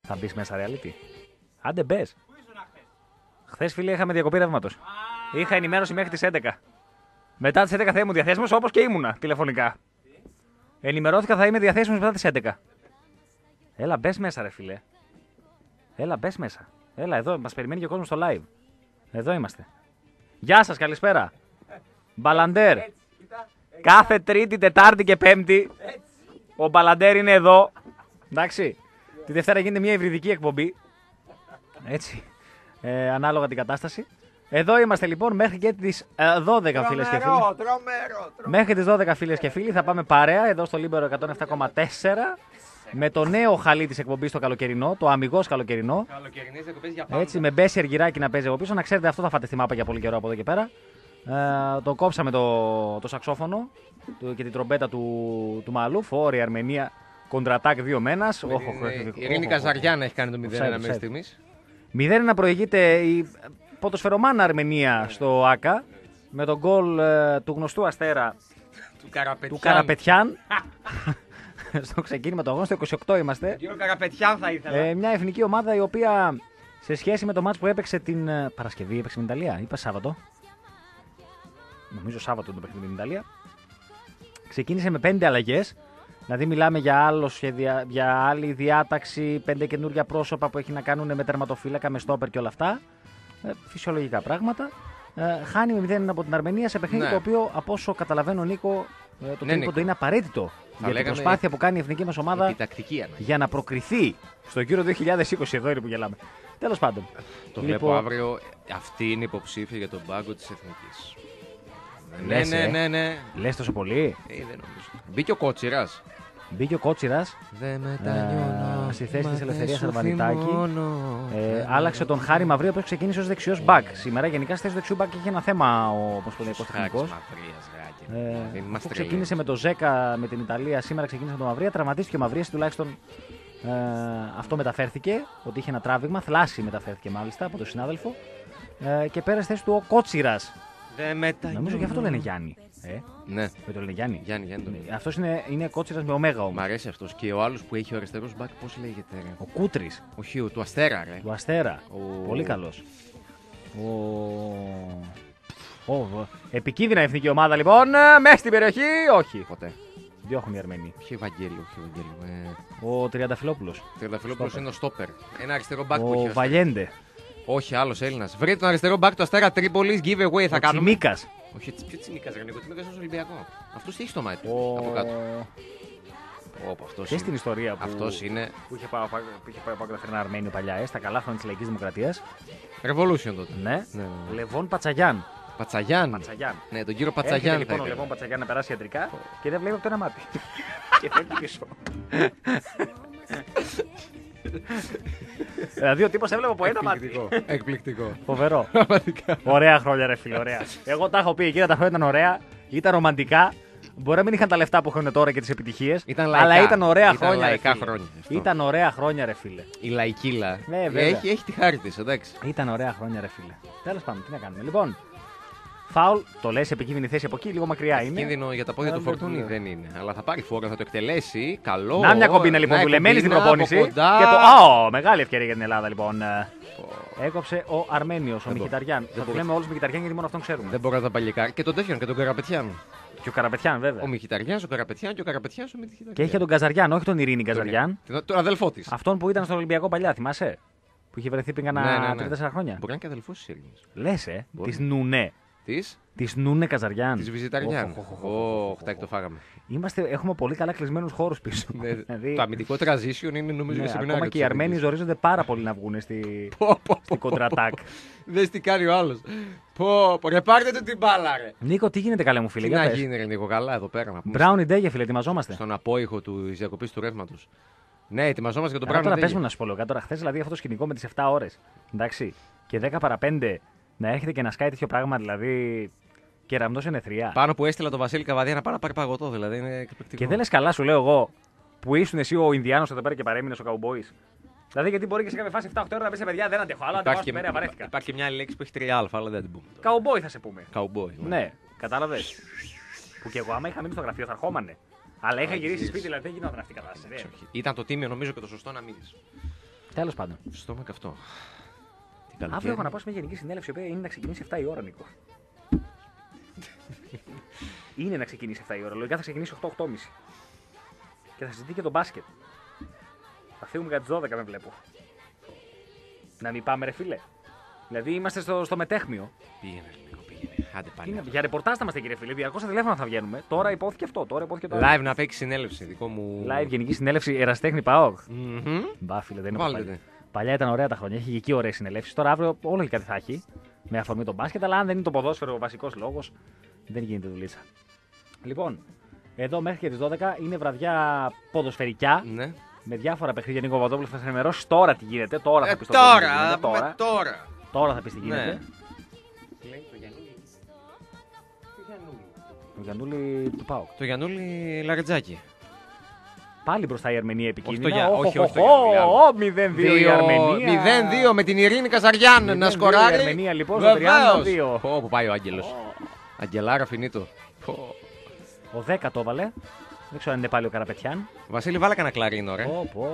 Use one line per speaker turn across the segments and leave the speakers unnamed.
Θα μπει μέσα reality. Άντε μπες. Χθες φίλε είχαμε διακοπή ρεύματος. Είχα ενημέρωση μέχρι τις 11. Μετά τις 11 θα ήμουν διαθέσιμος όπως και ήμουνα τηλεφωνικά. Ενημερώθηκα θα είμαι διαθέσιμος μετά τις 11. Έλα μπες μέσα ρε φίλε. Έλα μπες μέσα. Έλα εδώ μας περιμένει και ο κόσμος στο live. Εδώ είμαστε. Γεια σας, καλησπέρα. Μπαλαντέρ. Κάθε Τρίτη, Τετάρτη και Πέμπτη ο Μπαλαντέρ είναι εδώ. Εντάξει. Τη Δευτέρα γίνεται μια υβριδική εκπομπή. Έτσι. Ανάλογα την κατάσταση. Εδώ είμαστε λοιπόν μέχρι και τις 12 φίλες και φίλοι. Μέχρι τις 12 φίλες και φίλοι θα πάμε παρέα εδώ στο Λίμπερο 107,4 με το νέο χαλί της εκπομπής το καλοκαιρινό, το αμιγώς καλοκαιρινό.
Καλοκαιρινές διακοπές για πάντα.
Έτσι με Μπέσι Αργυράκι να παίζει από πίσω. Να ξέρετε αυτό θα φάτε στη μάπα για πολύ καιρό από εδώ και πέρα. Το κόψαμε το σαξόφωνο και την τρομπέτα του Μαλούφ. Όρη Αρμενία, κοντρατάκ 2 μένας.
Η Ειρήνη Καζαριάν έχει κάνει το 0-1 μέχρι στιγμής.
0-1 προηγείται η ποδοσφαιρομάνα Αρμενία στο ΆΚΑ με τον γκολ του γνωστού αστέρα του Καραπετιάν. Στο ξεκίνημα του αγώνα, στο 28 είμαστε.
Κύριο Καραπετιάν θα ήθελα.
Μια εθνική ομάδα η οποία σε σχέση με το μάτς που έπαιξε την Παρασκευή, έπαιξε με την Ιταλία, είπα Σάββατο. Νομίζω Σάββατο το παιχνίδι με την Ιταλία. Ξεκίνησε με 5 αλλαγές. Δηλαδή μιλάμε για άλλη διάταξη, 5 καινούργια πρόσωπα που έχει να κάνουν με τερματοφύλακα, με στόπερ και όλα αυτά. Φυσιολογικά πράγματα. Χάνει με 0 από την Αρμενία σε παιχνίδι το οποίο, από όσο καταλαβαίνω, Νίκο, το τρίποντο είναι απαραίτητο για την προσπάθεια που κάνει η εθνική μας ομάδα για να προκριθεί στο Euro 2020. Εδώ είναι που γελάμε. Τέλος πάντων.
Το βλέπω αύριο. Αυτή είναι υποψήφια για τον πάγκο της εθνικής. Ναι.
Λες τόσο πολύ.
Δεν νομίζω. Μπήκε ο Κότσιρας.
Μπήκε ο Κότσιρας στη θέση της Ελευθερίας Αρβανιτάκη. Άλλαξε τον Χάρη Μαυρί, ο οποίος ξεκίνησε ως δεξιός μπακ. Σήμερα γενικά στη θέση του δεξιού μπακ είχε ένα θέμα ο τεχνικός. Που ξεκίνησε με το Ζέκα με την Ιταλία, σήμερα ξεκίνησε με τον Μαυρία. Τραυματίστηκε ο Μαυρίας, τουλάχιστον αυτό μεταφέρθηκε, ότι είχε ένα τράβηγμα. Θλάση μεταφέρθηκε μάλιστα από τον συνάδελφο. Και πέρασε στη θέση του ο Κότσιρας. Νομίζω και αυτό το λένε Γιάννη.
Ναι.
Με το λένε Γιάννη.
Γιάννη
Αυτός είναι Κότσιρας με ωμέγα όμως.
Μ' αρέσει αυτός. Και ο άλλος που έχει ο αριστερός μπακ, πώς λέγεται ρε.
Ο Κούτρης.
Όχι, του Αστέρα ρε.
Του Αστέρα. Πολύ καλός. Επικίνδυνα εθνική ομάδα λοιπόν. Μέσα στην περιοχή, όχι.
Ποτέ.
Διώχνει οι Αρμένοι.
Όχι Ευαγγέλιο.
Ο Τριανταφυλόπουλος.
Τριανταφυλόπουλος είναι ο στόπερ. Ένα αριστερό μπακ που έχει.
Ο Βαλιέντε.
Όχι, άλλος Έλληνας. Βρείτε τον αριστερό μπακ του Αστέρα Τρίπολης, giveaway θα κάνουμε.
Τσιμίκας.
Όχι, ποιο Τσιμίκας, ρε Νίκο, Τσιμίκας είναι στο Ολυμπιακό. Αυτός τι έχει στο μάτι από κάτω.
Και στην ιστορία που,
αυτός είναι...
που είχε πάει από ένα Αρμένιο παλιά, στα καλά χρόνια της Λαϊκής Δημοκρατίας.
Revolution τότε.
Ναι. Λεβόν Πατσαγιάν.
Πατσαγιάν. Ναι, τον κύριο Πατσαγιάν.
Λοιπόν, ο Λεβόν Πατσαγιάν να περάσει ιατρικά και δεν βλέπει από το ένα μάτι. Και φεύγει πίσω. Δηλαδή ο τύπος έβλεπε από ένα μάτι.
Εκπληκτικό.
Φοβερό. Ωραία χρόνια, ρε φίλε, ωραία. Εγώ τα έχω πει, εκείνα τα χρόνια ήταν ωραία, ήταν ρομαντικά. Μπορεί να μην είχαν τα λεφτά που έχουν τώρα και τις επιτυχίες. Αλλά ήταν ωραία χρόνια. Ήταν ωραία χρόνια, ρε φίλε.
Η λαϊκίλα. Έχει τη χάρη της, εντάξει.
Ήταν ωραία χρόνια, ρε φίλε. Τέλος πάντων, τι να κάνουμε. Λοιπόν, φάουλ, το λες επικίνδυνη θέση από εκεί, λίγο μακριά είναι.
Επικίνδυνο για τα πόδια του Φορτούνη δεν είναι. Αλλά θα πάρει φόρο, θα το εκτελέσει. Καλό.
Να μια κομπίνα λοιπόν δουλεμένη στην προπόνηση. Και το. Μεγάλη ευκαιρία για την Ελλάδα λοιπόν. Έκοψε ο Αρμένιος, ο Μιχιταριάν. Θα του λέμε όλους Μιχιταριάν γιατί μόνο αυτόν ξέρουμε.
Δεν μπορώ να τα παλικάρει. Και τον τέτοιον και τον Καραπετιάν.
Και ο Καραπετιάν, βέβαια.
Ο Μιχιταριάν, ο Καραπετιάν και ο Καραπετιάν ο Μιχιταριάν.
Και είχε τον Καζαριάν, όχι τον Ειρήνη Καζαριάν.
Τον αδελφό τη.
Αυτόν που ήταν στον Ολυμπιακό παλιά, θυμάσαι. Που είχε βρεθεί πριν κάνα 3-4 χρόνια.
Μπορεί να είναι και αδελφό τη Έλληνε.
Λες, τη Νουνέ. Τη Νούνε Καζαριάν.
Τη Βυζιταριάν. Το φάγαμε.
Έχουμε πολύ καλά κλεισμένους χώρους πίσω.
Το αμυντικό transition είναι νομίζω για σεμινάριο.
Ακόμα και οι Αρμένοι ζορίζονται πάρα πολύ να βγουν στη κοντρατάκ.
Δες τι κάνει ο άλλος. Ρε πάρτε του την μπάλα, ρε.
Νίκο, τι γίνεται, καλέ μου φίλε.
Τι να γίνει, ρε Νίκο, καλά εδώ πέρα.
Μπράουν Ντέγε, φίλε, ετοιμαζόμαστε.
Στον απόϊχο τη διακοπή του ρεύματος. Ναι, ετοιμαζόμαστε για τον Μπράουν.
Τώρα πες μου να σου πω λίγο. Τώρα χθες δηλαδή αυτό το σκηνικό με τις 7 ώρες. Εντάξει. Και 10 παρα 5 να έρχεται και να σκάει τέτοιο πράγμα, δηλαδή. Και ραμνό σε νεθριά.
Πάνω που έστειλα τον Βασίλη Καβαδία να πάει να πάρει παγωτό, δηλαδή είναι εκπληκτικό.
Και δεν λες καλά, σου λέω εγώ, που ήσουν εσύ ο Ινδιάνος εδώ πέρα και παρέμεινε ο Καουμπόης. Δηλαδή, γιατί μπορεί και σε κάποια φάση 7-8 ώρα να πει σε παιδιά, δεν αντέχω. Αλλά
υπάρχει,
υπάρχει
και μια άλλη λέξη που έχει 3α, αλλά δεν την πούμε.
Καουμπόη θα σε πούμε.
Καουμπόη.
Ναι, κατάλαβες. Που και εγώ, άμα είχα μείνει στο γραφείο, θα ερχόμανε. Αλλά είχα γυρίσει σπίτι, δηλαδή δεν γινόταν αυτή η κατάσταση.
Ήταν το τίμιο νομίζω και το σωστό να μείνει.
Τέλος πάντων.
Στόμα καυτό.
Αύριο έχω να πάω σε μια γενική συνέλευση, η οποία είναι να ξεκινήσει 7 η ώρα, Νίκο. Είναι να ξεκινήσει 7 η ώρα. Λογικά θα ξεκινήσει 8-8.30. Και θα συζητεί και το μπάσκετ. Θα φύγουμε για τις 12, με βλέπω. Να μην πάμε, ρε φίλε. Δηλαδή είμαστε στο μετέχμιο.
Πήγαινε λίγο, πήγαινε. Άντε πάλι.
Για ρεπορτάζ θα είμαστε, κύριε φίλε. 200 τηλέφωνα θα βγαίνουμε. Τώρα υπόθηκε αυτό. Τώρα υπόθηκε το
Live να παίξει συνέλευση. Δικό μου.
Live γενική συνέλευση Εραστέχνη ΠΑΟΚ.
Mm-hmm.
Μπα, φίλε, δεν είναι
Βάλτε.
παλιά. Παλιά ήταν ωραία τα χρόνια. Έχει εκεί ωραίες συνελεύσεις. Τώρα αύριο όλο και κάτι θα έχει. Με αφορμή τον μπάσκετ. Αλλά αν δεν είναι το ποδόσφαιρο ο βασικός λόγος, δεν γίνεται δουλίτσα. Λοιπόν, εδώ μέχρι και τις 12 είναι βραδιά ποδοσφαιρικιά.
Ναι.
Με διάφορα παιχνίδια. Νίκο Παπαδόπουλος θα σε ενημερώσει τώρα τι γίνεται. Τώρα θα πει το
Τώρα,
τώρα.
τώρα.
Τώρα θα πει τι γίνεται.
Ναι.
Ο Γιαννούλη του ΠΑΟΚ.
Το Γιαννούλη Λαρετζάκη.
Πάλι μπροστά η Αρμενία επικίνδυνα.
Όχι το Γιαννούλη.
0-2 η Αρμενία.
0-2 με την Ειρήνη Καζαριάν να σκοράρει.
Η Αρμενία λοιπόν στο 32.
Όπου πάει ο Άγγελος. Αγγελάρα φινίτο.
Ο 10 το έβαλε. Δεν ξέρω αν είναι πάλι ο Καραπετιάν.
Βασίλη, βάλε κανένα κλαρίνο, ρε.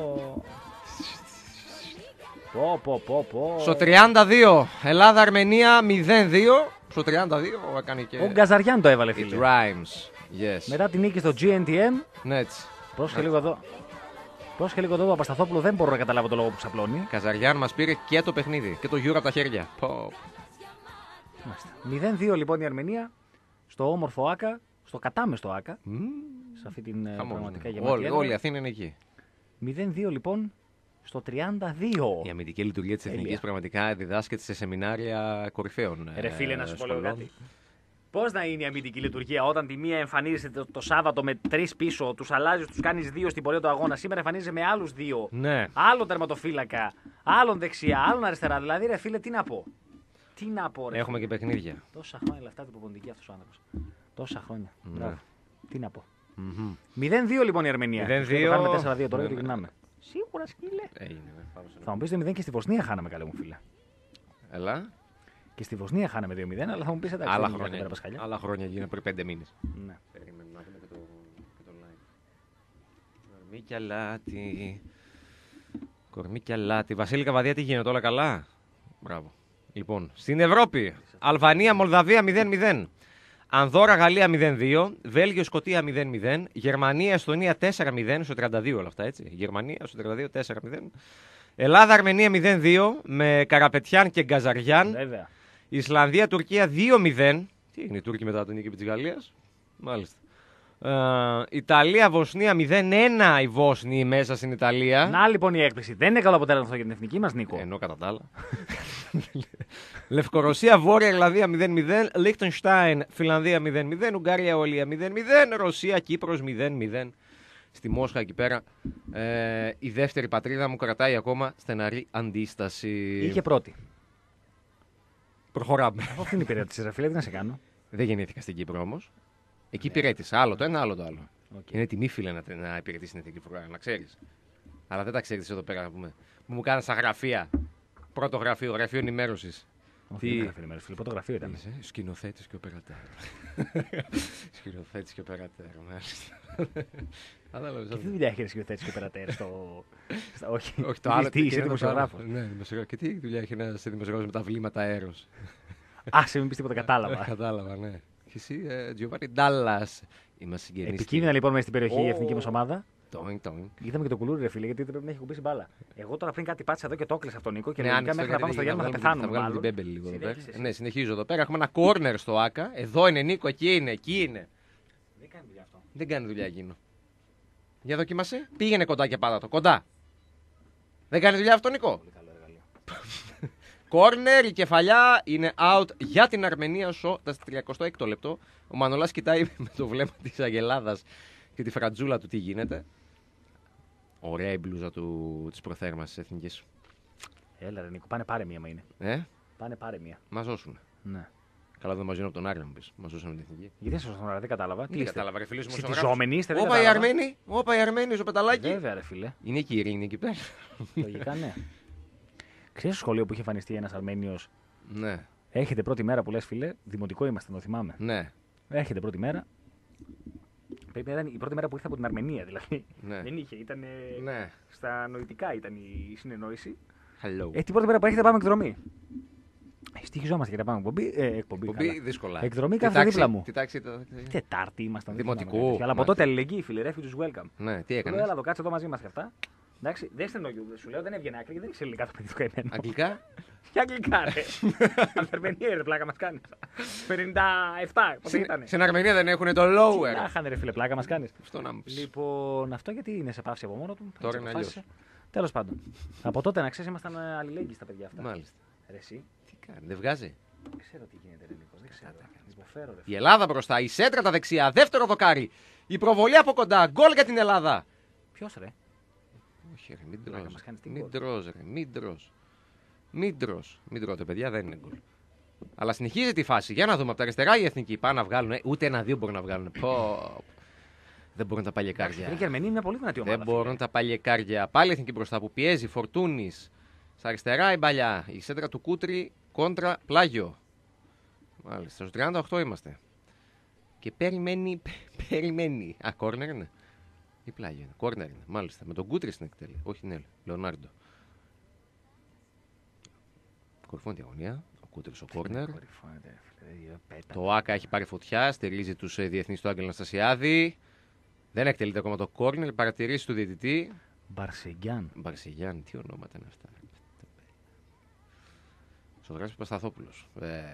Στο 32, Ελλάδα-Αρμενία 0-2. Στο 32 έκανε και.
Ο Γκαζαριάν το έβαλε,
It
φίλε.
rhymes. Yes.
Μετά την νίκη στο GNTM.
Ναι, έτσι.
Πρόσεχε λίγο εδώ. Πρόσεχε λίγο εδώ, ο Παπασταθόπουλο δεν μπορώ να καταλάβω το λόγο που ξαπλώνει.
Καζαριάν μας πήρε και το παιχνίδι και το γύρο από τα χέρια.
0-2 λοιπόν η Αρμενία στο όμορφο Άκα, στο κατάμεστο Άκα. Σε αυτή την πραγματικά γεμάτη.
Όλη η Αθήνα είναι εκεί.
0-2 λοιπόν στο 32.
Η αμυντική λειτουργία της Εθνικής πραγματικά διδάσκεται σε σεμινάρια κορυφαίων.
Ρε φίλε, να σου πω λίγο κάτι. Πώς να είναι η αμυντική λειτουργία όταν τη μία εμφανίζεται το Σάββατο με 3 πίσω, τους αλλάζεις, τους κάνεις 2 στην πορεία του αγώνα. Σήμερα εμφανίζεσαι με άλλους 2.
Ναι.
Άλλον τερματοφύλακα, άλλον δεξιά, άλλον αριστερά. Δηλαδή, ρε φίλε, τι να πω. Τι να πω, ρε.
Έχουμε και παιχνίδια.
Τόσα χρόνια λεφτά του προπονητική αυτός ο άνθρωπος. Τόσα χρόνια.
Ναι.
Μπράβο. Τι να πω. 0-2 λοιπόν η Αρμενία.
0-2.
Το κάνουμε 4-2 τώρα γιατί γυρνάμε. Σίγουρα σκύλε.
Έγινε.
Θα μου πεις το 0 και στη Βοσνία χάναμε, καλέ μου φίλε.
Έλα.
Και στη Βοσνία χάναμε 2-0, αλλά θα μου πεις εντάξει.
Άλλα
δεν είναι
χρόνια.
για πασχαλιά.
Άλλα χρόνια γίνανε πριν 5 μήνες.
Ναι.
Περίμενε να δούμε και το live. Κορμίκια λάτι. Κορμίκια λάτι. Βασίλη Καβαδία, τι γίνεται, όλα καλά. Μπράβο. Λοιπόν, στην Ευρώπη. Αλβανία, Μολδαβία 0-0. Ανδόρα, Γαλλία 0-2. Βέλγιο, Σκωτία 0-0. Γερμανία, Εστονία 4-0. Στο 32 όλα αυτά, έτσι. Γερμανία στο 32 4-0. Ελλάδα, Αρμενία 0-2. Με Καραπετιάν και Γκαζαριάν.
Βέβαια.
Ισλανδία, Τουρκία 2-0. Τι είναι οι Τούρκοι μετά την νίκη της Γαλλίας. Μάλιστα. Ιταλία, Βοσνία 0-1 η Βόσνη μέσα στην Ιταλία.
Να λοιπόν η έκπληξη. Δεν είναι καλό αποτέλεσμα αυτό για την εθνική μας, Νίκο.
Ενώ κατά τα άλλα. Λευκορωσία, Βόρεια Ιρλανδία 0-0. Λίχτενστάιν, Φιλανδία 0-0. Ουγγαρία, Ουαλία 0-0. Ρωσία, Κύπρος 0-0. Στη Μόσχα εκεί πέρα. Η δεύτερη πατρίδα μου κρατάει ακόμα στεναρή αντίσταση.
Είχε πρώτη.
Προχωράμε.
Αυτό είναι η υπηρέτηση, ρε φίλε, τι να σε κάνω.
Δεν γεννήθηκα στην Κύπρο όμως. Εκεί υπηρέτησα. Άλλο το ένα, άλλο το άλλο.
Okay.
Είναι τιμή, φίλε, να υπηρετήσει την εθνική φορά, να ξέρεις. Αλλά δεν τα ξέρεις εδώ πέρα να πούμε. Μου κάνανε στα γραφεία. Πρώτο γραφείο, γραφείο ενημέρωσης.
Όχι, δεν γραφείο ενημέρωσης, φίλε, φωτογραφείο ήταν.
Είσαι σκηνοθέτης και οπερατέρ. Σκηνοθέτης και οπερατέρ, μάλιστα.
Και τι δουλειά έχει σκηνοθέτης και οπερατέρ Όχι,
το άλλο.
Τι είσαι δημοσιογράφος.
Ναι, δημοσιογράφος. Και τι δουλειά έχει ένας δημοσιογράφος με τα βλήματα αέρος.
Α, σε μην πεις τίποτα, κατάλαβα.
Κατάλαβα, ναι. Και εσύ, Giovanni Dallas. Είμαστε συγγενείς.
Επικίνδυνα λοιπόν μέσα στην περιοχή η εθνική μας ομάδα.
Τόινγκ.
Είδαμε και το κουλούρι, ρε φίλε, γιατί δεν πρέπει να έχει κουμπίσει μπάλα. Εγώ τώρα πριν κάτι πάτησα εδώ και το έκλεισα αυτόν Νίκο και λογικά μέχρι να πάμε στο Γιάννη θα πεθάνουμε.
Θα βγάλουμε την Μπέμπελ λίγο εδώ πέρα. Ναι, συνεχίζω εδώ πέρα. Έχουμε ένα κόρνερ στο Άκα. Εδώ είναι Νίκο, εκεί είναι, εκεί είναι.
Δεν κάνει δουλειά αυτό.
Δεν κάνει δουλειά εκείνο. Για δοκίμασε. Πήγαινε κοντά και πάτα το. Κοντά. Δεν κάνει δουλειά αυτό, Νίκο.
Πολύ καλό εργαλείο.
Κόρνερ, η κεφαλιά είναι out για την Αρμενία στο 36ο λεπτό. Ο Μανολάς κοιτάει με το βλέμμα της Αγελάδας και τη φρατζούλα του τι γίνεται. Ωραία η μπλούζα της προθέρμανσης εθνικής.
Έλα ρε Νίκο, πάνε πάρε μία μα είναι. Πάνε πάρε μία.
Μας ζώσουνε.
Ναι.
Καλά δεν μας δίνουν από τον Άρη να μου πεις. Μας ζώσανε την εθνική.
Γιατί σας τον δεν κατάλαβα.
Τι κατάλαβα ρε φίλε μου.
Σιτιζόμενοι είστε, δεν
Όπα η Αρμένη στο πεταλάκι.
Βέβαια ρε φίλε.
Είναι εκεί η ειρήνη εκεί πέρα.
Λογικά ναι. Ξέρεις το σχολείο που είχε εμφανιστεί ένας Αρμένιος.
Ναι.
Έρχεται πρώτη μέρα που λες φίλε, δημοτικό είμαστε, το θυμάμαι.
Ναι.
Έρχεται πρώτη μέρα. Πρέπει να ήταν η πρώτη μέρα που ήρθα από την Αρμενία, δηλαδή.
Ναι.
Δεν είχε, ήταν.
Ναι.
Στα νοητικά ήταν η συνεννόηση.
Hello.
Την πρώτη μέρα που έρχεται πάμε εκδρομή. Στοιχιζόμαστε και να πάμε εκπομπή.
Εκπομπή δύσκολα.
Εκδρομή κάθε δίπλα μου.
Τι τάξη
Τετάρτη ήμασταν.
Δημοτικού.
Αλλά από τότε αλληλεγγύη, φίλε, refugees welcome.
Ναι, τι
Λέω,
έκανε.
έλα εδώ, κάτσε εδώ μαζί μα και αυτά. Εντάξει, δεν στενογιούδε, σου λέω, δεν έβγαινε άκρη, δεν ήξερε ελληνικά το παιδί του καημένο.
Αγγλικά.
Και αγγλικά, ρε. Αρμενία, ρε, πλάκα μα κάνει. 57, πότε ήταν.
Στην Αρμενία δεν έχουν το lower.
Να χάνε, ρε, φίλε, πλάκα μα κάνει.
Αυτό να μου πεις.
Λοιπόν, αυτό γιατί είναι σε παύση από μόνο του.
Τώρα είναι αλλιώς.
Τέλος πάντων. Από τότε να ξέρει, ήμασταν αλληλέγγυοι στα παιδιά αυτά.
Μάλιστα.
Ρε, εσύ.
Τι κάνει, δεν βγάζει.
Δεν ξέρω τι γίνεται, ρε, Νίκος, δεν ξέρω. Υποφέρω, ρε.
Η Ελλάδα μπροστά, η Σέντρα τα δεξιά, δεύτερο δοκάρι. Η προβολή από κοντά, γκολ για την Ελλάδα.
Ποιος, ρε.
Όχι, ρε, μην
Πλάκα
τρως.
μας κάνεις, τι
Μην
γκολ.
τρως, ρε, μην τρως. Μην τρώτε, παιδιά, δεν είναι γκολ. Αλλά συνεχίζει τη φάση. Για να δούμε από τα αριστερά οι εθνικοί. Πάνε να βγάλουν. Ούτε ένα-δύο μπορούν να βγάλουν. Δεν μπορούν τα παλιεκάρια.
Η Αρμενία είναι μια πολύ δυνατή ομάδα.
Δεν μπορούν τα παλιεκάρια. Πάλι η εθνική μπροστά που πιέζει. Φορτούνη. Στα αριστερά η Μπαλιά. Η σέντρα του Κούτρι κόντρα Πλάγιο. Μάλιστα. Στου 38 είμαστε. Και περιμένει. Α, κόρνερ είναι. Ή Πλάγιο είναι. Κόρνερ είναι. Μάλιστα. Με τον Κούτρι στην εκτέλεση. Όχι, ναι, Λεωνάρντο. Κορυφώνει διαγωνία. Ο Κούτρι ο κόρνερ. Το ΆΚΑ έχει πάρει φωτιά. Στηρίζει του διεθνεί του Άγγελ Αναστασιάδη. Δεν εκτελείται ακόμα το κόρνερ. Παρατηρήσει του διαιτητή.
Μπαρσεγκιάν.
Μπαρσεγιάννη, τι ονόματα είναι αυτά. Σοδράσης Πασταθόπουλος.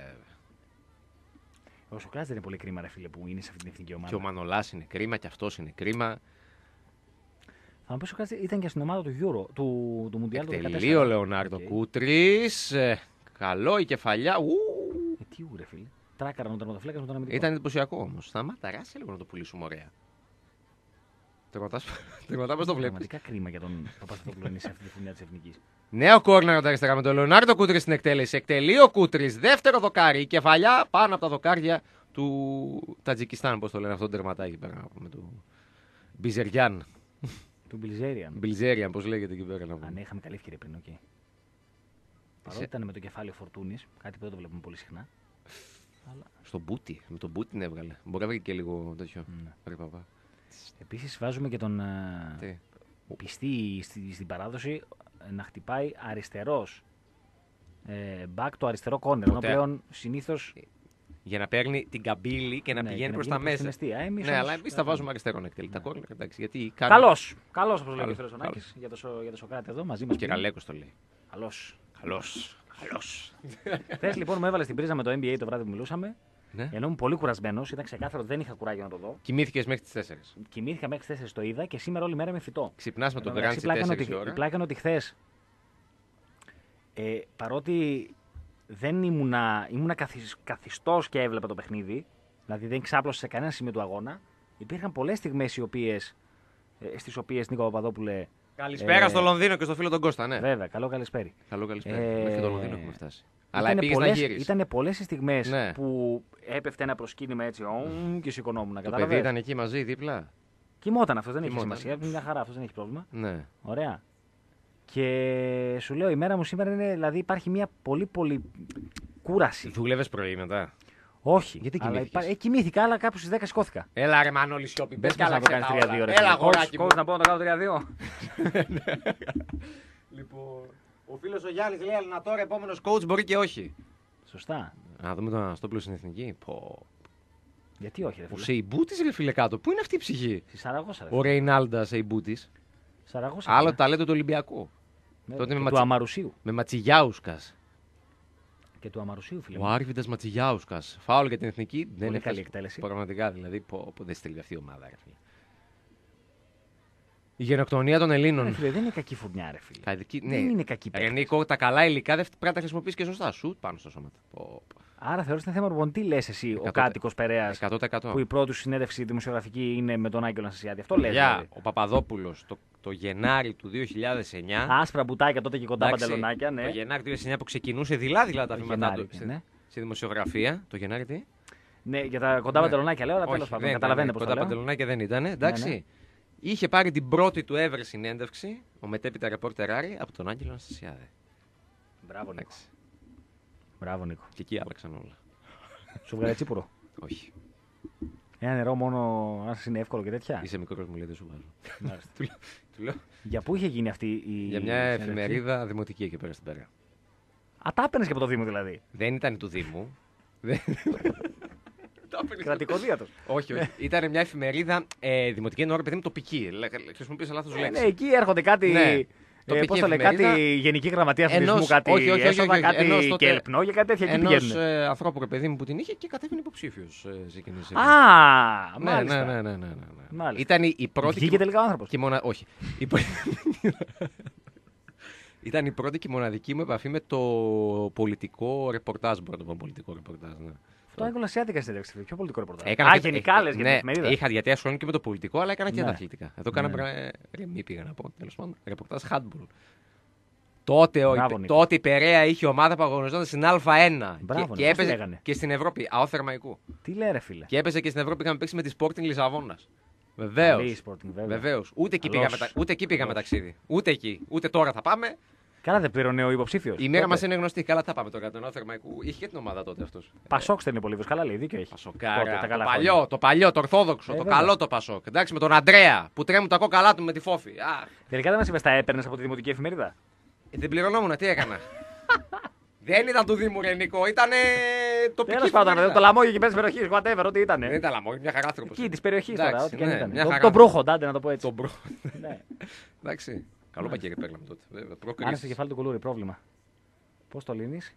Ο Σοκράτης δεν είναι πολύ κρίμα, ρε φίλε, που είναι σε αυτή την εθνική ομάδα.
Και ο Μανολάς είναι κρίμα και αυτός είναι κρίμα.
Θα μου πει ο Σοκράτης ήταν και στην ομάδα του Euro, του Μουντιάλ του 2014.
Εκτελεί ο Λεωνάρντο Κούτρης. Καλό η κεφαλιά.
Τι ου, ρε φίλε. Τράκαρα με τον τερματοφύλακα με τον αμυντικό.
Ήταν εντυπωσιακό όμως. Σταμάτα, ράσε λίγο να το πουλήσουμε ωραία. Τερματάς πώς το βλέπεις.
Πραγματικά κρίμα για τον Παπασταθόπουλο είναι σε αυτή τη χρονιά της εθνικής.
Νέο κόρνερ από τα αριστερά με τον Λεωνάρντο Κούτρη στην εκτέλεση. Εκτελεί ο Κούτρη. Δεύτερο δοκάρι. Η κεφαλιά πάνω από τα δοκάρια του Τατζικιστάν. Πώς το λένε αυτό το τερματάκι πέρα με του Μπιζεριάν.
Του Μπιλζέριαν.
Μπιλζέριαν, πώς λέγεται εκεί πέρα.
Ναι, είχαμε καλή ευκαιρία πριν, οκ. Παρότι ήταν με το κεφάλι ο Φορτούνη, κάτι που δεν το βλέπουμε πολύ συχνά. Αλλά...
Στο μπούτι. Με τον μπούτι την έβγαλε. Μπορεί να βρει και λίγο τέτοιο.
Ναι.
Παπά.
Επίσης βάζουμε και τον
Τι?
πιστή στην παράδοση να χτυπάει αριστερός back το αριστερό κόρνερ. Ενώ πλέον συνήθως.
Για να παίρνει την καμπύλη και να πηγαίνει προς τα μέσα. Ναι, αλλά εμείς τα βάζουμε αριστερό εκτελεί. Τα κόρνερ, εντάξει. Γιατί
Καλός όπως λέει ο φίλος ο Νάκης για το Σοκράτη εδώ μαζί μας.
Και Ραλέκος το λέει.
Καλός. Χθες λοιπόν μου έβαλε στην πρίζα με το NBA το βράδυ που μιλούσαμε.
Ναι.
Ενώ ήμουν πολύ κουρασμένος, ήταν ξεκάθαρο ότι δεν είχα κουράγιο να το δω.
Κοιμήθηκες μέχρι τις 4.
Κοιμήθηκα μέχρι τις 4 το είδα και σήμερα όλη μέρα είμαι φυτό.
Ξυπνάς με τον
Εντάξει,
Γκράντσι 4 η ώρα.
Η πλάκα είναι ότι χθες, παρότι δεν ήμουνα καθιστός και έβλεπα το παιχνίδι, δηλαδή δεν ξάπλωσα σε κανένα σημείο του αγώνα, υπήρχαν πολλές στιγμές στις οποίες Νίκο Παπαδόπουλε.
Καλησπέρα στο Λονδίνο και στο φίλο τον Κώστα, ναι.
Βέβαια, καλό καλησπέρι.
Καλό καλησπέρα. Μέχρι το Λονδίνο έχουμε φτάσει. Αλλά πήγες να γύρισεις.
Ήταν πολλές οι στιγμές
Ναι.
που έπεφτε ένα προσκύνημα έτσι και σηκωνόμουν.
Το παιδί ήταν εκεί μαζί, δίπλα.
Κοιμόταν αυτός, δεν έχει
Κοιμόταν.
σημασία. Μια χαρά, αυτός δεν έχει πρόβλημα.
Ναι.
Ωραία. Και σου λέω, η μέρα μου σήμερα είναι, δηλαδή υπάρχει μια πολύ κούραση.
Δούλευες πρωί μετά.
Όχι.
Γιατί
αλλά
κοιμήθηκες?
κοιμήθηκα, αλλά κάπου στις 10 σηκώθηκα.
Έλα ρε Μανώλη σιώπη, μπες
Μπες
καλά
να το κάνεις 3-2 ρε.
Έλα αγοράκι μου.
Κόβεις να πω να το κάνω 3-2.
Λοιπόν, ο φίλος ο Γιάννης λέει αλλά τώρα επόμενος coach μπορεί και όχι.
Σωστά.
Να δούμε τον Αναστόπουλο στην εθνική.
Γιατί όχι ρε
Ο
φίλε.
Σεϊμπούτης ρε φίλε κάτω. Πού είναι αυτή η ψυχή.
Στη Σαραγώσα ρε.
Ο Ρεϊνάλντα Σεϊμπούτης.
Σαραγώσα.
Άλλο ταλέντο του Ολυμπιακού.
Ναι,
τότε
και
με
του Αμαρουσίου.
Με Ματσιγιάουσκας.
Και του Αμαρουσίου φίλε.
Ο Άρβιντας Ματσιγιάουσκας. Φάουλ για την εθνική. Δεν είναι
καλή εκτέλεση.
Πραγματικά δηλαδή. Δεν στείλει αυτή η ομάδα ρε φίλε. Η γενοκτονία των Ελλήνων.
Ρε φίλε, δεν είναι κακή φουρνιά ρε φίλε.
Ναι.
Δεν είναι κακή παίκτης.
Νίκο, τα καλά υλικά δεν πρέπει να τα χρησιμοποιήσει και σωστά. Σουτ πάνω στα σώματα.
Άρα θεωρείς ότι είναι θέμα προπονητή, λες εσύ, ο
100%.
κάτοικος Περέας,
100%.
που η πρώτη σου συνέντευξη δημοσιογραφική είναι με τον Άγγελο Αναστασιάδη. Αυτό λες.
Για
Δηλαδή.
ο Παπαδόπουλος το Γενάρη του 2009.
Άσπρα μπουτάκια τότε και κοντά
Εντάξει,
παντελονάκια, ναι.
Το Γενάρη του 2009 που ξεκινούσε δειλά-δειλά τα
Το
βήματά
Γενάρη,
του
ναι.
στη δημοσιογραφία. Το Γενάρη τι.
Ναι, για τα κοντά παντελονάκια λέω, αλλά τέλος πάντων. Καταλαβαίνετε πώς το
Κοντά
λέω.
παντελονάκια δεν ήταν. Εντάξει.
Ναι.
Είχε πάρει την πρώτη του ever συνέντευξη ο μετέπειτα ρεπόρτερ Άρη από τον Άγγελο Αναστασιάδη.
Μπράβο, Νίκο.
Εντάξει.
Μπράβο, Νίκο.
Και εκεί άλλαξαν όλα.
Σου βγάλε τσίπουρο.
Όχι.
Ένα νερό μόνο αν σας είναι εύκολο και τέτοια.
Είσαι μικρός, μου λέει, δεν σου βάζω.
Μάλιστα.
Του λέω.
Για πού είχε γίνει αυτή η.
Για μια
συνέντευξη?
εφημερίδα δημοτική εκεί πέρα στην Πέρα.
Α, τα έπαιρνες και από το Δήμο δηλαδή.
Δεν ήταν του Δήμου.
Κρατικό δίατος.
Όχι, όχι. Ήταν μια εφημερίδα δημοτική, ενώ ρε παιδί μου τοπική. Χρησιμοποίησα λάθος
Ναι,
λέξη.
εκεί έρχονται κάτι.
Ναι. Τοπική
Πώς το λέει,
εφημερίδα.
κάτι γενική γραμματεία αθλητισμού,
Ενός-
κάτι
όχι, όχι, όχι,
έσοδα,
όχι,
κάτι
ενός τότε-
κέλπνο και κάτι τέτοια. Εκεί
Ενός
πηγαίνουν.
ανθρώπου, ρε παιδί μου, που την είχε και κατέβαινε υποψήφιος σε εκείνη τη
Α,
ναι,
μάλιστα.
ναι.
Μάλιστα.
Ήταν η πρώτη.
Βγήκε τελικά ο άνθρωπος.
Όχι. Ήταν η πρώτη και μοναδική μου επαφή με το πολιτικό ρεπορτάζ. Μπορώ να το πω πολιτικό ρεπορτάζ. Ναι.
Αυτό έκανα ασιάτικα συνέντευξη. Πιο πολιτικό ρεπορτάζ.
Έκανα
Α,
και-
γενικά λες για την
ναι,
εφημερίδα.
είχα γιατί ασχολούμαι και με το πολιτικό, αλλά έκανα και
Ναι.
τα αθλητικά. Εδώ κάνα
Ναι.
ρεμί πήγα να πω. Τέλος πάντων, ρεπορτάζ handball. Τότε,
Μπράβο, Νίκο.
τότε η Περαία είχε ομάδα που αγωνιζόταν στην Α1
Μπράβο,
και
Νίκο, πώς
έπαιζε
λέγανε?
και στην Ευρώπη. ΑΟ Θερμαϊκού.
Τι λέει, ρε φίλε.
Και έπαιζε και στην Ευρώπη, είχαμε παίξει με τη Sporting Λισαβόνας. Βεβαίως.
Καλή Sporting, βέβαια.
Βεβαίως. Ούτε εκεί
Καλώς.
πήγαμε
Καλώς.
ταξίδι. Ούτε εκεί. Ούτε τώρα θα πάμε.
Καλά, δεν πλήρωνε ο υποψήφιος.
Η μέρα
Τότε.
μας είναι γνωστή. Καλά θα πάμε τώρα. Τον ΑΟ Θερμαϊκού. Είχε και την ομάδα τότε αυτός.
Πασόκ δεν είναι πολύ καλά, λέει. Δίκιο έχει.
Πασοκάρα.
Τότε, τα
Το
καλά
παλιό, το παλιό, το ορθόδοξο, το
βέβαια.
καλό το Πασόκ. Εντάξει, με τον Αντρέα που τρέμουν τα κόκαλά του με τη φόφη. Α,
Τελικά δεν μας είπες, τα έπαιρνες από τη δημοτική εφημερίδα.
δεν πληρωνόμουν, τι έκανα. Δεν ήταν του Δήμου, ρε Νικό, ήταν τοπική.
Τέλος πάντων,
εφημερίδα.
το λαμόγιο εκεί πέρα τη περιοχή, whatever, ό,τι ήταν.
Δεν ήταν λαμό, μια χαρά άνθρωπος.
Εκεί τη περιοχή τώρα,
Εντάξει,
ό,τι και αν
ναι,
ήταν.
μια
Το-
χαρά
Το
άνθρωπος.
μπρούχο, άντε να το πω έτσι.
Τον προ.
Ναι.
Εντάξει. Καλό πακέτο παίρναμε τότε. Βέβαια,
Άνοιξε το
προκρίσεις.
κεφάλι του κουλούρι, πρόβλημα. Πώς το λύνεις?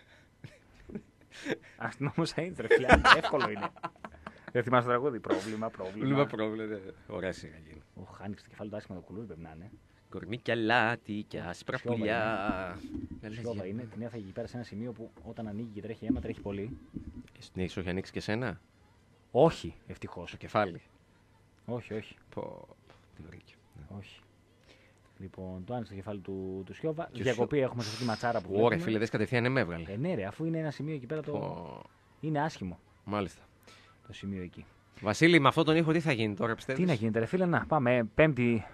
Αστυνόμος ain't ρε φίλε, εύκολο είναι. Δεν θυμάσαι το τραγούδι. Πρόβλημα.
Πρόβλημα. Ωραία σιγά γίνει.
Οχ, άνοιξε το κεφάλι του άσχημα το κουλούρι, πρέπει να είναι.
Κορμί και αλάτι και άσπρα
Σιώβα
πουλιά.
Σιώβα είναι, την έφαγε εκεί πέρα σε ένα σημείο που όταν ανοίγει και τρέχει αίμα, τρέχει πολύ.
Την έχεις όχι ανοίξει και σένα.
Όχι, ευτυχώς.
Το κεφάλι.
Όχι, όχι.
Πω, τι βρήκε.
Όχι. Λοιπόν, το άνοιξε το κεφάλι του Σιώβα.
Και
Διακοπή έχουμε σε αυτή τη ματσάρα που
Ωραία,
βλέπουμε.
φίλε, δες κατευθείαν με έβγαλε.
Ναι, ρε, αφού είναι ένα σημείο εκεί πέρα το.
Πω,
Είναι άσχημο
μάλιστα.
το σημείο εκεί.
Βασίλη, με αυτόν τον ήχο τι θα γίνει τώρα, πιστεύεις?
Τι να γίνεται, ρε φίλε, να πάμε. Πέμπτη.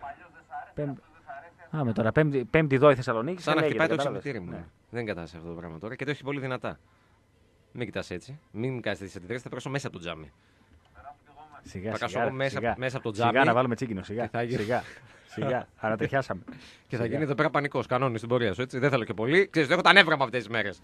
Πάμε τώρα. Πέμπτη εδώ η Θεσσαλονίκη.
Σαν να
λέγεται,
χτυπάει το
κατάλαβες.
ξυπνητήρι μου.
Ναι.
Δεν κατάλαβε αυτό το πράγμα τώρα και το έχει πολύ δυνατά. Μην κοιτάς έτσι. Μην κάνεις τέτοιες αντιδράσεις, θα περάσω μέσα από το τζάμι.
Σιγά,
Θα
σιγά,
κάσω
ρε, σιγά.
μέσα από το
Σιγά
τζάμι
να βάλουμε τσίκινο, σιγά.
Και θα γίνει.
Σιγά. Σιγά. Ανατριχιάσαμε.
και θα
Σιγά.
γίνει εδώ πέρα πανικός. Κανόνι στην πορεία σου, έτσι. Δεν θέλω και πολύ. Ξέρεις, έχω τα νεύρα μου αυτές τις μέρες.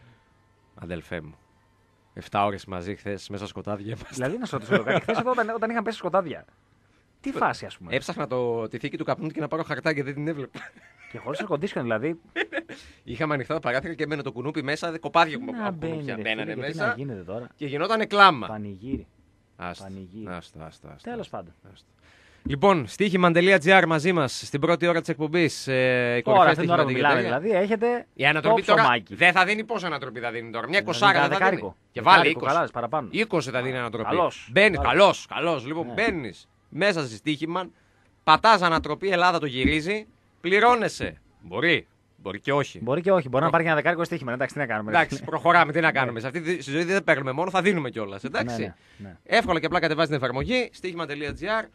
Αδελφέ μου. 7 ώρες μαζί χθες μέσα σκοτάδια μας.
Δηλαδή να σου ρωτήσω κάτι. Χθε εδώ όταν είχαν πέσει σκοτάδια. Τι φάση, α πούμε.
Έψαχνα τη θήκη του καπνού και να πάρω χαρτάκι και δεν την έβλεπα.
Και χωρί air condition δηλαδή.
Είχαμε ανοιχτά τα παράθυρα και έμενε το κουνούπι μέσα, κοπάδια μου
Να
από
μπαίνει.
κουνούπια
ρε
μπαίνανε
φίλε, γιατί να
μέσα
γίνεται τώρα.
και γινόταν κλάμα.
Πανηγύρι.
Άστα,
πανηγύρι.
άστα.
Τέλος πάντων.
Λοιπόν, στοίχημαν.gr μαζί μας στην πρώτη ώρα της εκπομπής.
Τώρα, αυτή την ώρα που μιλάμε δηλαδή, έχετε.
Η ανατροπή
το
τώρα
ψωμάκι.
δεν θα δίνει πόσο ανατροπή θα δίνει τώρα. Μια
Δηλαδή,
κοσάρα
ένα
δεν θα δίνει.
δεκάρικο.
Και βάλει
Δεκάρικο,
20.
καλά, παραπάνω.
20 θα δίνει ανατροπή.
Καλώς.
Μπαίνεις,
Καλώς.
καλώς. Λοιπόν,
Ναι.
μπαίνεις μέσα στη στοίχημαν, πατάς ανατροπή, Ελλάδα το γυρίζει, πληρώνεσαι. Μπορεί και όχι.
Μπορεί και όχι. Μπορεί να υπάρχει ένα δεκάρικο στοίχημα. Εντάξει, τι να κάνουμε. ρε
Εντάξει,
φίλε.
προχωράμε, τι να κάνουμε. Σε αυτή τη ζωή δεν παίρνουμε μόνο, θα δίνουμε κιόλα. Εντάξει.
Ναι, ναι.
Εύκολα και απλά κατεβάζει την εφαρμογή, στοίχημα.gr.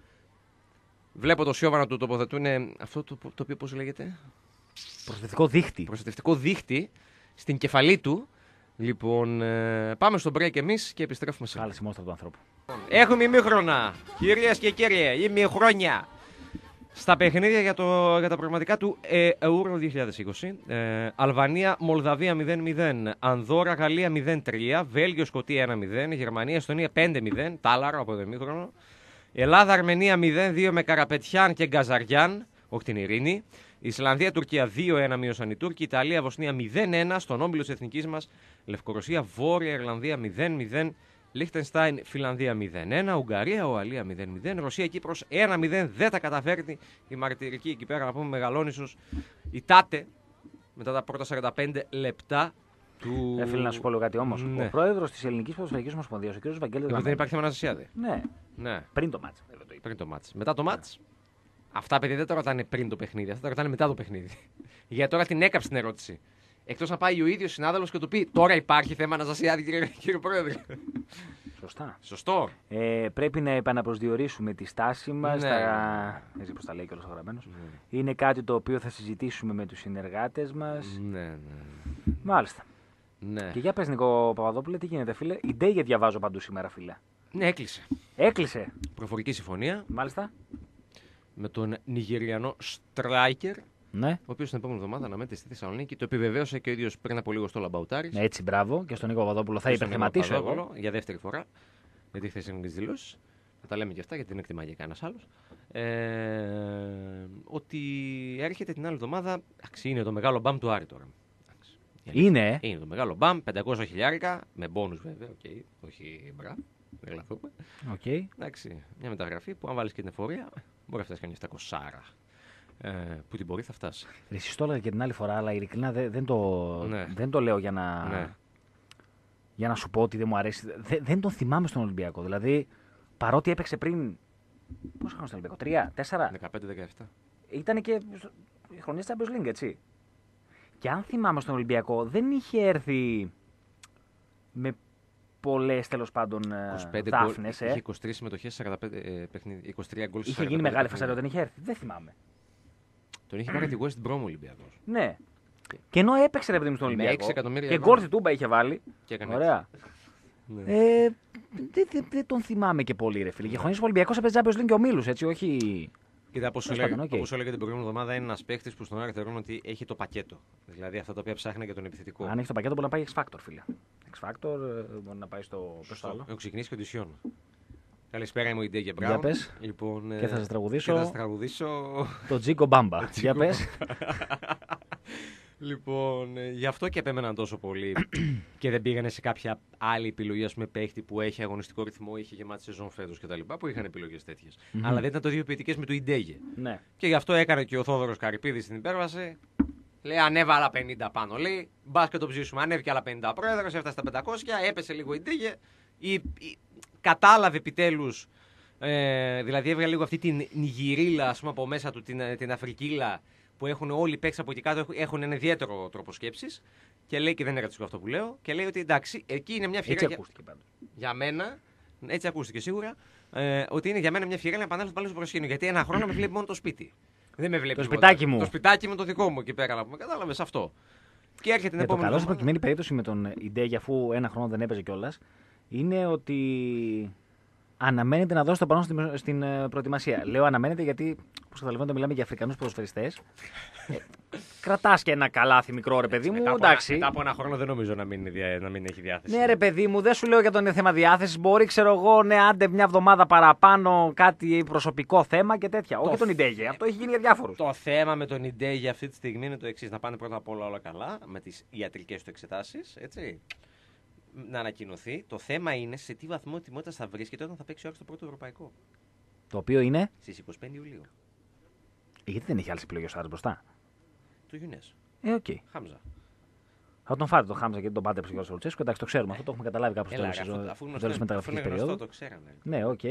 Βλέπω το Σιώβα να του τοποθετούν αυτό το οποίο πώς λέγεται.
Προστατευτικό δίχτυ.
Προστατευτικό δίχτυ στην κεφαλή του. Λοιπόν, πάμε στο break εμείς και επιστρέφουμε σε λίγο.
Χάλασε μόστρα του ανθρώπου.
Έχουμε ημίχρονα, κυρίες και κύριοι, ημίχρονια. Στα παιχνίδια για τα πραγματικά του Euro 2020. Αλβανία, Μολδαβία 0-0. Ανδόρα, Γαλλία 0-3. Βέλγιο, Σκωτία 1-0. Γερμανία, Εστονία 5-0. Τάλαρο από το ημίχρονο. Ελλάδα, Αρμενία 0-2 με Καραπετιάν και Γκαζαριάν. Όχι την Ειρήνη. Ισλανδία, Τουρκία 2-1 μείωσαν οι Τούρκοι. Ιταλία, Βοσνία 0-1 στον όμιλο της εθνικής μας. Λευκορωσία, Βόρεια Ιρλανδία 0-0. Λίχτενστάιν, Φιλανδία 0-1, Ουγγαρία, Ουαλία 0-0, Ρωσία, Κύπρος 1-0, δεν τα καταφέρνει η μαρτυρική εκεί πέρα να πούμε Μεγαλόνισσος. Η Τάτε μετά τα πρώτα 45 λεπτά του.
Φίλε, να σου πω λίγο κάτι όμως.
Ναι.
Ο πρόεδρος της Ελληνικής Ποδοσφαιρικής Ομοσπονδίας, ο κ. Βαγγέλης
Δεν
Δαμέλης.
υπάρχει θέμα να ζησιάδε.
Ναι,
Ναι,
πριν το μάτς.
πριν το μάτς. Μετά το μάτς. Αυτά παιδιά δεν τα ρωτάνε πριν το παιχνίδι, αυτά τα ρωτάνε μετά το παιχνίδι. Γιατί τώρα την έκαψε την ερώτηση. Εκτός να πάει ο ίδιος συνάδελφος και του πει τώρα υπάρχει θέμα να ζησιάδε, κύριε Πρόεδρε.
Σωστά.
Σωστό.
Πρέπει να επαναπροσδιορίσουμε τη στάση μας.
Ναι.
Έτσι πώς τα λέει κιόλας ο γραμμένος. Είναι κάτι το οποίο θα συζητήσουμε με τους συνεργάτες μας.
Ναι.
Μάλιστα.
Ναι.
Και για πες Νικό Παπαδόπουλε, τι γίνεται φίλε. Η Ντέγε διαβάζω παντού σήμερα φίλε.
Ναι, έκλεισε.
Έκλεισε.
Προφορική συμφωνία
Μάλιστα.
με τον Νιγηριανό Striker,
Ναι.
ο οποίος την επόμενη εβδομάδα αναμένεται στη Θεσσαλονίκη. Το επιβεβαίωσε και ο ίδιος πριν από λίγο στο Λαμπαουτάρης.
Έτσι, μπράβο. Και στον Νίκο Παπαδόπουλο θα
Και στον
υπερθεματίσω
Νίκο
εγώ.
Παπαδόπουλο, για δεύτερη φορά. Γιατί χθες είναι τις δηλώσεις. Θα τα λέμε και αυτά γιατί δεν εκτιμάει και κανένας άλλος. Ότι έρχεται την άλλη εβδομάδα. Είναι το μεγάλο μπαμ του Άρη τώρα.
Είναι.
Είναι το μεγάλο μπαμ, 500 χιλιάρικα, με μπόνους βέβαια, όχι μπράβο, δεν γλαφούμε.
Okay.
Εντάξει, μια μεταγραφή που αν βάλεις και την εφορία, μπορεί να φτάσει κανείς 700. Που την μπορεί θα φτάσει.
Εσείς το έλεγα και την άλλη φορά, αλλά ειλικρινά δεν το λέω για να, για να σου πω ότι δεν μου αρέσει. Δεν τον θυμάμαι στον Ολυμπιακό. Δηλαδή, παρότι έπαιξε πριν. Πόσο χρόνο στον Ολυμπιακό, 3, 4.
15-17.
Ήταν και η χρονιά της Champions League, έτσι. Και αν θυμάμαι στον Ολυμπιακό, δεν είχε έρθει με πολλές τέλος πάντων δάφνες.
Είχε 23 συμμετοχές, 45 παιχνίδια, 23 γκολ.
Είχε γίνει μεγάλη φασαρία όταν είχε έρθει. Δεν θυμάμαι.
Τον είχε πάρει τη West Brom Ολυμπιακός.
Ναι. Και ενώ έπαιξε ρε παιδί μου στον Ολυμπιακό. Και γκολ στη Τούμπα είχε βάλει. Ωραία.
Ναι.
Δεν τον θυμάμαι και πολύ, ρε φίλε. Και χρονιά ο Ολυμπιακός έπαιζε Champions League και ομίλους, έτσι, όχι.
Κοίτα, όπως έλεγα την προηγούμενη εβδομάδα, είναι ένας παίχτης που στον Άρη θεωρούν ότι έχει το πακέτο. Δηλαδή αυτά τα οποία ψάχνει για τον επιθετικό.
Αν έχει το πακέτο, μπορεί να πάει X Factor, φίλε. X Factor, μπορεί να πάει στο. Ποιο άλλο.
Έχω ξεκινήσει και οντισιόν. Καλησπέρα, είμαι ο Ιντέγε Μπράουν.
Για πες.
Λοιπόν,
και θα σας τραγουδήσω. Το Τζίκο Μπάμπα. Για πες.
Λοιπόν, γι' αυτό και επέμεναν τόσο πολύ και δεν πήγανε σε κάποια άλλη επιλογή, ας πούμε, παίχτη που έχει αγωνιστικό ρυθμό, είχε γεμάτη σεζόν φέτος κτλ. Που είχαν επιλογές τέτοιες. Αλλά δεν ήταν το δύο ποιητικές με το Ιντέγε.
Ναι.
Και γι' αυτό έκανε και ο Θόδωρος Καρυπίδης στην υπέρβαση. Λέει, ανέβαλα 50 πάνω. Λέει, μπας και το ψήσουμε. Ανέβηκε άλλα 50 πρόεδρος, έφτασε στα 500, έπεσε λίγο Ιντέγε. Κατάλαβε επιτέλους. Δηλαδή έβγαλε λίγο αυτή την νιγηρίλα, ας πούμε, από μέσα του, την Αφρικίλα, που έχουν όλοι οι παίκτες από εκεί κάτω, έχουν ένα ιδιαίτερο τρόπο σκέψης. Και λέει, και δεν είναι ρατσιστικό αυτό που λέω, και λέει ότι εντάξει, εκεί είναι μια ευκαιρία.
Έτσι ακούστηκε πάντως.
Για μένα, έτσι ακούστηκε σίγουρα, ότι είναι για μένα μια ευκαιρία να επανέλθω πάλι στο προσκήνιο. Γιατί ένα χρόνο με βλέπει μόνο το σπίτι. Δεν με βλέπει.
Το σπιτάκι μου.
Το σπιτάκι μου το δικό μου εκεί πέρα να πούμε. Κατάλαβες αυτό. Και έρχεται την επόμενη.
Το καλό στην προκειμένη περίπτωση με τον Ιντέγε, αφού ένα χρόνο δεν έπαιζε κιόλας, είναι ότι αναμένεται να δώσει το παρόν στην προετοιμασία. Λέω αναμένεται γιατί, όπως καταλαβαίνετε, μιλάμε για Αφρικανούς ποδοσφαιριστές. Κρατάς και ένα καλάθι μικρό, ρε παιδί μου. Εντάξει.
Μετά από ένα χρόνο δεν νομίζω να μην έχει διάθεση.
Ναι, ρε παιδί μου, δεν σου λέω για τον θέμα διάθεση. Μπορεί, ξέρω εγώ, ναι, άντε μια εβδομάδα παραπάνω, κάτι προσωπικό θέμα και τέτοια. Όχι τον Ιντέγε. Αυτό έχει γίνει για διάφορους.
Το θέμα με τον Ιντέγε αυτή τη στιγμή είναι το εξής: να πάνε πρώτα απ' όλα καλά με τις ιατρικές του εξετάσεις. Έτσι. Να ανακοινωθεί. Το θέμα είναι σε τι βαθμό ετοιμότητα θα βρίσκεται όταν θα παίξει ο Άρης στο πρώτο ευρωπαϊκό.
Το οποίο είναι.
Στις 25 Ιουλίου.
Γιατί δεν έχει άλλες επιλογές ο Άρης μπροστά.
Του Γιουνές.
Οκ.
Χάμζα.
Θα τον φάτε τον Χάμζα γιατί τον πάντεψε και ο Λουτσέσκο. Εντάξει, το ξέρουμε αυτό, το έχουμε καταλάβει κάπου στο τέλος της μεταγραφικής περίοδου.
Το ξέρανε.
Ναι, οκ.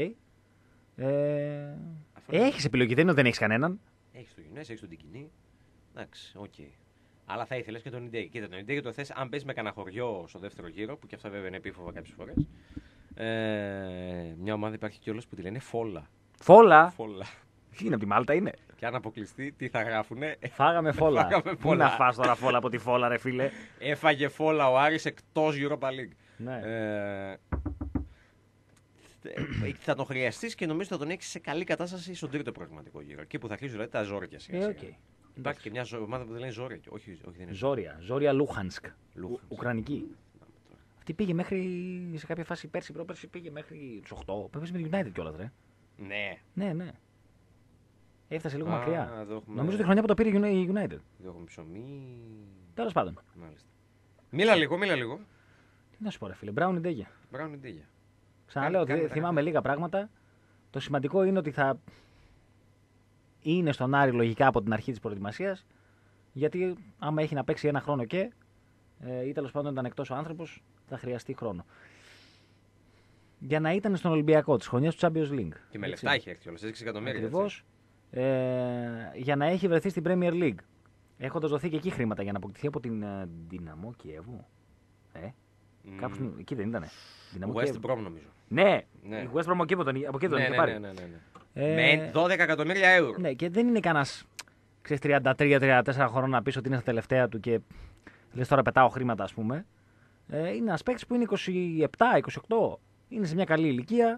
Έχεις επιλογή, δεν είναι ότι δεν έχεις κανέναν.
Έχεις τον Γιουνές, έχεις τον Τικινή. Εντάξει, οκ. Αλλά θα ήθελες και τον Ιντέγε. Κοίτα, τον Ιντέγε το θες αν παίζει με κανένα χωριό στο δεύτερο γύρο, που και αυτά βέβαια είναι επίφοβα κάποιες φορές. Μια ομάδα υπάρχει κιόλας που τη λένε Φόλα.
Φόλα!
Φόλα.
Τι είναι, από τη Μάλτα είναι.
Και αν αποκλειστεί, τι θα γράφουνε.
Φάγαμε Φόλα. Πού να φας τώρα Φόλα από τη Φόλα, ρε φίλε.
Έφαγε Φόλα ο Άρης εκτός Europa League.
Ναι.
Θα τον χρειαστείς και νομίζω θα τον έχεις σε καλή κατάσταση στον τρίτο προγραμματικό γύρο. Εκεί που θα αρχίσουν δηλαδή τα ζόρια σιγά. Υπάρχει και μια ομάδα που δεν λένε Ζόρια. Όχι, δεν είναι
Ζόρια Λούχανσκ. Ουκρανική. Αυτή πήγε μέχρι σε κάποια φάση πρόπερση πήγε μέχρι τους 8. Πήγε με την United κιόλας, ρε. Ναι. Έφτασε λίγο μακριά. Νομίζω τη χρονιά που το πήρε η United.
Δεν έχουμε ψωμί.
Τέλος πάντων.
Μάλιστα. Μίλα λίγο.
Τι να σου πω, ρε φίλε. Μπράουν Ιντέγε.
Μπράουν-Ιντέγε.
Ξαναλέω ότι θυμάμαι λίγα πράγματα. Το σημαντικό είναι ότι θα είναι στον Άρη λογικά από την αρχή της προετοιμασίας. Γιατί άμα έχει να παίξει ένα χρόνο και ή τέλος πάντων ήταν εκτός ο άνθρωπος, θα χρειαστεί χρόνο. Για να ήταν στον Ολυμπιακό της χρονιάς του Champions League.
Και με λεφτά έχει έρθει όλες, 6 εκατομμύρια.
Ακριβώς. Για να έχει βρεθεί στην Premier League. Έχοντας δοθεί και εκεί χρήματα για να αποκτηθεί από την Δυναμό Κιέβου. Κάπου εκεί δεν ήτανε.
West Brom νομίζω.
Ναι, η West Brom από εκεί τον είχε πάρει.
Ναι. Με 12 εκατομμύρια ευρώ.
Ναι, και δεν είναι κανένας 33-34 χρόνων να πεις ότι είναι στα τελευταία του και λες τώρα πετάω χρήματα, ας πούμε. Είναι ένας παίκτης που είναι 27-28. Είναι σε μια καλή ηλικία.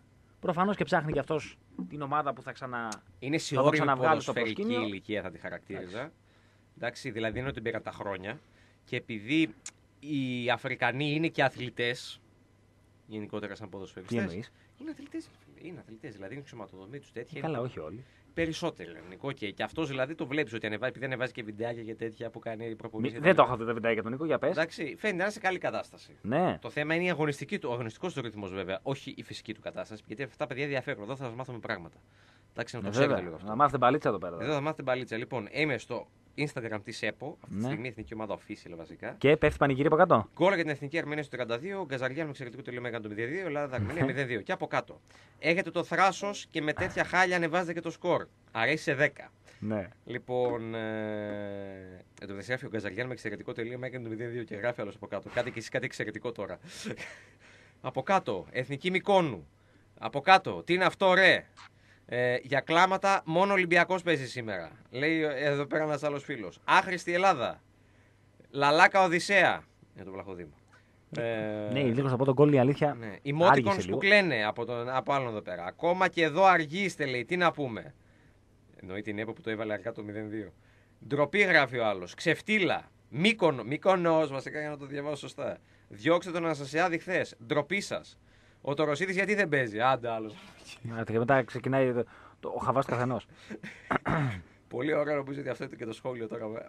Προφανώς και ψάχνει κι αυτός την ομάδα που θα
Είναι σε
θα το
όριμη
ξαναβγάλει στο
ποδοσφαιρική
προσκήνιο.
ηλικία, θα τη χαρακτήριζα. Εντάξει, δηλαδή είναι ότι πήραν τα χρόνια. Και επειδή οι Αφρικανοί είναι και αθλητές, γενικότερα σαν
Τι
ποδοσφαιριστές.
εννοείς?
Είναι αθλητές, φίλε. Είναι αθλητές, δηλαδή είναι ξωματοδομή τους τέτοια.
Καλά, όχι όλοι.
Περισσότερο ελληνικό και αυτό δηλαδή το βλέπει ότι ανεβάζει, επειδή ανεβάζει και βιντεάκια και τέτοια που κάνει προπονήσεις.
Δεν το έχω δει τα βιντεάκια για τον Νίκο, για πες.
Εντάξει, φαίνεται να είναι σε καλή κατάσταση.
Ναι.
Το θέμα είναι ο αγωνιστικός του ρυθμός βέβαια, όχι η φυσική του κατάσταση. Γιατί αυτά τα παιδιά ενδιαφέρουν. Εδώ θα σας μάθουμε πράγματα. Εντάξει, να το ξέρετε
Βέβαια.
λίγο αυτό.
Να μάθετε μπαλίτσα εδώ πέρα.
Εδώ θα μάθετε μπαλίτσα. Λοιπόν, είμαι στο Instagram της ΕΠΟ, αυτή τη
Ναι.
στιγμή εθνική ομάδα official βασικά.
Και πέφτει πανηγύρι από κάτω.
Γκολ για την εθνική Αρμενία στο 32, Γκαζαριάν με εξαιρετικό τελείωμα έκανε το 0-2, Ελλάδα Αρμενία 0-2. Και από κάτω. Έχετε το θράσος και με τέτοια χάλια ανεβάζετε και το σκορ. Αρέσει σε 10.
Ναι.
Λοιπόν, εν τω μεταξύ γράφει ο Γκαζαριάν με εξαιρετικό τελείωμα έκανε το 0-2 και γράφει άλλο από κάτω. Κάτι και εσείς κάτι εξαιρετικό τώρα. Από κάτω, εθνική Μικόνου. Από κάτω, τι είναι αυτό ρε. Για κλάματα μόνο Ολυμπιακός παίζει σήμερα. Λέει εδώ πέρα ένας άλλος φίλος. Άχρηστη Ελλάδα. Λαλάκα Οδυσσέα. Για τον Βλαχοδήμο.
Ναι, λίγο από τον γκολ η αλήθεια.
Ναι.
άργησε
Emoticons που
λίγο.
κλαίνε από άλλον εδώ πέρα. Ακόμα και εδώ αργήστε λέει. Τι να πούμε. Εννοεί την ΕΠΟ που το έβαλε αργά το 0-2. Ντροπή γράφει ο άλλος. Ξεφτύλα. Μύκονος βασικά για να το διαβάσω σωστά. Διώξτε τον Αναστασιάδη χθες. Ντροπή σας. Ο Τωροσίδης γιατί δεν παίζει. Άντε άλλος.
Και μετά ξεκινάει ο χαβάς του καθενός.
Πολύ ωραίο νομίζω ότι αυτό είναι και το σχόλιο τώρα.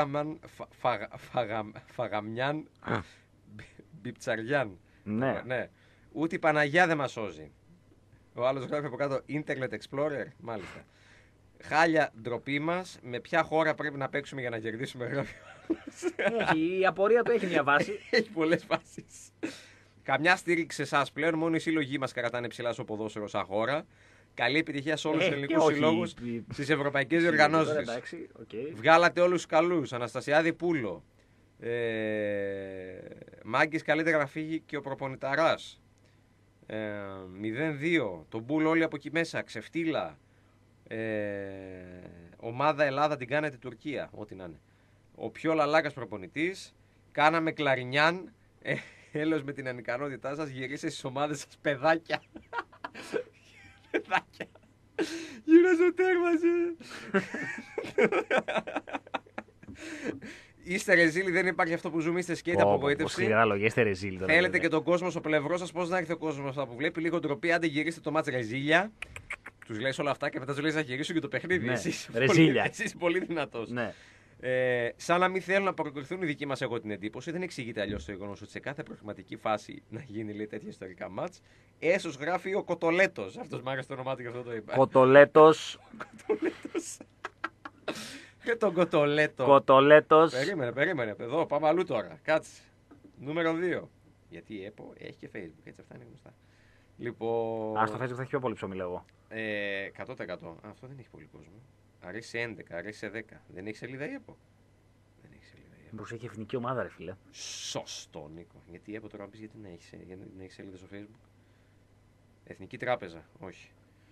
Φαγαμιάν Μπιπτσαριάν.
Ναι.
Ναι. Ούτε η Παναγιά δεν μας σώζει. Ο άλλος γράφει από κάτω Internet Explorer. Μάλιστα. Χάλια ντροπή μας. Με ποια χώρα πρέπει να παίξουμε για να κερδίσουμε, γράφει.
Η απορία του έχει μια βάση.
Έχει πολλές βάσεις. Καμιά στήριξη σε εσάς πλέον. Μόνο οι σύλλογοι μας κρατάνε ψηλά στο ποδόσφαιρο σαν χώρα. Καλή επιτυχία σε όλους τους ελληνικούς συλλόγους στις ευρωπαϊκές διοργανώσεις. Βγάλατε όλους τους καλούς. Αναστασιάδη Πούλο. Μάγκης καλύτερα να φύγει και ο προπονηταράς. 0-2. Τον Πούλο όλοι από εκεί μέσα. Ξεφτύλα. Ομάδα Ελλάδα την κάνετε Τουρκία. Ό,τι να είναι. Ο πιο λαλάκας προπονητής. Κάναμε Κλαρινιάν. Έλεος με την ανικανότητά σας. Γυρίστε στις ομάδες σας παιδάκια. Παιδάκια. Γύρω στο τέρμα σου. Είστε ρεζίλοι, δεν υπάρχει αυτό που ζούμε, είστε σκέτη απογοήτευση.
Σκληρά λόγια, είστε ρεζίλοι.
Θέλετε και τον κόσμο στο πλευρό σας, πώς να έρθει ο κόσμος αυτά που βλέπει, λίγο ντροπή, άντε γυρίστε το μάτς ρεζίλια. Τους λες όλα αυτά και μετά τους λες να γυρίσουν και το παιχνίδι.
Ναι,
Εσείς
ρεζίλια.
πολύ δυνατός.
Ναι.
Σαν να μην θέλουν να προκριθούν οι δικοί μας, έχω την εντύπωση. Δεν εξηγείται αλλιώς το γεγονός ότι σε κάθε προγραμματική φάση να γίνει λέει, τέτοια ιστορικά μάτς. Έσως γράφει ο Κοτολέτος. Αυτός μ' άρεσε το όνομά του και αυτό το είπα.
Κοτολέτος.
Και τον Κοτολέτο.
Κοτολέτος.
Περίμενε. Εδώ πάμε αλλού τώρα. Κάτσε. Νούμερο 2. Γιατί η ΕΠΟ έχει και Facebook, έτσι αυτά είναι γνωστά. Λοιπόν.
Α, στο Facebook θα έχει πιο πολύ ψωμί, λέγω.
100%. Αυτό δεν έχει πολύ κόσμο. Αρέσει σε 11, αρέσει σε 10. Δεν έχει σελίδα η ΕΠΟ. Δεν έχει σελίδα η ΕΠΟ.
Μήπως έχει εθνική ομάδα, ρε φίλε.
Σωστό, Νίκο. Γιατί η ΕΠΟ τώρα να πει γιατί να έχει σελίδα στο Facebook. Εθνική Τράπεζα. Όχι.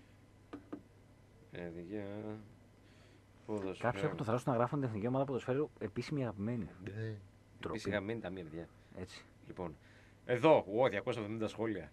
Κάποιοι έχουν το θράσος να γράφουν την εθνική ομάδα ποδοσφαίρου επίσημη αγαπημένη.
Επίσης αγαπημένη τα μία παιδιά.
Έτσι.
Λοιπόν, εδώ, 270 σχόλια.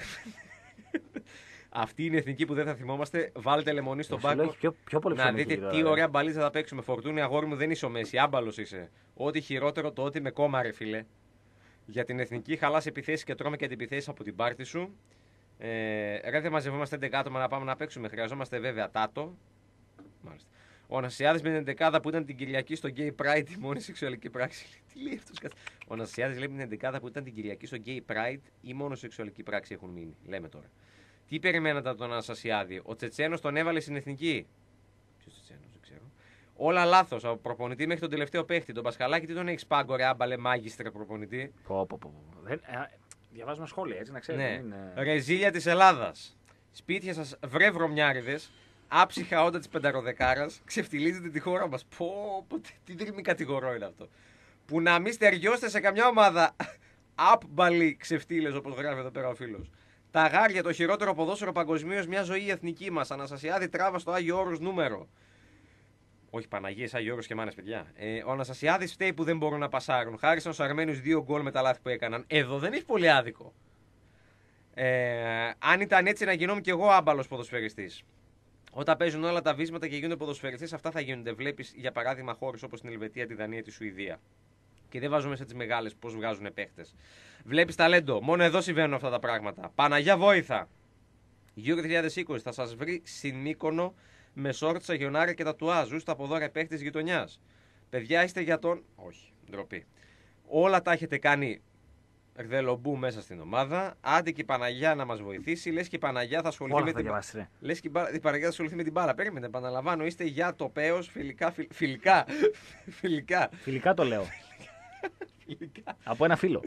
Αυτή είναι η εθνική που δεν θα θυμόμαστε. Βάλτε λεμονί στον πάγκο.
Έχει πιο πολύ
Να
ψωμί
δείτε
εκεί τώρα,
τι
ρε.
ωραία μπαλίτσα θα παίξουμε. Φορτούνι, αγόρι μου, δεν είσαι ο Μέση. Άμπαλος είσαι. Ό,τι χειρότερο το ότι με κόμμα, ρε φίλε. Για την εθνική χαλάς επιθέσεις και τρώμε και αντιπιθέσεις από την πάρτη σου. Ρε, δεν μαζευόμαστε 11 άτομα να πάμε να παίξουμε. Χρειαζόμαστε βέβαια τάτο. Μάλιστα. Ο Αναστασιάδης με την 11 που ήταν την Κυριακή στο Gay Pride, η μόνη σεξουαλική πράξη. Τι λέει αυτός κάτι. Ο Αναστασιάδης λέει με την 11 που ήταν την Κυριακή στο Gay Pride, η μόνο σεξουαλική πράξη έχουν μείνει. Λέμε τώρα. Τι περιμένατε από τον Αναστασιάδη. Ο Τσετσένος τον έβαλε στην εθνική. Ποιος Τσετσένος, δεν ξέρω. Όλα λάθος. Από προπονητή μέχρι τον τελευταίο παίχτη. Τον Πασχαλάκη τι τον έχει πάγκο, ρε άμπαλε μάγιστρε προπονητή.
Διαβάζουμε σχόλια, έτσι να ξέρετε.
Ναι.
Είναι...
Ρεζίλια της Ελλάδας. Σπίτια σας βρε βρωμιάριδες. Άψυχα όντα της πενταροδεκάρας. Ξεφτιλίζετε τη χώρα μας. Τι δρυμή κατηγορώ είναι αυτό. Που να μην στεριώστε σε καμιά ομάδα. Απμπαλί ξεφτύλες όπως γράφει εδώ πέρα ο φίλος. Τα αγάρια, το χειρότερο ποδόσφαιρο παγκοσμίως, μια ζωή εθνική μας. Αναστασιάδη τράβα στο Άγιο Όρος νούμερο. Όχι Παναγίες, Άγιο Όρος και μάνες, παιδιά. Ο Αναστασιάδης φταίει που δεν μπορούν να πασάρουν. Χάρισαν στους Αρμένους 2 γκολ με τα λάθη που έκαναν. Εδώ δεν έχει πολύ άδικο. Αν ήταν έτσι να γινόμουν κι εγώ άμπαλος ποδοσφαιριστής. Όταν παίζουν όλα τα βίσματα και γίνονται ποδοσφαιριστές, αυτά θα γίνονται. Βλέπεις για παράδειγμα χώρες όπως την Ελβετία, τη Δανία, τη Σουηδία. Και δεν βάζουμε σε τις μεγάλες πώς βγάζουν παίχτες. Βλέπεις ταλέντο. Μόνο εδώ συμβαίνουν αυτά τα πράγματα. Παναγιά βόηθα. Euro 2020 θα σας βρει στην Μύκονο με σόρτ, σαγιονάρια και τατουάζ. Ζούστε από δώρα παίχτες γειτονιάς. Παιδιά είστε για τον. Όχι, ντροπή. Όλα τα έχετε κάνει ρδελομπού μέσα στην ομάδα. Άντε και η Παναγιά να μας βοηθήσει. Λες και η Παναγιά θα ασχοληθεί με την μπάλα. Λες και η Παναγιά θα ασχοληθεί με την μπάλα. Περίμενε, επαναλαμβάνω. Είστε για το πέος φιλικά.
Φιλικά το λέω. Από ένα φίλο.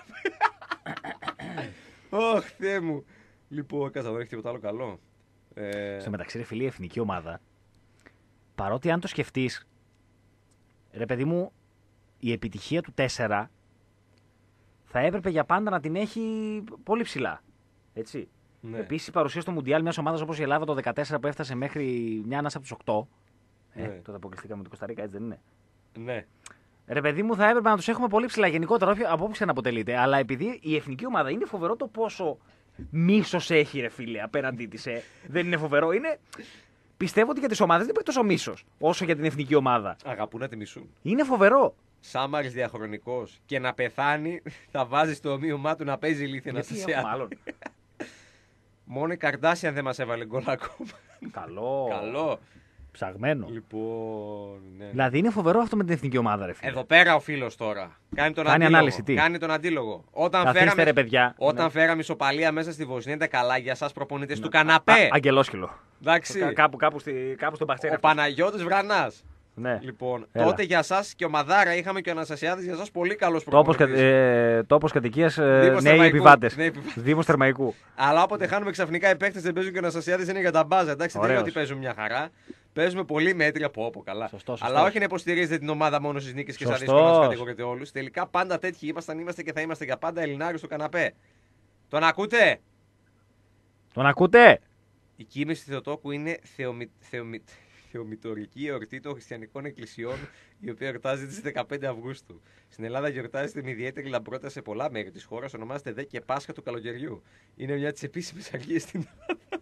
Ωχ, Θεέ μου. Λοιπόν, κάτσα, δεν έχει τίποτα άλλο καλό.
Στο μεταξύ, ρε φίλοι, η εθνική ομάδα, παρότι αν το σκεφτείς, ρε παιδί μου, η επιτυχία του 4 θα έπρεπε για πάντα να την έχει πολύ ψηλά. Έτσι.
Ναι.
Επίσης, η παρουσία στο Μουντιάλ μιας ομάδας όπως η Ελλάδα το 2014 που έφτασε μέχρι μια ανάσα από τους 8.
Ναι.
Τότε αποκλειστήκαμε την Κοσταρίκα, έτσι δεν είναι?
Ναι.
Ρε παιδί μου, θα έπρεπε να τους έχουμε πολύ ψηλά γενικότερα, από όποιο να αποτελείται. Αλλά επειδή η εθνική ομάδα είναι φοβερό το πόσο μίσος έχει, ρε φίλε, απέναντί της. Δεν είναι φοβερό. Είναι... Πιστεύω ότι για τις ομάδες δεν υπάρχει τόσο μίσος όσο για την εθνική ομάδα.
Αγαπούν να τη μισούν.
Είναι φοβερό.
Σάμαρης διαχρονικός και να πεθάνει, θα βάζει στο ομοίωμά του να παίζει ηλίθεια να σε
μάλλον.
Μόνο η Καρντάσιαν δεν μας έβαλε γκολ ακόμα.
Καλό. Ψαγμένο.
Λοιπόν, ναι.
Δηλαδή είναι φοβερό αυτό με την εθνική ομάδα, ρε φίλε.
Εδώ πέρα ο φίλος τώρα. Κάνει τον
αντίλογο. Ανάλυση, τι?
Κάνει τον αντίλογο.
Καθίστε, ρε παιδιά.
Όταν φέραμε ισοπαλία μέσα στη Βοσνία, τα καλά για εσάς προπονητές του καναπέ.
Αγγελόσκυλο.
Εντάξει.
Κάπου στον Παχτσέρι.
Ο Παναγιώτης Βρανάς.
Ναι.
Λοιπόν, τότε για εσάς και ο Μαδάρα είχαμε και ο Αναστασιάδης για εσάς πολύ καλός προπονητής.
Τόπος κατοικίας νέοι επιβάτες. Δήμος Θερμαϊκού.
Αλλά όποτε χάνουμε ξαφνικά οι παίκτες δεν παίζουν και ο Αναστασιάδης είναι για τα μπάζα. Εντάξει, δεν είναι ότι παίζουν μια χαρά. Παίζουμε πολύ μέτρια από καλά.
Σωστός.
Αλλά όχι να υποστηρίζετε την ομάδα μόνο στις νίκες και στα δύσκολα να τους κατηγορείτε όλους. Τελικά πάντα τέτοιοι είμαστε και θα είμαστε για πάντα Ελληνάροι στο καναπέ. Τον ακούτε?
Τον ακούτε?
Η κοίμηση του Θεοτόκου είναι θεομητορική εορτή των χριστιανικών εκκλησιών, η οποία εορτάζεται στις 15 Αυγούστου. Στην Ελλάδα γιορτάζεται με ιδιαίτερη λαμπρότητα σε πολλά μέρη της χώρας, ονομάζεται δε και Πάσχα του καλοκαιριού. Είναι μια της επίσημες αργίες στην Ελλάδα.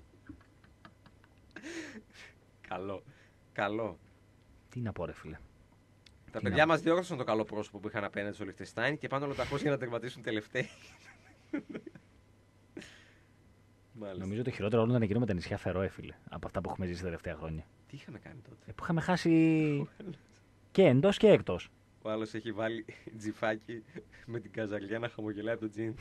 Καλό.
Τι να πω, ρε φίλε.
Τα παιδιά μας διόρθωσαν το καλό πρόσωπο που είχαν απέναντι στο Λιχτεστάιν και πάνε ολοταχώς για να τερματίσουν τελευταίοι.
Νομίζω το χειρότερο όλο ήταν εκείνο με τα νησιά Φερόε, φίλε. Από αυτά που έχουμε ζήσει τα τελευταία χρόνια.
Τι είχαμε κάνει τότε?
Που είχαμε χάσει και εντός και εκτός.
Ο άλλος έχει βάλει τζιφάκι με την καζαριά να χαμογελάει από το τζιν.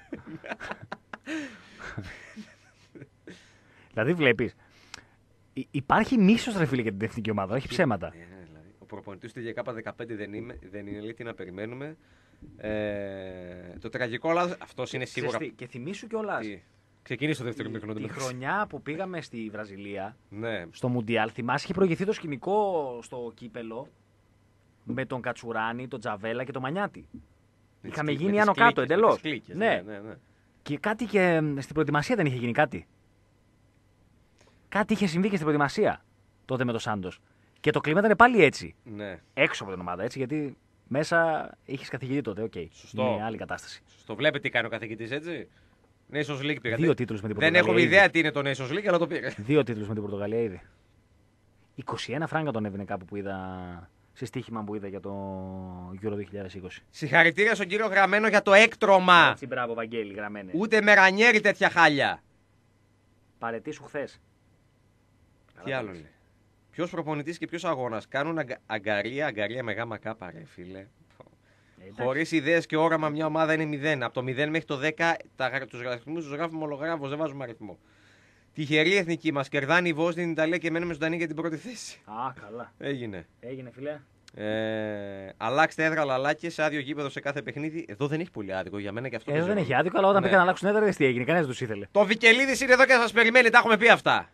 Δηλαδή βλέπεις, υπάρχει μίσος, ρε φίλε, για την εθνική ομάδα, όχι ψέματα.
Δηλαδή, ο προπονητής του ΔΚ15 δεν είναι, λέει, τι να περιμένουμε. Το τραγικό, αλλά αυτός είναι σίγουρα.
Και θυμίσου κιόλας.
Ξεκίνησε το δεύτερο μήχρονο.
Τη χρονιά που πήγαμε στη Βραζιλία,
ναι.
Στο Μουντιάλ, θυμάσαι, είχε προηγηθεί το σκηνικό στο κύπελο με τον Κατσουράνη, τον Τζαβέλα και τον Μανιάτη. Είχαμε γίνει άνω κάτω εντελώς.
Ναι.
Και κάτι και στην προετοιμασία δεν είχε γίνει κάτι. Κάτι είχε συμβεί και στην προετοιμασία τότε με τον Σάντος. Και το κλίμα ήταν πάλι έτσι.
Ναι.
Έξω από την ομάδα, έτσι, γιατί μέσα είχε καθηγητή τότε. Okay.
Σωστό.
Είναι άλλη κατάσταση.
Σωστό. Βλέπετε τι κάνει ο καθηγητής, έτσι. Nations League πήγατε.
2 τίτλους με την Πορτογαλία.
Δεν έχουμε ιδέα τι είναι το Nations League, αλλά το πήγα.
2 τίτλους με την Πορτογαλία ήδη. 21 φράγκα τον έβαινε κάπου που είδα. Σε στοίχημα που είδα για το Euro 2020.
Συγχαρητήρια στον κύριο Γραμμένο για το έκτρωμα.
Έτσι, μπράβο, Βαγγέλη, Γραμμένε.
Ούτε με ρανιέρι τέτοια χάλια.
Παρετήσου χθες.
Τι άλλο λέει. Ποιος προπονητής και ποιος αγώνας κάνουν αγκαρία με γάμα κάπα, ρε φίλε. Χωρίς ιδέες και όραμα μια ομάδα είναι 0. Από το 0 μέχρι το 10 τους αριθμούς τους γράφουμε ολογράφος, δεν βάζουμε αριθμό. Τυχερή εθνική μας, κερδάνει η Βόσνη, την Ιταλία και μένουμε ζωντανή για την πρώτη θέση.
Α, καλά.
Έγινε,
φίλε.
Αλλάξτε έδρα λαλάκες, άδειο γήπεδο σε κάθε παιχνίδι. Εδώ δεν έχει πολύ άδικο για μένα και αυτό.
Εδώ δεν έχει άδικο, αλλά όταν πήγαν να αλλάξουν έδρα, τι έγινε, κανένας τους ήθελε.
Το Βικελίδης είναι εδώ και σας περιμένει, τα έχουμε πει αυτά.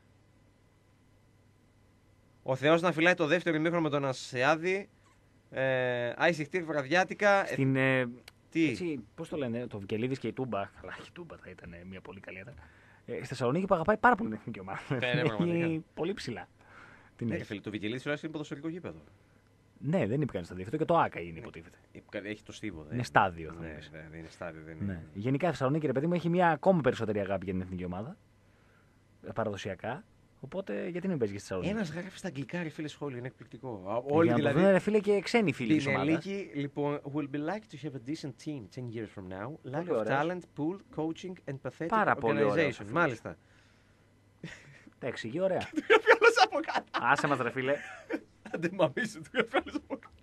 Ο Θεός να φυλάει το δεύτερο ημίχρονο με τον Ασιάδη. Άισιχτήρ βραδιάτικα. Τι.
Έτσι, πώς το λένε, το Βικελίδης και η Τούμπα. Καλά, η Τούμπα θα ήταν μια πολύ καλή έδρα. Στη Θεσσαλονίκη που αγαπάει πάρα πολύ την εθνική ομάδα.
Ναι,
πολύ ψηλά.
Ναι, φίλε, το Βικελίδης τουλάχιστον είναι ποδοσφαιρικό γήπεδο.
Ναι, δεν είπε κανεί στο αντίθετο και το ΆΚΑ είναι υποτίθεται.
Έχει το στίβο.
Είναι στάδιο. Θα
Ναι, δεν είναι στάδιο. Δεν
ναι.
είναι.
Γενικά η Θεσσαλονίκη, ρε παιδί μου, έχει μια ακόμα περισσότερη αγάπη για την εθνική ομάδα. Παραδοσιακά. Οπότε γιατί να μην παίζει και στη Θεσσαλονίκη.
Ένας γράφει στα αγγλικά, ρε φίλε, σχόλιο. Είναι εκπληκτικό.
Όλοι
Όλοι
να
δηλαδή.
το δουν, ρε φίλε, και ξένοι φίλοι της
Την
ομάδας.
Ελίκη, λοιπόν, will be like to have a decent team 10 years from now. Lack
Πολύ
of
ωραίος.
talent, pool, coaching and pathetic
Πάρα πολύ ωραίος
organization.
ο
Μάλιστα.
Τα εξηγεί ωραία.
Ποιος από κάτω.
Άσε μας, ρε φίλε.
Άντε μαμίσου, του γράφει από κάτω.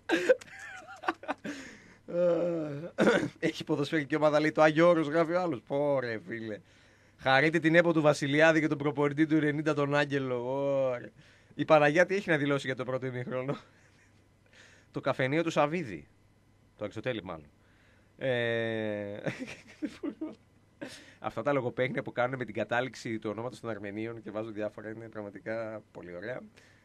Έχει ποδοσφαιρική ομάδα, λέει το Άγιο Όρος, γράφει ο άλλος. Πόρε, φίλε. Χαρείτε την έπο του Βασιλιάδη και τον προπονητή του 90 τον Άγγελο. Ωρε. Η Παναγιά τι έχει να δηλώσει για το πρώτο ημίχρονο. Το καφενείο του Σαββίδη. Το Αριστοτέλη μάλλον. Αυτά τα λογοπαίγνια που κάνουν με την κατάληξη του ονόματος των Αρμενίων και βάζουν διάφορα είναι πραγματικά πολύ ωραία.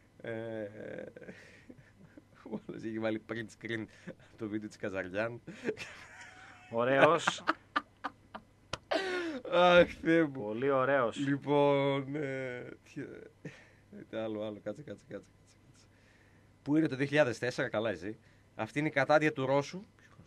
Ο άλλος έχει βάλει print screen το βίντεο της Καζαριάν.
Ωραίος.
Αχ, Θεέ μου.
Πολύ ωραίος.
Λοιπόν, άλλο, κάτσε. Πού είναι το 2004, καλά εσύ. Αυτή είναι η κατάδια του Ρώσου.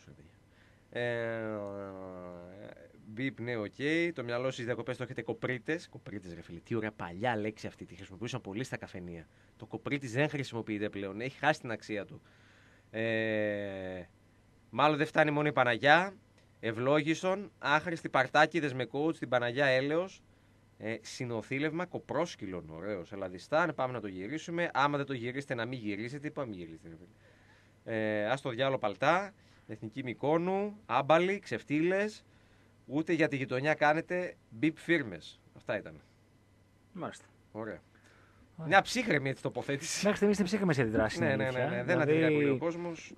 Μπιπ, ναι, οκ. Το μυαλό στις διακοπές το έχετε κοπρίτες. Κοπρίτες, ρε φίλε. Τι ωραία παλιά λέξη αυτή. Τη χρησιμοποιούσαν πολύ στα καφενεία. Το κοπρίτης δεν χρησιμοποιείται πλέον. Έχει χάσει την αξία του. Μάλλον δεν φτάνει μόνο η Παναγιά. Ευλόγησον, άχρηστη Παρτάκηδες με coach, την Παναγιά Έλεος. Συνοθήλευμα κοπρόσκυλων. Ωραίος. Ελλαδιστάν, πάμε να το γυρίσουμε. Άμα δεν το γυρίσετε, να μην γυρίσετε. Είπα, μην γυρίσετε. Ας το διάλο Παλτά. Εθνική Μυκόνου. Άμπαλοι, ξεφτύλες. Ούτε για τη γειτονιά κάνετε μπιπ φίρμες. Αυτά ήταν.
Μάλιστα.
Ωραία. Μια ψύχρεμη έτσι τοποθέτηση.
Μέχρι στιγμής είναι ψύχρεμες οι αντιδράσεις.
Ναι. Δεν αντιδράει πολύ ο κόσμος.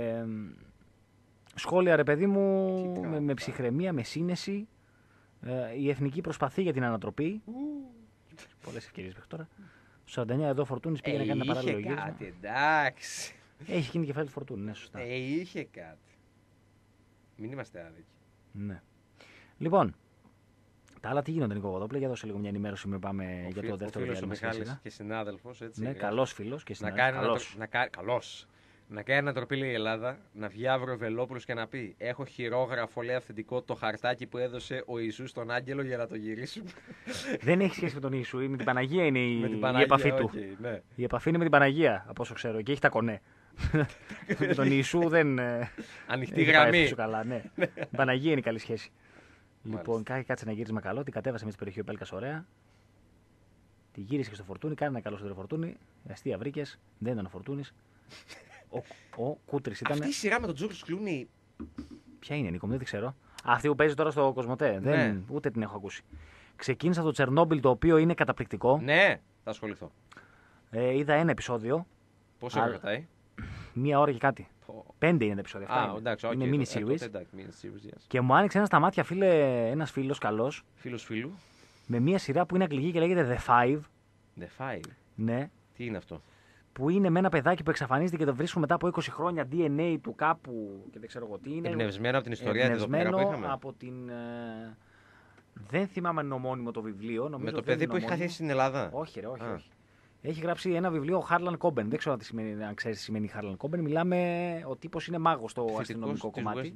Σχόλια, ρε παιδί μου, με ψυχραιμία, με σύνεση. Η εθνική προσπαθεί για την ανατροπή. Πολλές ευκαιρίες μέχρι τώρα. Στο 49 εδώ ο Φορτούνης πήγε να κάνει ένα παράλληλο γύρισμα.
Είχε κάτι, εντάξει.
Έχει γίνει κεφάλι του Φορτούνη, ναι, σωστά.
Είχε κάτι. Μην είμαστε άδικοι.
Ναι. Λοιπόν, τα άλλα τι γίνονται, Νίκο Γοδόπουλε, για δώσε λίγο μια ενημέρωση με πάμε για το δεύτερο διάλειμμα.
Ο Μιχάλης και συνάδελφος, έτσι.
Ναι, καλός φίλος και συνάδελφος.
Καλός. Να κάνει ανατροπή, λέει η Ελλάδα, να βγει αύριο ο Βελόπουλος και να πει: έχω χειρόγραφο, λέει, αυθεντικό το χαρτάκι που έδωσε ο Ιησούς στον Άγγελο για να το γυρίσουμε.
Δεν έχει σχέση με τον Ιησού, με την Παναγία είναι η
Παναγία,
επαφή του.
Ναι.
Η επαφή είναι με την Παναγία, από όσο ξέρω, και έχει τα κονέ. Με τον Ιησού δεν.
Ανοιχτή γραμμή.
Καλά, ναι. Η Παναγία είναι η καλή σχέση. Λοιπόν, κάτσε ένα γύρισμα καλό, την κατέβασε με την περιοχή ο Πέλκας, ωραία. Τη γύρισε και στο Φορτούνι, κάνει ένα καλό στο Φορτούνι. Αστεία βρήκε, δεν ήταν ο Φορτούνη. Ο Κούτρης ήταν.
Αυτή η σειρά με τον Τζόρτζ Κλούνι.
Ποια είναι, Νίκο, δεν τη ξέρω. Αυτή που παίζει τώρα στο Κοσμοτέ.
Ναι.
Ούτε την έχω ακούσει. Ξεκίνησα το Τσερνόμπιλ, το οποίο είναι καταπληκτικό.
Ναι, θα ασχοληθώ.
Είδα ένα επεισόδιο.
Πόσο ώρα κρατάει?
1 ώρα και κάτι. 5 είναι τα επεισόδια αυτά.
Εντάξει,
είναι mini series.
Yes.
Και μου άνοιξε ένα στα μάτια, φίλε, ένα φίλο καλό.
Φίλος φίλου.
Με μια σειρά που είναι αγγλική και λέγεται The Five.
The Five.
Ναι.
Τι είναι αυτό?
Που είναι με ένα παιδάκι που εξαφανίζεται και το βρίσκουν μετά από 20 χρόνια DNA του κάπου και δεν ξέρω εγώ τι είναι.
Εμπνευσμένο από την ιστορία της εδώ πέρα που είχαμε.
Από την. Δεν θυμάμαι αν είναι ομώνυμο το βιβλίο.
Με το παιδί που έχει χαθεί στην Ελλάδα.
Όχι, όχι. Έχει γράψει ένα βιβλίο ο Χάρλαν Κόμπεν. Δεν ξέρω αν ξέρει τι σημαίνει Χάρλαν Κόμπεν. Μιλάμε, ο τύπος είναι μάγος στο αστυνομικό κομμάτι.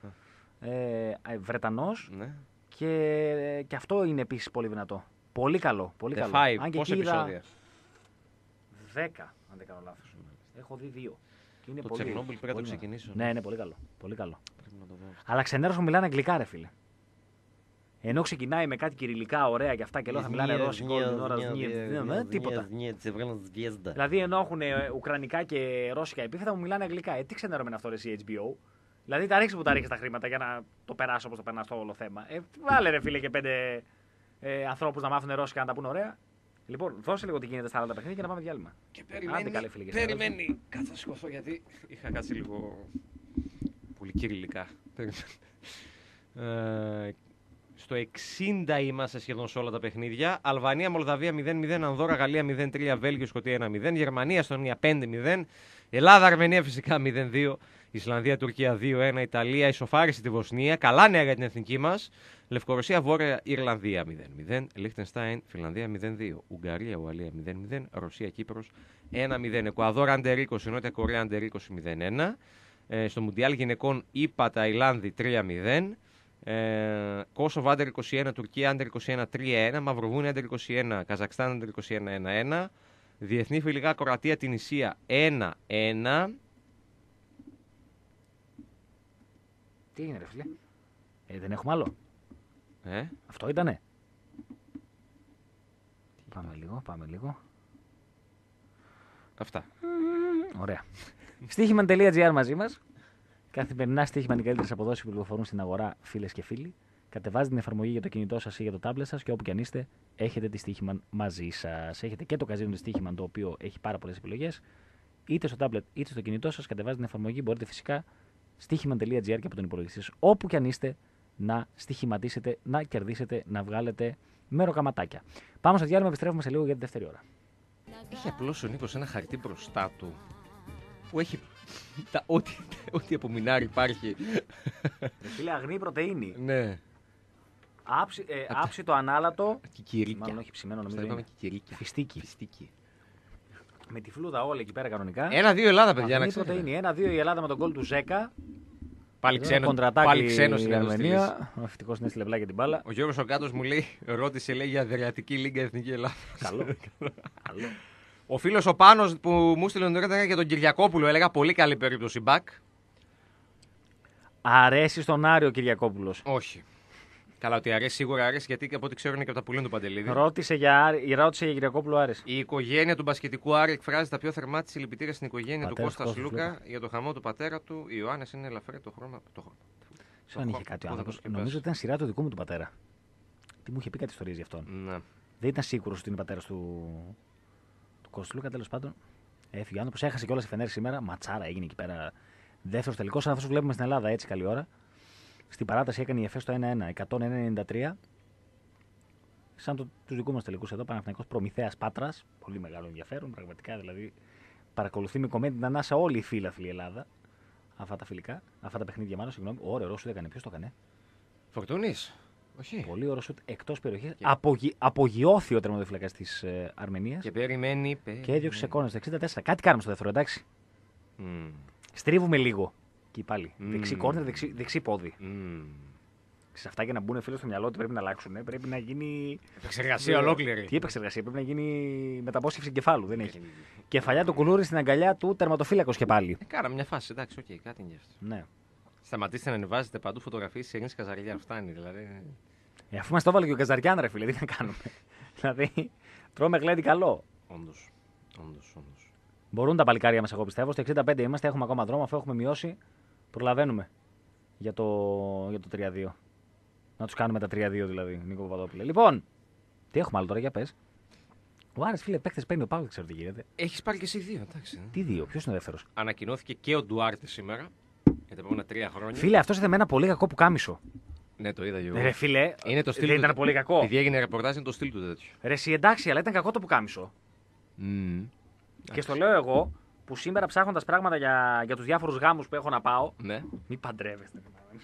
Βρετανός.
Ναι.
Και αυτό είναι επίσης πολύ δυνατό. Πολύ καλό. Πολύ καλό.
Αν και πόσα επεισόδια?
10, αν δεν κάνω λάθος. Έχω δει 2.
Το Τσερνόμπιλ πρέπει να το ξεκινήσω.
Ναι, είναι πολύ καλό. Πολύ καλό.
Να το δω.
Αλλά ξενέρωσαν μιλάνε αγγλικά, ρε φίλε. Ενώ ξεκινάει με κάτι κυριλικά ωραία και αυτά και λέω θα μιλάνε ρώσικο όλη την ώρα. Τίποτα. Δηλαδή ενώ έχουν ουκρανικά και ρώσικα επίθετα μου μιλάνε αγγλικά. Τι ξενέρωμενε αυτό ρε εσύ HBO. Δηλαδή τα ρίξει που τα ρίξει τα χρήματα για να το περάσω όπως το περνά στο όλο θέμα. Βάλε ρε φίλε και 5 ανθρώπους να μάθουν ρώσικα να τα πούνε ωραία. Λοιπόν, δώσε λίγο τι γίνεται στα άλλα τα παιχνίδια και να πάμε διάλειμμα.
Και περιμένει. Κάτσε να σηκωθώ γιατί είχα κάτσει λίγο πολύ κυριλικά. Στο 60 είμαστε σχεδόν σε όλα τα παιχνίδια. Αλβανία, Μολδαβία 0-0, Ανδόρα, Γαλλία 0-3, Βέλγιο, Σκωτία 1-0, Γερμανία, Εστονία 5-0, Ελλάδα, Αρμενία φυσικά 0-2, Ισλανδία, Τουρκία 2-1, Ιταλία ισοφάρισε τη Βοσνία. Καλά νέα για την εθνική μας. Λευκορωσία, Βόρεια Ιρλανδία 0-0, Λίχτενστάιν, Φινλανδία 0-2, Ουγγαρία, Ουαλία 0-0, Ρωσία, Κύπρος 1-0, Εκουαδόρ, Άντερ 20, Νότια Κορέα, Άντερ 20 0-1. Στο Μουντιάλ Γυναικών, ΗΠΑ, Ταϊλάνδη 3-0. Κόσοβο, Άντερ 21, Τουρκία, Άντερ 21 3-1. Μαυροβούνια, Άντερ 21, Καζακστάν, Άντερ 21 1-1. Διεθνή φιλικά, Κροατία, Τινησία 1-1.
Τι είναι, ρε φίλε? Δεν έχουμε άλλο. Αυτό ήτανε. Πάμε λίγο.
Αυτά.
Ωραία. Στοίχημαν.gr μαζί μας. Καθημερινά στοίχημαν οι καλύτερες αποδόσεις που κυκλοφορούν στην αγορά, φίλες και φίλοι. Κατεβάζετε την εφαρμογή για το κινητό σας ή για το τάμπλετ σας και όπου κι αν είστε, έχετε τη Στοίχημαν μαζί σας. Έχετε και το καζίνο της Στοίχημαν, το οποίο έχει πάρα πολλές επιλογές. Είτε στο τάμπλετ είτε στο κινητό σας, κατεβάζετε την εφαρμογή. Μπορείτε φυσικά στοίχημαν.gr και από τον υπολογιστή σας, όπου κι αν είστε, να στοιχηματίσετε, να κερδίσετε, να βγάλετε μεροκαματάκια. Πάμε στο διάλειμμα, επιστρέφουμε σε λίγο για τη δεύτερη ώρα.
Έχει απλώς ο Νίκος ένα χαρτί μπροστά του που έχει ό,τι απομεινάρι υπάρχει.
Φίλε, αγνή πρωτεΐνη.
Ναι.
Άψη το ανάλατο.
Κικυρίκια.
Μάλλον όχι ψημένο, νομίζω.
Είπαμε κικυρίκια.
Φιστίκι. Με τη φλούδα όλα εκεί πέρα κανονικά.
1-2 Ελλάδα, παιδιά, να
ξέρετε. Είναι 1-2 η Ελλάδα με τον γκολ του Ζέκα.
Πάλι ξένο στην
Αρμενία. Ο ευτυχώς είναι στη λευλά για την μπάλα.
Ο Γιώργος ο Κάτος μου λέει, ρώτησε λέει για Αδριατική Λίγκα Εθνική Ελλάδα.
Καλό.
Ο φίλος ο Πάνος που μου στείλε νωρίτερα για τον Κυριακόπουλο, έλεγα πολύ καλή περίπτωση back.
Αρέσει στον Άριο ο Κυριακόπουλος?
Όχι. Καλά, ότι αρέσει, σίγουρα αρέσει, γιατί από ό,τι ξέρω είναι και από τα πουλήν του Παντελίδη.
Ρώτησε για Κυριακόπουλο, άρεσε.
Η οικογένεια του μπασκετικού Άρη εκφράζει τα πιο θερμά της συλληπιτήρια στην οικογένεια του Κώστα Λούκα για το χαμό του πατέρα του. Η Ιωάννης είναι ελαφρύ το χρώμα.
Σαν είχε κάτι ο άνθρωπος. Νομίζω ότι ήταν σειρά του δικού μου του πατέρα. Τι μου είχε πει κάτι ιστορίες γι' αυτόν.
Ναι.
Δεν ήταν σίγουρος ότι είναι πατέρας του Κώστα Λούκα, τέλος πάντων. Έφυγε ο άνθρωπος, έχασε κιόλας η Φενέρ σήμερα. Ματσάρα έγινε εκεί πέρα. Δεύτερος τελικός, σαν αυτό που βλέπουμε στην Ελλάδα, έτσι καλή ώρα. Στην παράταση έκανε η ΕΦΕ στο 1-1, 101-93. Σαν τους δικούς μας τελικούς εδώ, Παναθηναϊκός Προμηθέας Πάτρας. Πολύ μεγάλο ενδιαφέρον, πραγματικά δηλαδή. Παρακολουθεί με κομμένη την ανάσα όλη η φίλαθλη Ελλάδα. Αυτά τα παιχνίδια μάλλον, συγγνώμη. Ωραίο σουτ έκανε. Ποιος το έκανε?
Φορτούνης. Όχι.
Πολύ ωραίο σουτ εκτός περιοχής. Απογειώθη ο τερματοφύλακας της Αρμενίας.
Και περιμένει.
Και έδιωξε σε κόρνερ στο 64. Κάτι κάνουμε στο δεύτερο, εντάξει. Στρίβουμε λίγο. Και πάλι. Δεξί κόρνερ, δεξί πόδι. Σε αυτά για να μπουν φίλοι στο μυαλό ότι πρέπει να αλλάξουν. Πρέπει να γίνει.
Επεξεργασία ολόκληρη.
Τι επεξεργασία, πρέπει να γίνει μεταπόσχευση εγκεφάλου. Δεν έχει. Κεφαλιά του κουλούρι στην αγκαλιά του τερματοφύλακος και πάλι.
Κάνα μια φάση, εντάξει, οκ, κάτι είναι γι' αυτό.
Ναι.
Σταματήστε να ανεβάζετε παντού φωτογραφίες της Ειρήνης Καζαριά. Φτάνει δηλαδή.
Αφού μας το έβαλε και ο Καζαριάν, ρε φίλε, τι να κάνουμε. Δηλαδή, τρώμε γλέντι καλό.
Όντως.
Μπορούν τα παλικάρια μας, εγώ πιστεύω. Στο 65 είμαστε, έχουμε ακόμα δρόμο. Αφού έχουμε μειώσει, προλαβαίνουμε για το 3-2. Να τους κάνουμε τα 3-2 δηλαδή, Νίκο Παπαδόπουλε. Λοιπόν, τι έχουμε άλλο τώρα, για πες. Ο Άρης, φίλε, παίκτες παίρνει ο Παύλος, δεν ξέρω τι γίνεται.
Έχεις πάρει και εσύ 2, εντάξει.
Τι 2, ποιος είναι ο δεύτερος?
Ανακοινώθηκε και ο Ντουάρτε σήμερα. Για τα επόμενα 3 χρόνια.
Φίλε, αυτός είδε με ένα πολύ κακό που κάμισο.
Ναι, το είδα εγώ.
Ρε φίλε,
είναι το στυλ
δεν
του.
ήταν πολύ κακό.
Επειδή έγινε ρεπορτάζ, είναι το στυλ του τέτοιο.
Ρε εσύ, εντάξει, αλλά ήταν κακό το που κάμισο. Και στο λέω εγώ, που σήμερα ψάχνοντας πράγματα για τους διάφορους γάμους που έχω να πάω.
Ναι.
Μη παντρεύεστε.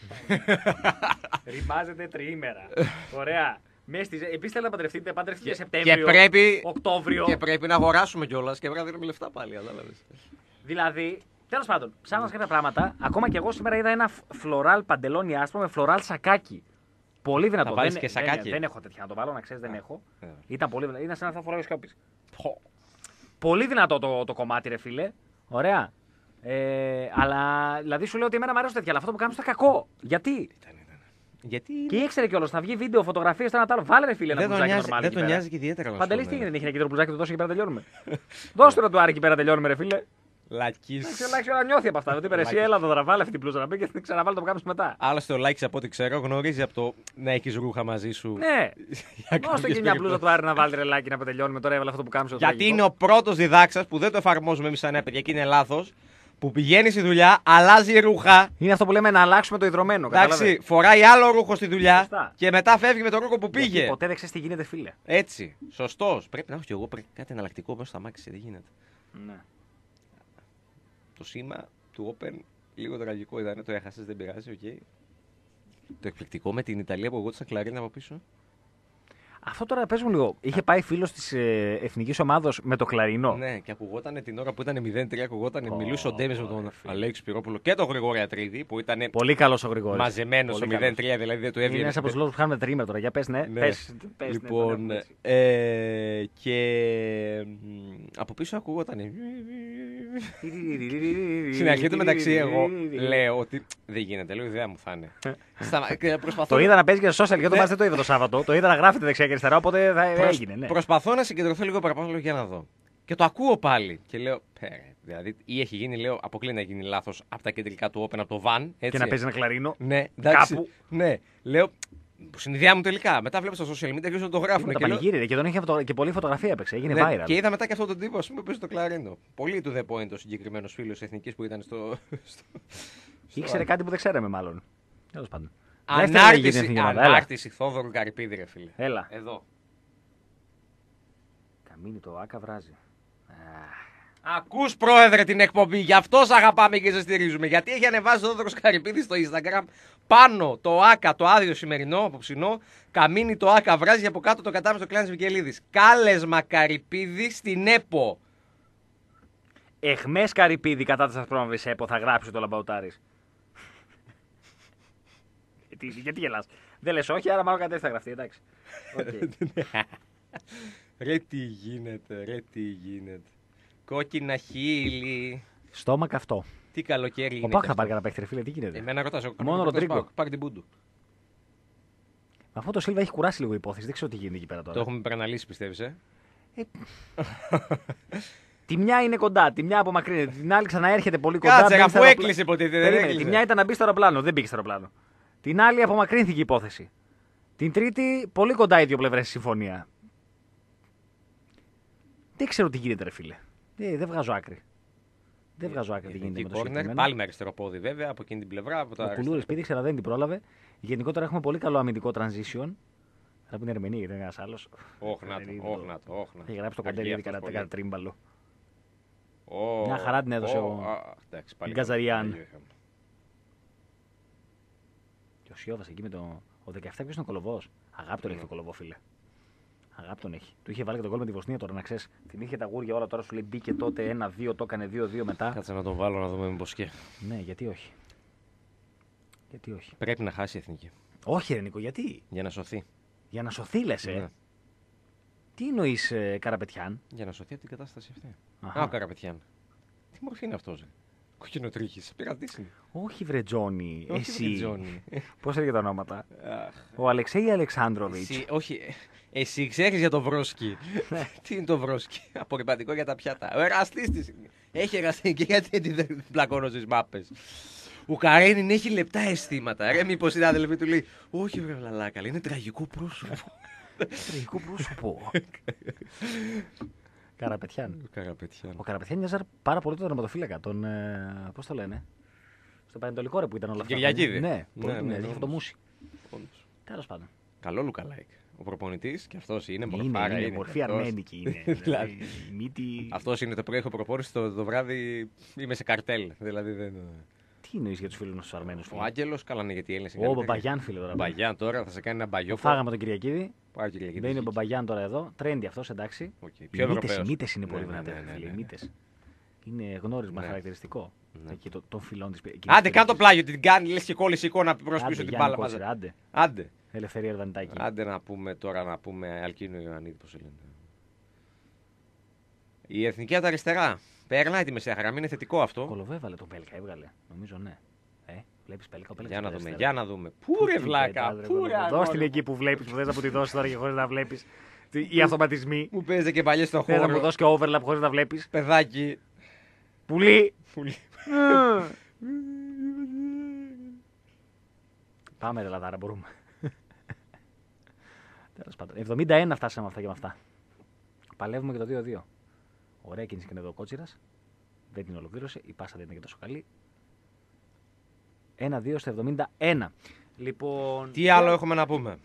Ρημάζετε τριήμερα. Ωραία. Επίσης θέλω να παντρευτείτε Σεπτέμβριο, Οκτώβριο.
Και πρέπει να αγοράσουμε κιόλας και πρέπει να δίνουμε λεφτά πάλι.
Δηλαδή, τέλος πάντων, ψάχνοντας κάποια πράγματα, ακόμα και εγώ σήμερα είδα ένα φλωράλ παντελόνι άσπρο με φλωράλ σακάκι. Πολύ δυνατό. Δεν έχω τέτοια να το βάλω, να ξέρεις, δεν έχω. Ήταν πολύ δυνατό. Ήταν σαν αυτά φοράει ο Σκόπης. Πολύ δυνατό το κομμάτι, ρε φίλε. Ωραία. Αλλά δηλαδή σου λέω ότι εμένα μου αρέσει τέτοια, αλλά αυτό που κάνω ήταν κακό. Γιατί?
Γιατί...
Και ήξερε κιόλας, θα βγει βίντεο, φωτογραφίες, το ένα τ' άλλο. Βάλε ρε φίλε ένα μπλουζάκι νορμάλ.
Δεν τον νοιάζει και ιδιαίτερα.
Παντελής, τι γίνεται, δεν είχε ένα κίτρινο μπλουζάκι, το δώσει και πέρα τελειώνουμε. Δώστε το του Άρη και πέρα τελειώνουμε, ρε φίλε.
Λακής.
Εντάξει, ώρα νιώθει από αυτά. Δεν είπε εσύ, έλα εδώ, βάλε αυτή την πλούζα να πει και την ξαναβάλει το που κάνεις μετά.
Άλλωστε ο Λάκης από ό,τι ξέρω γνωρίζει από το να έχεις ρούχα μαζί σου.
Ναι. Δώστε και μια πλούζα του Άρη να βάλει ρελάκι να τελειώνουμε. Τώρα έβαλε αυτό που κάνουμε στο
Γιατί είναι ο πρώτος διδάξας που δεν το εφαρμόζουμε εμείς σαν παιδιά και είναι λάθος. που πηγαίνει στη δουλειά, αλλάζει ρούχα.
Είναι αυτό που λέμε να αλλάξουμε το ιδρωμένο.
Εντάξει, φοράει άλλο ρούχο στη δουλειά
Σωστά.
και μετά φεύγει με το ρούχο που πήγε.
Γιατί ποτέ δεν ξέρει τι γίνεται, φίλε.
Έτσι. Σωστό. Πρέπει να έχω κι εγώ κάτι εναλλακτικό μέσα στα μάξι. Δεν γίνεται.
Ναι.
Το σήμα του Open λίγο τραγικό ήταν. Το έχασε, δεν πειράζει, οκ. Το εκπληκτικό με την Ιταλία που εγώ τη κλαρίνα από πίσω.
Αυτό τώρα πες μου λίγο. Είχε πάει φίλος της εθνικής ομάδος με το κλαρινό.
Ναι, και ακουγόταν την ώρα που ήταν 0-3, μιλούσε ο Ντέμις με τον Αλέξη Σπυρόπουλο και τον Γρηγόρη Ατρίδη που ήταν
Πολύ καλός ο Γρηγόρης.
μαζεμένος στο 0-3, δηλαδή δεν του έβγαινε.
Είναι ένας από τους λόγους που χάνουμε τρίμετρο τώρα. Για πες, ναι.
Ναι.
Πες,
Λοιπόν,
ναι,
και από πίσω ακουγόταν. Στην αρχή του μεταξύ εγώ λέω ότι δεν γίνεται, λέω ιδέα μου θα είναι.
Το είδα να παίζει και στο social και το μάτς δεν το είδα το Σάββατο. Το είδα να γράφεται δεξιά και αριστερά, οπότε θα έγινε. Ναι.
Προσπαθώ να συγκεντρωθώ λίγο παραπάνω λέω, για να δω. Και το ακούω πάλι. Και λέω, δηλαδή, ή έχει γίνει, λέω, αποκλεί να γίνει λάθος από τα κεντρικά του Open, από το Van. Έτσι.
Και να παίζει ένα κλαρίνο.
Ναι, εντάξει.
Κάπου.
Ναι, λέω. Που στην ιδέα μου τελικά. Μετά βλέπω στα social media και το γράφουν.
Τα πανηγύριδε και τον είχε και πολλή φωτογραφία έπαιξε. Έγινε
ναι,
viral.
Και είδα μετά και αυτόν τον τύπο που παίζει το κλαρίνο. Πολύ του The Point ο συγκεκριμένο φίλο εθνική που ήταν στο.
Ήξερε κάτι που δεν ξέραμε, μάλλον. Τέλος πάντων.
Ανάρτηση Θόδωρου Καρυπίδη, ρε φίλε.
Έλα.
Εδώ.
Καμίνι το άκα βράζει.
Ακούς πρόεδρε την εκπομπή, γι' αυτό σ' αγαπάμε και σε στηρίζουμε. Γιατί έχει ανεβάσει ο Θόδωρος Καρυπίδης στο Instagram πάνω το άκα το άδειο σημερινό, απόψινό, καμίνι το άκα βράζει, από κάτω το κατάμεστο Κλάνης Βικελίδης. Κάλεσμα Καρυπίδη στην ΕΠΟ.
Εχμές Καρυπίδη κατά της Ασπρόμαυρης ΕΠΟ θα γράψει το Λαμπαουτάρης. Γιατί γελάς. Δεν λες όχι, άρα μάλλον κάτι θα γραφτεί, εντάξει.
Ρε τι γίνεται, ρε τι γίνεται. Κόκκινα χείλη.
Στόμα καυτό.
Τι καλοκαίρι είναι.
Ο Πάκ θα πάρει κανένα παίχτη, ρε φίλε, τι γίνεται.
Εμένα ρωτάς,
μόνο Ροντρίγκο.
Πάρει την Πούντου.
Αυτό το Σίλβα έχει κουράσει λίγο η υπόθεση, δεν ξέρω τι γίνεται εκεί πέρα τώρα.
Το έχουμε παραναλύσει, πιστεύεις,
Τη μια είναι κοντά, τη μια απομακρύνεται, την άλλη ξαναέρχεται πολύ κοντά.
Κάτσε, αφού έκλεισε ποτέ, δεν έκλεισε.
Τη μια ήταν να μπει στο αεροπλάνο, δεν μπήκε στο αεροπλάνο. Την άλλη απομακρύνθηκε η υπόθεση. Την τρίτη, πολύ κοντά οι δύο πλευρές στη συμφωνία. Δεν ξέρω τι γίνεται, ρε φίλε. Δεν βγάζω άκρη. Δεν βγάζω άκρη τι γίνεται με το συγκεκριμένο.
Πάλι με αριστερό πόδι, βέβαια, από εκείνη την πλευρά.
Ο Κουλούρης πήδηξε, αλλά δεν την πρόλαβε. Γενικότερα έχουμε πολύ καλό αμυντικό transition. Θα πει Ερμηνεία, γιατί είναι ένα άλλο.
Όχι.
Έχει γράψει το κοντέρι γιατί κατά τρίμπαλο.
Oh,
μια χαρά την έδωσε ο Γκαζαριάν. Και ο Σιώβας εκεί με το. Ο 17 ποιος είναι ο Κολοβός. Αγάπη τον έχει το Κολοβό, φίλε. Αγάπη τον έχει. Του είχε βάλει και τον γκολ με τη Βοσνία τώρα να ξέρει. Την είχε τα γούρια όλα τώρα σου λέει μπήκε τότε 1-2, το έκανε 2-2 μετά.
Κάτσε να τον βάλω να δούμε μήπως και.
Ναι, γιατί όχι. Γιατί όχι.
Πρέπει να χάσει η εθνική.
Όχι, ρε Νίκο, γιατί.
Για να σωθεί.
Για να σωθεί, λες,
Ναι.
Τι εννοείς, Καραπετιάν.
Για να σωθεί από την κατάσταση αυτή. Α, ο Καραπετιάν. Τι μορφή είναι αυτός, ρε. Κοκκινοτρίχης. Πειρατής.
Όχι, βρε Τζόνι.
Όχι,
εσύ.
Τζόνι.
Πώς έλεγε τα ονόματα. Ο Αλεξέη Αλεξάνδροβιτς.
Όχι. Εσύ ξέρεις για το Βρόσκι. Τι είναι το Βρόσκι. Απορριπαντικό για τα πιάτα. Ο εραστής της. Έχει εραστεί και γιατί δεν πλακώνω στις μάπες. Ο Καρένιν έχει λεπτά αισθήματα. Ρε, μήπως η αδελφή του λέει: όχι, βρε βλαλάκα, είναι τραγικό πρόσωπο.
Τραγικό πρόσωπο. Καραπετιάν. Ο Καραπετιάν μοιάζει πάρα πολύ τον τερματοφύλακα. Τον. Πώς το λένε. Στο Πανετολικό ρε που ήταν όλα αυτά.
Κυριακίδη.
Ναι, πολύ μοιάζει. Είχε αυτό το μουσι. Τέλος πάντων.
Καλό Λουκαλάικ. Ο προπονητής και αυτός είναι
μορφάρα. Είναι μορφή αρμένικη.
Αυτός είναι το πρωί έχω προπόνηση, το βράδυ είμαι σε καρτέλ. Δηλαδή δεν.
Τι εννοείς για τους φίλους μας τους Αρμένους.
Ο Άγγελος, καλά είναι γιατί οι Έλληνες.
Ο Μπαμπαγιάν, φίλε τώρα.
Μπαμπαγιάν τώρα θα σε κάνει ένα μπαγιό.
Φάγαμε τον Κυριακίδη. Δεν είναι ο Μπαμπαγιάν τώρα εδώ. Τρέντι αυτός, εντάξει. Οι μύτες είναι πολύ δυνατές. Οι μύτες. Είναι γνώρισμα χαρακτηριστικό. Των φιλών της.
Άντε, κάνε το πλάγιο, την κάνει, λες και κόλλησε εικόνα προς πίσω την μπάλα μαζί.
Άντε. Ελευθερία Ερδανιτάκη.
Άντε να πούμε τώρα, να πούμε Αλκίνο Ιωαννίδη, πώς λένε. Η εθνική από τα αριστερά. Περνάει τη μεσαία γραμμή, είναι θετικό αυτό.
Κολοβέ έβαλε τον Πέλκα, έβγαλε. Νομίζω ναι. Βλέπεις Πέλκα, ο Πέλκα.
Για να δούμε. Πού ρε βλάκα, πού ρε.
Δώσ' την εκεί που βλέπεις, που θες να μου τη δώσεις τώρα και χωρίς να βλέπεις. Οι αυτοματισμοί.
Μου παίζετε και παλιές στον χώρο.
Θες να μου δώσεις και overlap χωρίς να βλέπεις.
Παιδάκι.
Πουλί. Πάμε ρε Λαδάρα, μπορούμε. Τέλος πάντων. 71 φτάσαμε αυτά και με αυτά. Παλεύουμε και το 2-2. Ωραία κίνηση και είναι εδώ ο Κότσιρας. Δεν την ολοκλήρωσε. Η πάσα δεν ήταν και τόσο καλή. 1-2 στο 71. Λοιπόν.
Τι άλλο έχουμε να πούμε?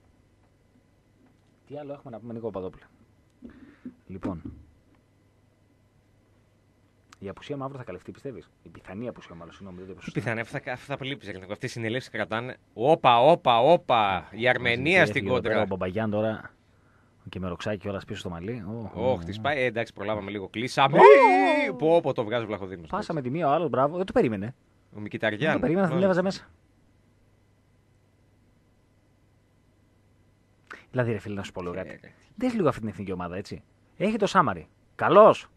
Τι άλλο έχουμε να πούμε, Νίκο Παπαδόπουλε? Λοιπόν. Η απουσία Μαύρου θα καλυφθεί, πιστεύεις? Η πιθανή απουσία, μάλλον, συγγνώμη, δεν το είπα.
Πιθανή, θα λείπει. Αυτές οι συνελεύσεις κρατάνε. Όπα. Η Αρμενία στην κόντρα.
Ο Μπαμπαγιάν τώρα. Και με ροξάκι όλα πίσω στο μαλλί.
Τη πάει. Εντάξει, προλάβαμε λίγο. Κλείσαμε. Πω, το βγάζει ο Βλαχοδήμος.
Πάσαμε τη μία, ο άλλο, μπράβο. Δεν το περίμενε.
Ο Μικηταριάν.
Δεν το περίμενε, θα την έβαζε μέσα. Δηλαδή, ρε φίλε, να σου πω λίγο κάτι. Δες λίγο αυτή την εθνική ομάδα, έτσι. Έχει το Σάμαρι. Καλός.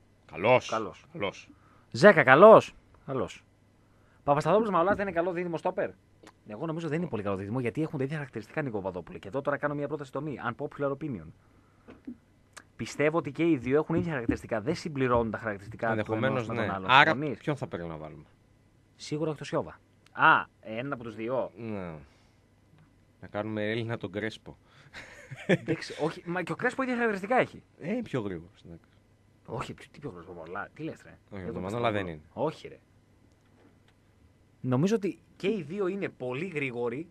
Ζέκα, καλός. Παπασταθόπουλος Μαουλάς δεν είναι καλό δίδυμο στόπερ. Εγώ νομίζω δεν είναι πολύ καλό δίδυμο γιατί έχουν τα ίδια χαρακτηριστικά, Νίκο Παπαδόπουλε. Και εδώ τώρα κάνω μια πρόταση τομή. Unpopular opinion. Πιστεύω ότι και οι δύο έχουν ίδια χαρακτηριστικά. Δεν συμπληρώνουν τα χαρακτηριστικά του ενός με τον άλλον.
Άρα, ποιον θα πρέπει να βάλουμε?
Σίγουρα όχι το Σιώβα. Ένα από τους δύο.
Ναι. Να κάνουμε Έλληνα τον Κρέσπο.
Όχι, μα και ο Κρέσπο ίδια χαρακτηριστικά έχει.
Πιο γρήγορο.
Όχι, τι πιο γρήγορο? Πολλά. Τι λες, ρε?
Όχι, το Μανόλα δεν είναι.
Όχι, ρε. Νομίζω ότι και οι δύο είναι πολύ γρήγοροι.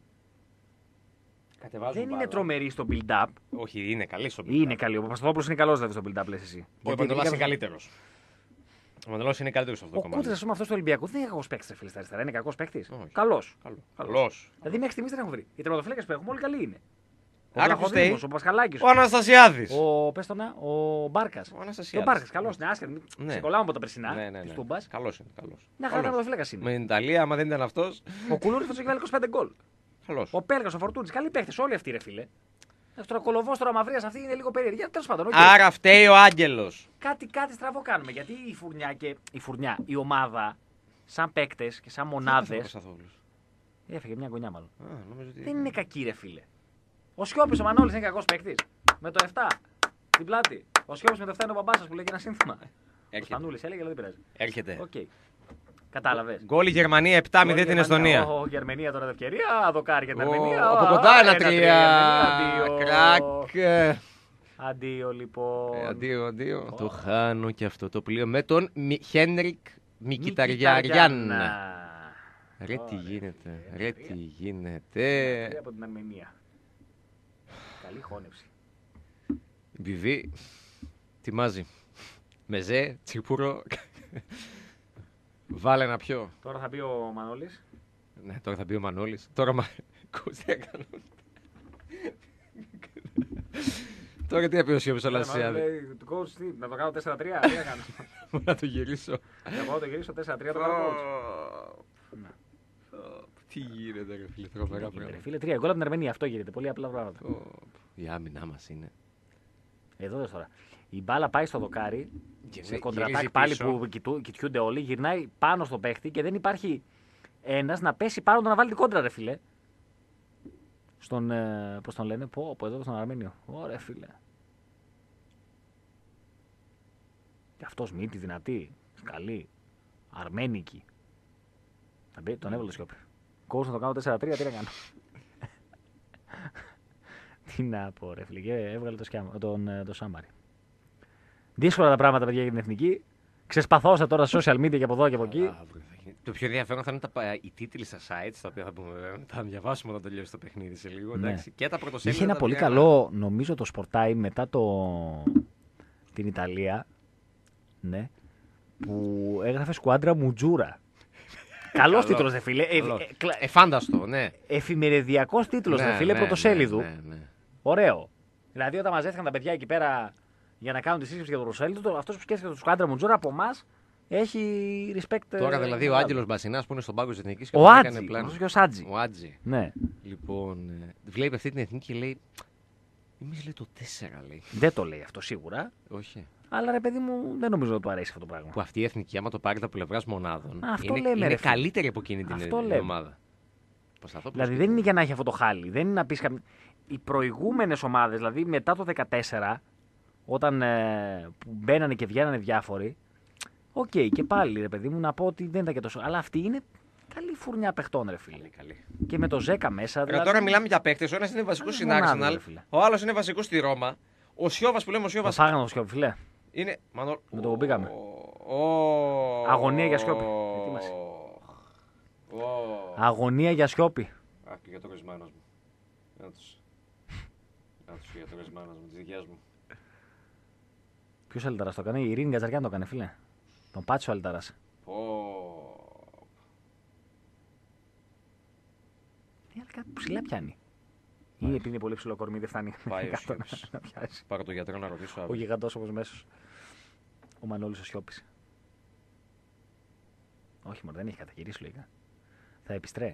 Δεν είναι τρομεροί στο build-up.
Όχι, είναι καλή στο build-up.
Είναι καλή. Ο Παπασταθόπουλος είναι καλός δηλαδή στο build-up, λες εσύ.
Ο Μανόλας είναι καλύτερος. Ο Μανόλας είναι καλύτερος σε αυτό το κομμάτι.
Ο Κούτρας, ας πούμε, αυτός του Ολυμπιακού δεν είναι κακός παίκτης, φίλε, στα αριστερά. Είναι κακός παίκτης.
Καλός.
Δηλαδή μέχρι στιγμής δεν έχω βρει. Οι τερματοφύλακες που έχουμε όλοι καλοί είναι. Ο
Άρα
Βλαχοδήμος, ο Πασχαλάκης.
Ο Αναστασιάδης.
Ο Μπάρκας.
Ο
Μπάρκας, καλός. Ναι, άσχετα. Ξεκολλάμε από τα περσινά.
Ναι. Καλός είναι.
Μια χαρά τερματοφύλακας είναι.
Με την Ιταλία, άμα δεν ήταν αυτός.
Ο Κουλούρης θα του έχει βάλει 25 γκολ.
Καλός.
Ο Πέλγας, ο Φορτούνης, καλοί παίχτες όλοι αυτοί, ρε φίλε. Τώρα κολοβός, τώρα μαυρίας, αυτή είναι λίγο περίεργη. Τέλος πάντων.
Άρα φταίει ο Άγγελος.
Κάτι στραβό κάνουμε. Γιατί η ομάδα, σαν παίκτες και σαν μονάδες. Έφυγε μια γωνιά μάλλον. Δεν είναι κακή, ρε φίλε. Ο Σιώπης ο Μανώλης είναι κακός παίκτης. Με το 7. Την πλάτη. Ο Σιώπης με το 7 είναι ο μπαμπάς σας που λέει και ένα σύνθημα. Ο Σπανούλης έλεγε, αλλά δεν πειράζει.
Έρχεται.
Okay. Κατάλαβες.
Γκολ η Γερμανία 7-0 την Εστονία.
Γερμανία τώρα ευκαιρία. Δοκάρι για την Αρμενία.
Από κοντά 1-3. Κρακ.
Αντίο λοιπόν.
Αντίο. Το χάνω και αυτό το πλοίο με τον Χένρικ Μικηταριάν. Ρε τι γίνεται.
Από την Αρμενία. Καλή χώνευση.
Βιβί. Τιμάζει. Μεζέ, τσίπουρο. Βάλε ένα πιο.
Τώρα θα πει ο Μανώλης.
Ναι, τώρα θα πει ο Μανώλης. Τώρα τι έκανα. Τώρα τι θα πει ο Σιώπης ο Λασσιάδη.
Να το κάνω 4-3, τι έκανα.
Να το γυρίσω.
Εγώ το γυρίσω 4-3 το κάνω coach.
Τι γίνεται ρε φίλε, τρομερά πράγματα.
Φίλε, 3 γκολ από την Αρμενία, αυτό γίνεται. Πολύ απλά πράγματα.
Η άμυνά μας είναι.
Εδώ δες τώρα. Η μπάλα πάει στο δοκάρι. Σε κοντρατάκ πάλι που κοιτιούνται όλοι. Γυρνάει πάνω στο παίχτη και δεν υπάρχει ένας να πέσει πάνω να βάλει την κόντρα, ρε φίλε. Στον. Πώς τον λένε, εδώ στον Αρμένιο. Ωραία, φίλε. Και αυτός μύτη δυνατή. Καλή. Αρμένικη. Τον έβαλε το Σιώπη. Κόους να το κάνω 4-3, τι να κάνω. Τι να πω, ρε φίλε. Έβγαλε το Σάμαρι. Δύσκολα τα πράγματα, παιδιά, για την εθνική. Ξεσπαθώστε τώρα στα social media και από εδώ και από εκεί.
Το πιο ενδιαφέρον θα είναι οι τίτλοι στα sites, τα οποία θα διαβάσουμε όταν τελειώσει το παιχνίδι σε λίγο.
Ναι.
Εντάξει. Και τα πρωτοσέλιδα.
Είχε ένα πολύ καλό, νομίζω, το Sport Time μετά την Ιταλία. Ναι. Που έγραφε Σκουάντρα Μουτζούρα. Καλός τίτλος, δε φίλε.
Φάνταστο, ναι.
Εφημεριδιακός τίτλος, δε φίλε, πρωτοσέλιδου.
Ναι.
Ωραίο. Δηλαδή, όταν μαζεύτηκαν τα παιδιά εκεί πέρα για να κάνουν τη σύσκεψη για το πρωτοσέλιδο, αυτός που σκέφτηκε το Σκουάντρα Μουτζούρα από εμάς έχει respect.
Τώρα δηλαδή ο Άγγελος Μπασινάς που είναι στον πάγκο της Εθνικής και
ο Άτζι. Ο
Άτζι.
Ναι.
Λοιπόν, βλέπει αυτή την Εθνική και λέει. Εμείς λέει το 4 λέει.
Δεν το λέει αυτό σίγουρα.
Όχι.
Αλλά ρε παιδί μου, δεν νομίζω ότι του αρέσει αυτό το πράγμα.
Που αυτή η Εθνική, άμα το πάρει τα πλευράς μονάδων,
αυτό
είναι καλύτερη από εκείνη την ομάδα.
Δηλαδή δεν είναι για να έχει αυτό το χάλι. Δεν είναι να πεις οι προηγούμενες ομάδες, δηλαδή μετά το 2014, όταν που μπαίνανε και βγαίνανε διάφοροι, οκ, και πάλι ρε παιδί μου να πω ότι δεν ήταν και τόσο. Αλλά αυτή είναι καλή φουρνιά παιχτών, ρε φίλε.
Καλή.
Και με το Ζέκα μέσα.
Δηλαδή... Τώρα μιλάμε για παίχτες. Ο ένας είναι βασικός στην Arsenal, ο άλλος είναι βασικός στη Ρώμα. Ο Σιώβας που λέμε ο Σιώβας.
Το φάγανε το Σιώβη, φίλε.
Είναι.
Με το που πήγαμε. Αγωνία για σιώπη. Ετοίμασε. Αγωνία για σιώπη.
Αχ, και για το ρεσμάνος μου. Να τους για το ρεσμάνος μου, της δικιάς μου.
Ποιος Αλταράς το έκανε, η Ειρήνη Γκατζαριάν το έκανε, φίλε. Τον πάτησε ο Αλταράς. Τι άλλο κάτι ψηλά πιάνει. Ή επειδή είναι πολύ ψηλό κορμί δεν φτάνει να πιάσει.
Πάρω το γιατρό να ρωτήσω.
Ο γιγαντός όπως μέσος. Ο Μανώλης ο Σιώπης. Όχι μόνο, δεν έχει καταγυρίσει λογικά. Θα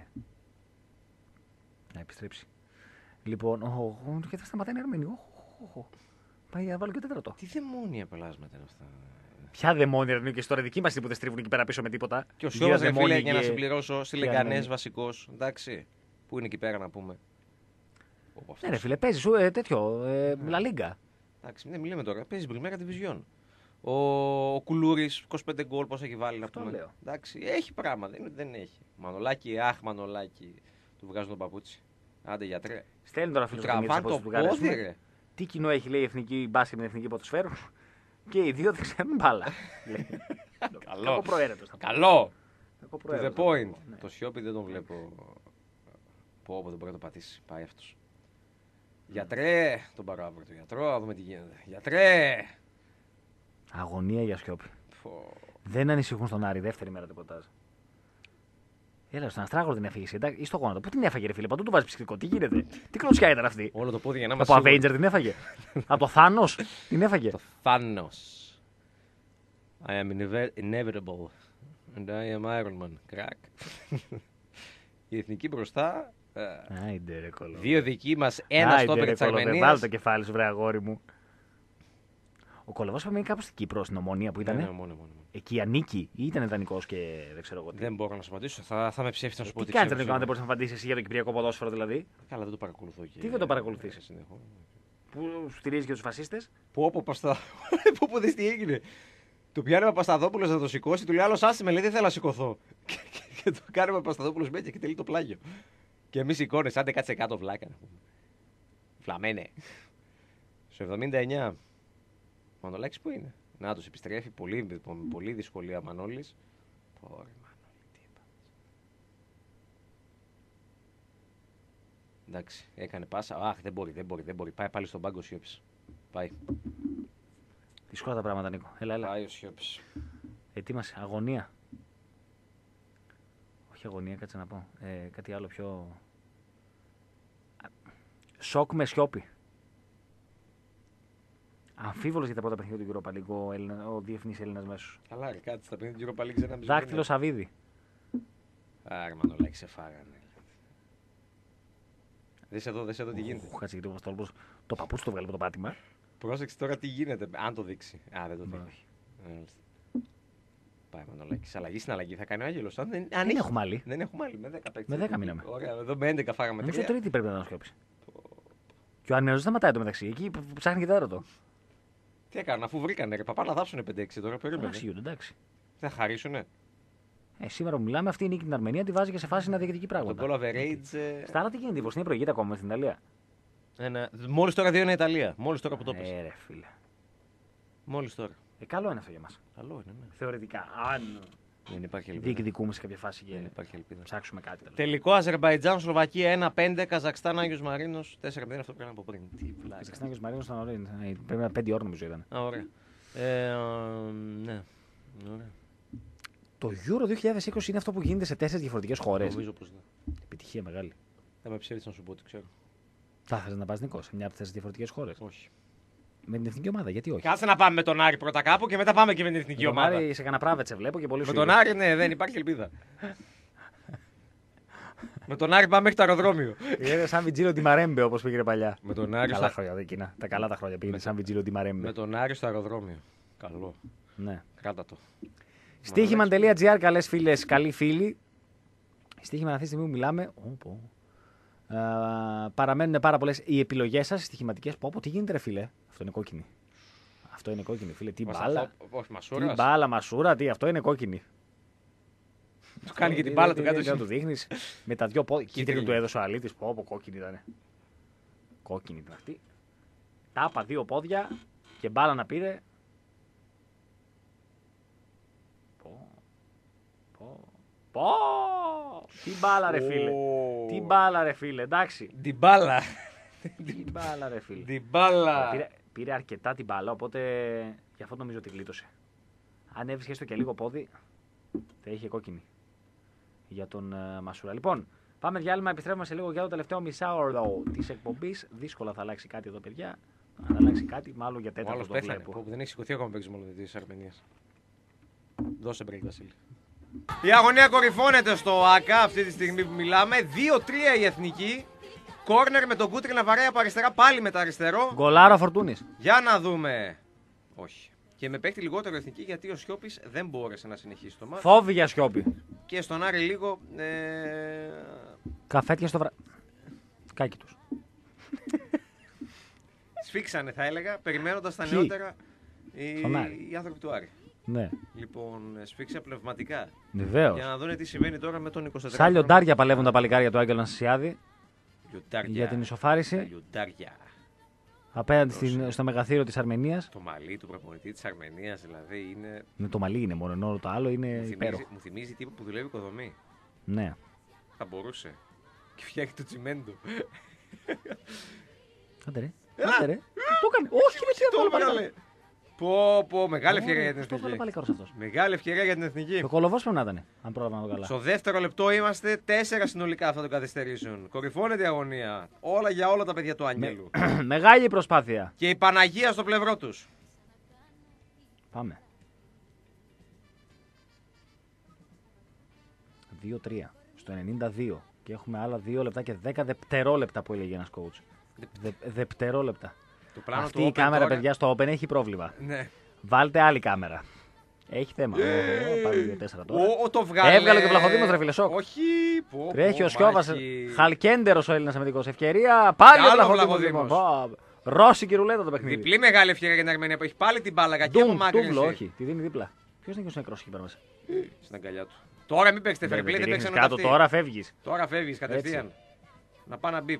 επιστρέψει. Λοιπόν, και θα σταματάει η Αρμένη. Πάει να βάλω και τέταρτο.
Τι δαιμόνια πελάσματα είναι αυτά.
Ποια δαιμόνια είναι και στο δική μα που δεν στρίβουν εκεί πέρα πίσω με τίποτα.
Και ο Σιώπης, φίλε, για να συμπληρώσω, στη Λεγκανές βασικός. Εντάξει. Πού είναι εκεί πέρα να πούμε.
Ναι, ρε φίλε, παίζει τέτοιο. Λα Λίγκα.
Εντάξει, δεν μιλάμε τώρα. Παίζει Πριμέρα Division. Ο Κουλούρης, 25 γκολ, πώς έχει βάλει να πούμε.
Λέω.
Εντάξει, έχει πράγμα, δεν έχει. Μανολάκι, του βγάζουν τον παπούτσι. Άντε γιατρέ.
Στέλνει τώρα φίλο
του πόδι, ρε.
Τι κοινό έχει, λέει, η εθνική μπάσκετ με την εθνική ποδοσφαίρου. Και οι δύο δεν ξέρουν μπάλα.
Καλό.
Κακοπροαίρετος.
Καλό. To the point. Ναι. Το Σιώπη δεν τον βλέπω. Πω, δεν μπορεί να το πατήσει. Πάει αυτός. Γιατρέ, τον πάρω αύριο το γιατρό, να δούμε τι γίνεται. Γιατρέ!
Αγωνία για Σιώπη. Δεν ανησυχούν στον Άρη, δεύτερη μέρα ρεπορτάζ. Έλα, στον Αστράγο την έφυγε ή στο γόνατο. Πού την έφαγε, ρε φίλε, παντού του βάζει ψυχικό. Τι γίνεται, τι κλωτσιά ήταν αυτή.
Όλο το πόδι για να μας.
Από Avenger την έφαγε. Από το Θάνος την έφαγε.
Το Θάνος. I am inevitable. And I am Iron Man. Crack. Η εθνική μπροστά.
Άιντε, ρε κολό.
Δύο δικοί μας, ένα στόπερ της Αρμενίας.
Βάλ το κεφάλι σου, βρε αγόρι μου. Ο Κολοβός θα μείνει κάπου στην Κύπρο, στην Ομόνια που ήταν.
Ναι, μόνο.
Εκεί ανήκει ή ήταν δανεικός και δεν ξέρω εγώ τι.
Δεν μπορώ να σου απαντήσω. Θα με ψεύσει να σου πω
τι κάνεις αν δεν μπορείς να απαντήσεις εσύ για το κυπριακό ποδόσφαιρο δηλαδή.
Καλά, δεν το παρακολουθώ.
Τι δεν το παρακολουθείς. Που στηρίζει και τους φασίστες.
Πού δεις τι έγινε. Του πιάνει ο Παπασταδόπουλος να το σηκώσει, του λέει άλλος άσε με, λέει δεν θέλω να σηκωθώ. Και του κάνει ο Παπασταδόπουλος μέτια και τελεί το πλάγιο. Και εμείς εικόνες, άντε κάτσε κάτω βλάκα. Φλαμένε. Στο 79. Μανολάκης που είναι. Να τους επιστρέφει πολύ δυσκολία Μανώλης. Πόρε Μανώλη, τι έπαθες. Εντάξει, έκανε πάσα. Αχ, δεν μπορεί. Πάει πάλι στον πάγκο Σιώπης. Πάει.
Δύσκολα τα πράγματα, Νίκο. Έλα.
Πάει ο Σιώπης.
Ετοίμασε. Αγωνία. Όχι αγωνία, κάτσε να πω. Κάτι άλλο πιο... Σοκ με Σιώπη. Αμφίβολος για τα πρώτα παιχνίδια του Europa League ο διεθνής Έλληνας μέσος.
Καλά, κάτι στα παιχνίδια του Europa League ξανά.
Δάκτυλο Σαββίδη.
Άρα, Μανολάκη, σε φάγανε. Δες εδώ τι γίνεται.
Κάτσε γιατί το παπούτσι το βγάλε από το πάτημα.
Πρόσεξε τώρα τι γίνεται, αν το δείξει. Α, δεν το δείξει. Πάει Μανολάκης. Αλλαγή στην αλλαγή θα κάνει ο Άγγελος. Δεν
έχουμε άλλη.
Δεν έχουμε άλλη. Με 10 παίκτες.
Με 10 μείναμε.
Ωραία, εδώ με 11 φάγαμε.
Νομίζω τρίτη πρέπει να τον σκόψει. Και ο Αρνέος δεν σταματάει το μεταξύ. Εκεί ψάχνει και τέταρτο.
Τι έκανα, αφού βρήκανε ρε παπά να δάψουνε 5-6 τώρα. Περίμενε.
Εντάξει.
Θα χαρίσουνε.
Σήμερα που μιλάμε, αυτή η νίκη την Αρμενία τη βάζει και σε φάση να διεκδικεί πράγματα.
Το goal average.
Στα άλλα τι γίνεται, η προηγείται ακόμα στην Ιταλία.
Μόλις τώρα 2 είναι η Ιταλία. Μόλις τώρα που το πες.
Ρε φίλε.
Μόλις τώρα.
Καλό είναι αυτό για μας.
Καλό είναι, ναι.
Θεωρητικά. Αν
δεν υπάρχει ελπίδα.
Διεκδικούμε σε κάποια φάση και
δεν υπάρχει ελπίδα.
Ψάξουμε κάτι.
Τελικό Αζερμπαϊτζάν, Σλοβακία 1-5, Καζακστάν, Άγιος Μαρίνος 4-0. Αυτό πρέπει να πω πριν.
Καζακστάν, Άγιος Μαρίνος ήταν ωραίο. Πρέπει να 5 ώρες νομίζω ήταν.
Ωραία. Ναι. Ωραία.
Το Euro 2020 είναι αυτό που γίνεται σε 4 διαφορετικές χώρες.
Νομίζω πως ναι.
Επιτυχία μεγάλη.
Θα με ψεύδεις να σου πω ότι ξέρω.
Θα ήθελες να πας Νικό σε μια από τις 4 διαφορετικές χώρες.
Όχι.
Με την εθνική ομάδα, γιατί όχι.
Κάτσε να πάμε με τον Άρη πρώτα κάπου και μετά πάμε και με την εθνική ομάδα.
Τον Άρη σε κανένα πράβετσε βλέπω και πολύ
με τον Άρη, ναι, δεν υπάρχει ελπίδα. Με τον Άρη πάμε μέχρι το αεροδρόμιο.
Είναι σαν Βιτζίλο Ντιμαρέμπε όπως πήγε παλιά.
Με τον Άρη.
Καλά χρόνια εκείνα. Τα καλά τα χρόνια πήγαινε σαν Βιτζίλο Ντιμαρέμπε.
Με τον Άρη στο αεροδρόμιο. Καλό.
Ναι.
Κράτα το.
Στοίχημαν.gr, καλές φίλες, καλοί φίλοι. Στοίχημαν αυτή τη στιγμή που μιλάμε. Παραμένουν πάρα πολλές οι επιλογές σας, στοιχηματικές. Τι γίνεται, ρε φίλε. Αυτό είναι κόκκινη. Αυτό είναι κόκκινη, φίλε. Τι μπάλα.
Όχι, Μασούρα.
Τι μπάλα, Μασούρα, τι. Αυτό είναι κόκκινη.
Του κάνει και την μπάλα του κάτω.
Να του δείχνει με τα δυο πόδια. Κίτρινο του έδωσε ο αλήτης. Κόκκινη ήταν. Κόκκινη ήταν αυτή. Τάπα 2 πόδια και μπάλα να πήρε. Πω! Τι μπάλα, ρε φίλε. Τι μπάλα, ρε φίλε, εντάξει.
Ντιμπάλα.
Τι μπάλα, ρε φίλε.
Ντιμπάλα.
Πήρε αρκετά την μπάλα, οπότε γι' αυτό νομίζω ότι γλίτωσε. Αν έβρισκε έστω και λίγο πόδι, θα είχε κόκκινη για τον Μασούρα. Λοιπόν, πάμε διάλειμμα, επιστρέφουμε σε λίγο για το τελευταίο μισάωρο τη εκπομπή. Δύσκολα θα αλλάξει κάτι εδώ, παιδιά. Αν θα αλλάξει κάτι, μάλλον για τέταρτο το βλέπω.
Που δεν έχει σηκωθεί ακόμα παίξει μόνο τη Αρμενία. Δώσε break, Βασίλη. Η αγωνία κορυφώνεται στο ΑΚΑ αυτή τη στιγμή που μιλάμε. 2-3 η εθνική. Κόρνερ με τον Κούτρι να βαράει από αριστερά, πάλι με τα αριστερό.
Γκολάρα Φορτούνης.
Για να δούμε. Όχι. Και με παίχτη λιγότερο εθνική γιατί ο Σιώπης δεν μπόρεσε να συνεχίσει το μάτι.
Φόβη για Σιώπη.
Και στον Άρη λίγο.
Καφέτια στο κάκι τους.
Σφίξανε, θα έλεγα, περιμένοντας τα νεότερα οι άνθρωποι του Άρη.
Ναι.
Λοιπόν, σφίξα πνευματικά.
Βεβαίως.
Για να δουν τι συμβαίνει τώρα με τον 24.
Σαν λιοντάρια παλεύουν τα παλικάρια του Άγγελου Ανασιάδη για την ισοφάριση.
Λιοντάρια.
Απέναντι στο μεγαθύριο της Αρμενίας.
Το μαλλί του προπονητή της Αρμενίας δηλαδή είναι.
Ναι, το μαλλί είναι μόνο, ενώ το άλλο είναι υπέροχο.
Μου θυμίζει τύπο που δουλεύει οικοδομή.
Ναι.
Θα μπορούσε. Και φτιάχνει το τσιμέντο.
Άντε ρε. Άντε ρε. Το έκανε. Όχι, με τι άλλο.
Πω, μεγάλη ευκαιρία για την εθνική. Μεγάλη ευκαιρία για την εθνική.
Το κολοβός πρέπει να ήταν, αν πρόλαβα να το καλά.
Στο δεύτερο λεπτό είμαστε 4 συνολικά αυτών των καθυστερήσεων. Κορυφώνεται η αγωνία. Όλα για όλα τα παιδιά του Αγγέλου.
Μεγάλη προσπάθεια.
Και η Παναγία στο πλευρό τους.
Πάμε. 2-3. Στο 92. Και έχουμε άλλα 2 λεπτά και 10 δευτερόλεπτα που έλεγε ένας coach. Δευτερόλεπτα. Αυτή η κάμερα, τώρα... παιδιά, στο Open έχει πρόβλημα.
Ναι.
Βάλτε άλλη κάμερα. Έχει θέμα. Πάρει 2-4 τώρα.
Το βγάλε.
Έβγαλε και ο Βλαχοδήμος, ρε φίλε, σοκ.
Όχι.
Τρέχει ο Σιώβας. Χαλκέντερος ο Έλληνας αμυντικός. Ευκαιρία. Πάλι ο Βλαχοδήμος. Ρώσικη ρουλέτα το παιχνίδι.
Διπλή μεγάλη ευκαιρία για την Αρμενία που έχει πάλι την μπάλα. Κακή απομάκρυνση.
Τούβλο, όχι. Τη δίνει δίπλα. Ποιος είναι και ο νεκρός εκεί πέρα μέσα.
Στην αγκαλιά του. Τώρα μην παίξετε fair play, δεν παίξανε
κάτω. Τώρα φεύγεις.
Τώρα φεύγεις κατευθείαν. Να πάω να μπιπ.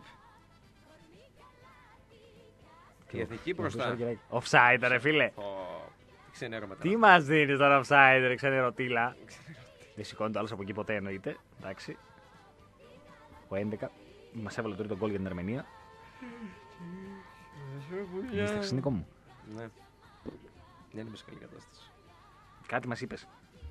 Η εθνική μπροστά.
Offside, ρε φίλε.
Ξενέρωμα.
Τι μας δίνεις τώρα offside, ρε ξενερωτήλα. Δεν σηκώνει το άλλο από εκεί ποτέ εννοείται. Εντάξει. Ο 11 μας έβαλε το τρίτο γκολ για την Αρμενία. Μίσταξε Νίκο μου.
Ναι. Δεν είμαι σε καλή κατάσταση.
Κάτι μας είπες.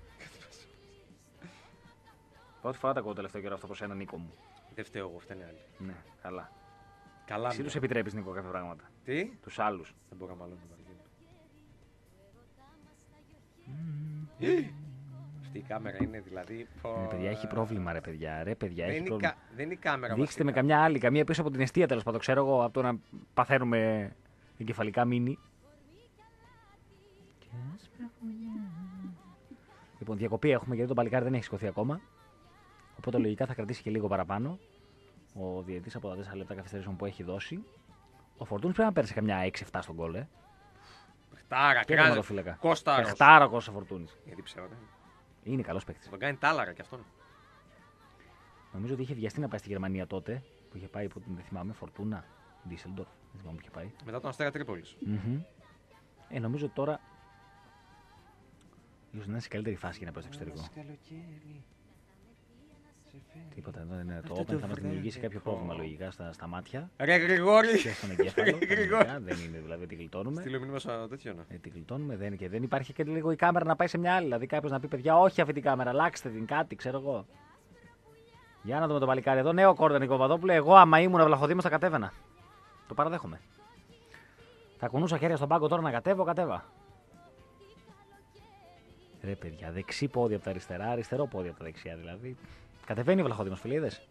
Πρώτη φορά τα ακούω το τελευταίο καιρό αυτό από σένα, Νίκο μου.
Δεν φταίω εγώ, φταίνε άλλοι.
Ναι, καλά.
Καλά.
Εσύ τους επιτρέπεις, Νίκο, κάποια πράγματα.
Τι?
Τους άλλους.
Δεν μπορώ μάλλον να αυτή η κάμερα είναι δηλαδή.
Παιδιά, έχει πρόβλημα, ρε παιδιά. Ρε, παιδιά έχει πρόβλημα.
Δεν είναι η κάμερα.
Δείξτε με καμιά άλλη, καμία πίσω από την εστία τέλος πάντων. Ξέρω εγώ από το να παθαίνουμε εγκεφαλικά μήνυ. Λοιπόν, διακοπή έχουμε γιατί το παλικάρι δεν έχει σηκωθεί ακόμα. Οπότε λογικά θα κρατήσει και λίγο παραπάνω. Ο διαιτητής από τα 4 λεπτά καθυστερήσεων που έχει δώσει. Ο Φορτούνης πρέπει να πέρασε καμιά 6-7 στον γκολ,
Πεχτάρα,
Κώσταρος. Πεχτάρα ο Κώστας Φορτούνης.
Γιατί ψέματα.
Είναι καλός παίκτης.
Τον κάνει τάλαρα κι αυτόν.
Νομίζω ότι είχε βιαστεί να πάει στη Γερμανία τότε. Που είχε πάει, που δεν θυμάμαι, Φορτούνα, Ντίσελντορφ. Δεν θυμάμαι που είχε πάει.
Μετά τον Αστέρα Τρίπολης.
Νομίζω ότι τώρα. Ίσως να είναι σε καλύτερη φάση για να πάει στο εξωτερικό. Τίποτα, εδώ είναι το Open, θα μας δημιουργήσει κάποιο πρόβλημα λογικά στα μάτια.
Ρε Γρηγόρη!
Και στον εγκέφαλο. Δεν είναι δηλαδή, τη γλιτώνουμε.
Στείλω μήνυμα σαν τέτοιο.
Τη γλιτώνουμε, δεν υπάρχει και λίγο η κάμερα να πάει σε μια άλλη. Δηλαδή κάποιος να πει παιδιά, όχι αυτή την κάμερα, αλλάξτε την, κάτι, ξέρω εγώ. Για να δούμε το παλικάρι εδώ. Νέο κόρνερ Νίκο Παπαδόπουλο. Εγώ, άμα ήμουν Βλαχοδήμος, θα κατέβαινα. Το παραδέχομαι. Θα κουνούσα χέρια στον πάγκο τώρα να κατέβα. Ρε παιδιά, δεξί πόδι από τα αριστερά, αριστερό πόδι από τα δεξιά δηλαδή. Κατεβαίνει ο Βλαχοδήμος, φιλίδες.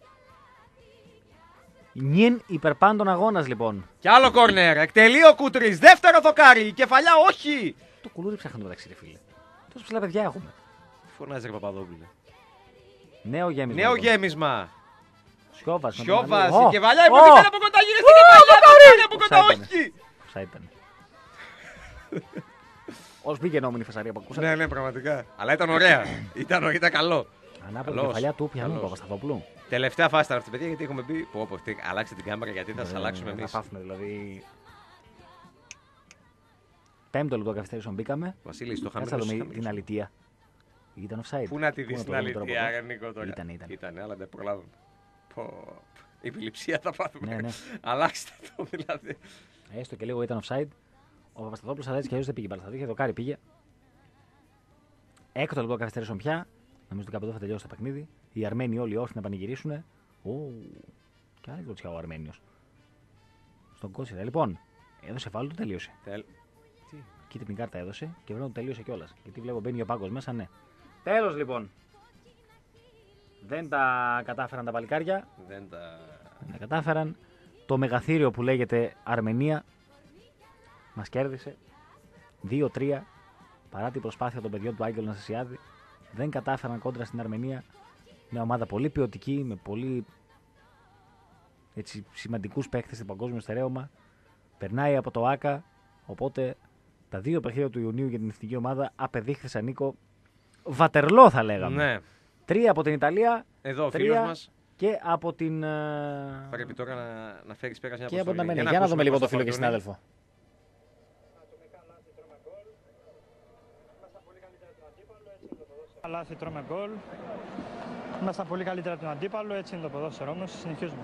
Νιεν υπερπάντων αγώνας λοιπόν.
Κι άλλο κόρνερ. Εκτελεί ο Κούτρις. Δεύτερο δοκάρι. Κεφαλιά, όχι.
Το κουλούρι ψάχνουμε μεταξύ, ρε φίλε. Τόσο ψηλά παιδιά έχουμε.
Φωνάζει ρε Παπαδόπουλε.
Νέο γέμισμα.
Νέο γέμισμα.
Σιώβας.
Η κεφαλιά υποτίθεται από κοντά. Γύρω στην κεφαλιά. Από κοντά, όχι.
Ποια ήταν. Ως μπήκε νόμιμη φασαρία που ακούσατε.
Ναι, πραγματικά. Αλλά ήταν ωραία. Ήταν καλό.
Ανάποδη κεφαλιά του πιανού Παπασταθόπουλου.
Τελευταία φάση ήταν αυτή, παιδιά, γιατί έχουμε πει. Αλλάξτε την κάμερα γιατί θα σα αλλάξουμε εμείς.
Θα πάθουμε δηλαδή. Πέμπτο λεπτό καθυστέρησεων μπήκαμε.
Βασίλη, το
χαμηλό. Κάτσε την αλητία. Ήταν offside.
Πού να τη δεις
το
την
δούμε τώρα
αλήθεια,
από εδώ.
ρε Νίκο, τώρα.
Ήταν.
Αλλά δεν προλάβαμε. Η επιληψία θα πάθουμε.
Ναι.
Αλλάξτε το δηλαδή.
Έστω και λίγο ήταν offside. Ο Παπασταθόπουλος αλλά έτσι και αλλιώς δεν πήγε μπάλα στα δίχτυα. Το Κάρι πήγε. Έκτο λεπτό καθυστερήσεων πια. Νομίζω ότι κάπου εδώ θα τελειώσει το παιχνίδι. Οι Αρμένοι όλοι όσοι να πανηγυρίσουν. Και άλλο κοτσιά ο Αρμένιος. Στον Κότσιρα. Λοιπόν, έδωσε φάουλ, το τελείωσε.
Τι.
Κοίτα την κάρτα έδωσε και βέβαια το τελείωσε κιόλα. Γιατί βλέπω μπαίνει ο Πάγκος μέσα, ναι. Τέλος λοιπόν. Δεν τα κατάφεραν τα παλικάρια.
Δεν τα
κατάφεραν. Το μεγαθύριο που λέγεται Αρμενία μας κέρδισε 2-3 παρά την προσπάθεια των παιδιών του Άγγελου Ναστασιάδη. Δεν κατάφεραν κόντρα στην Αρμενία. Μια ομάδα πολύ ποιοτική, με πολύ σημαντικούς παίκτες στην παγκόσμιο στερέωμα. Περνάει από το ΆΚΑ. Οπότε τα δύο παιχνίδια του Ιουνίου για την εθνική ομάδα απεδείχθησαν, Νίκο, βατερλό θα λέγαμε.
Ναι.
3 από την Ιταλία.
Εδώ ο φίλος μας.
Και από την.
Πρέπει τώρα να φέρεις πέρα μια
και από την
αποστολή.
Αρμενία. Για να δούμε λίγο το φίλο και συνάδελφο.
Λάθη, τρώμε γκολ. Ήμασταν πολύ καλύτερα από τον αντίπαλο, έτσι είναι το ποδόσφαιρο όμως, συνεχίζουμε.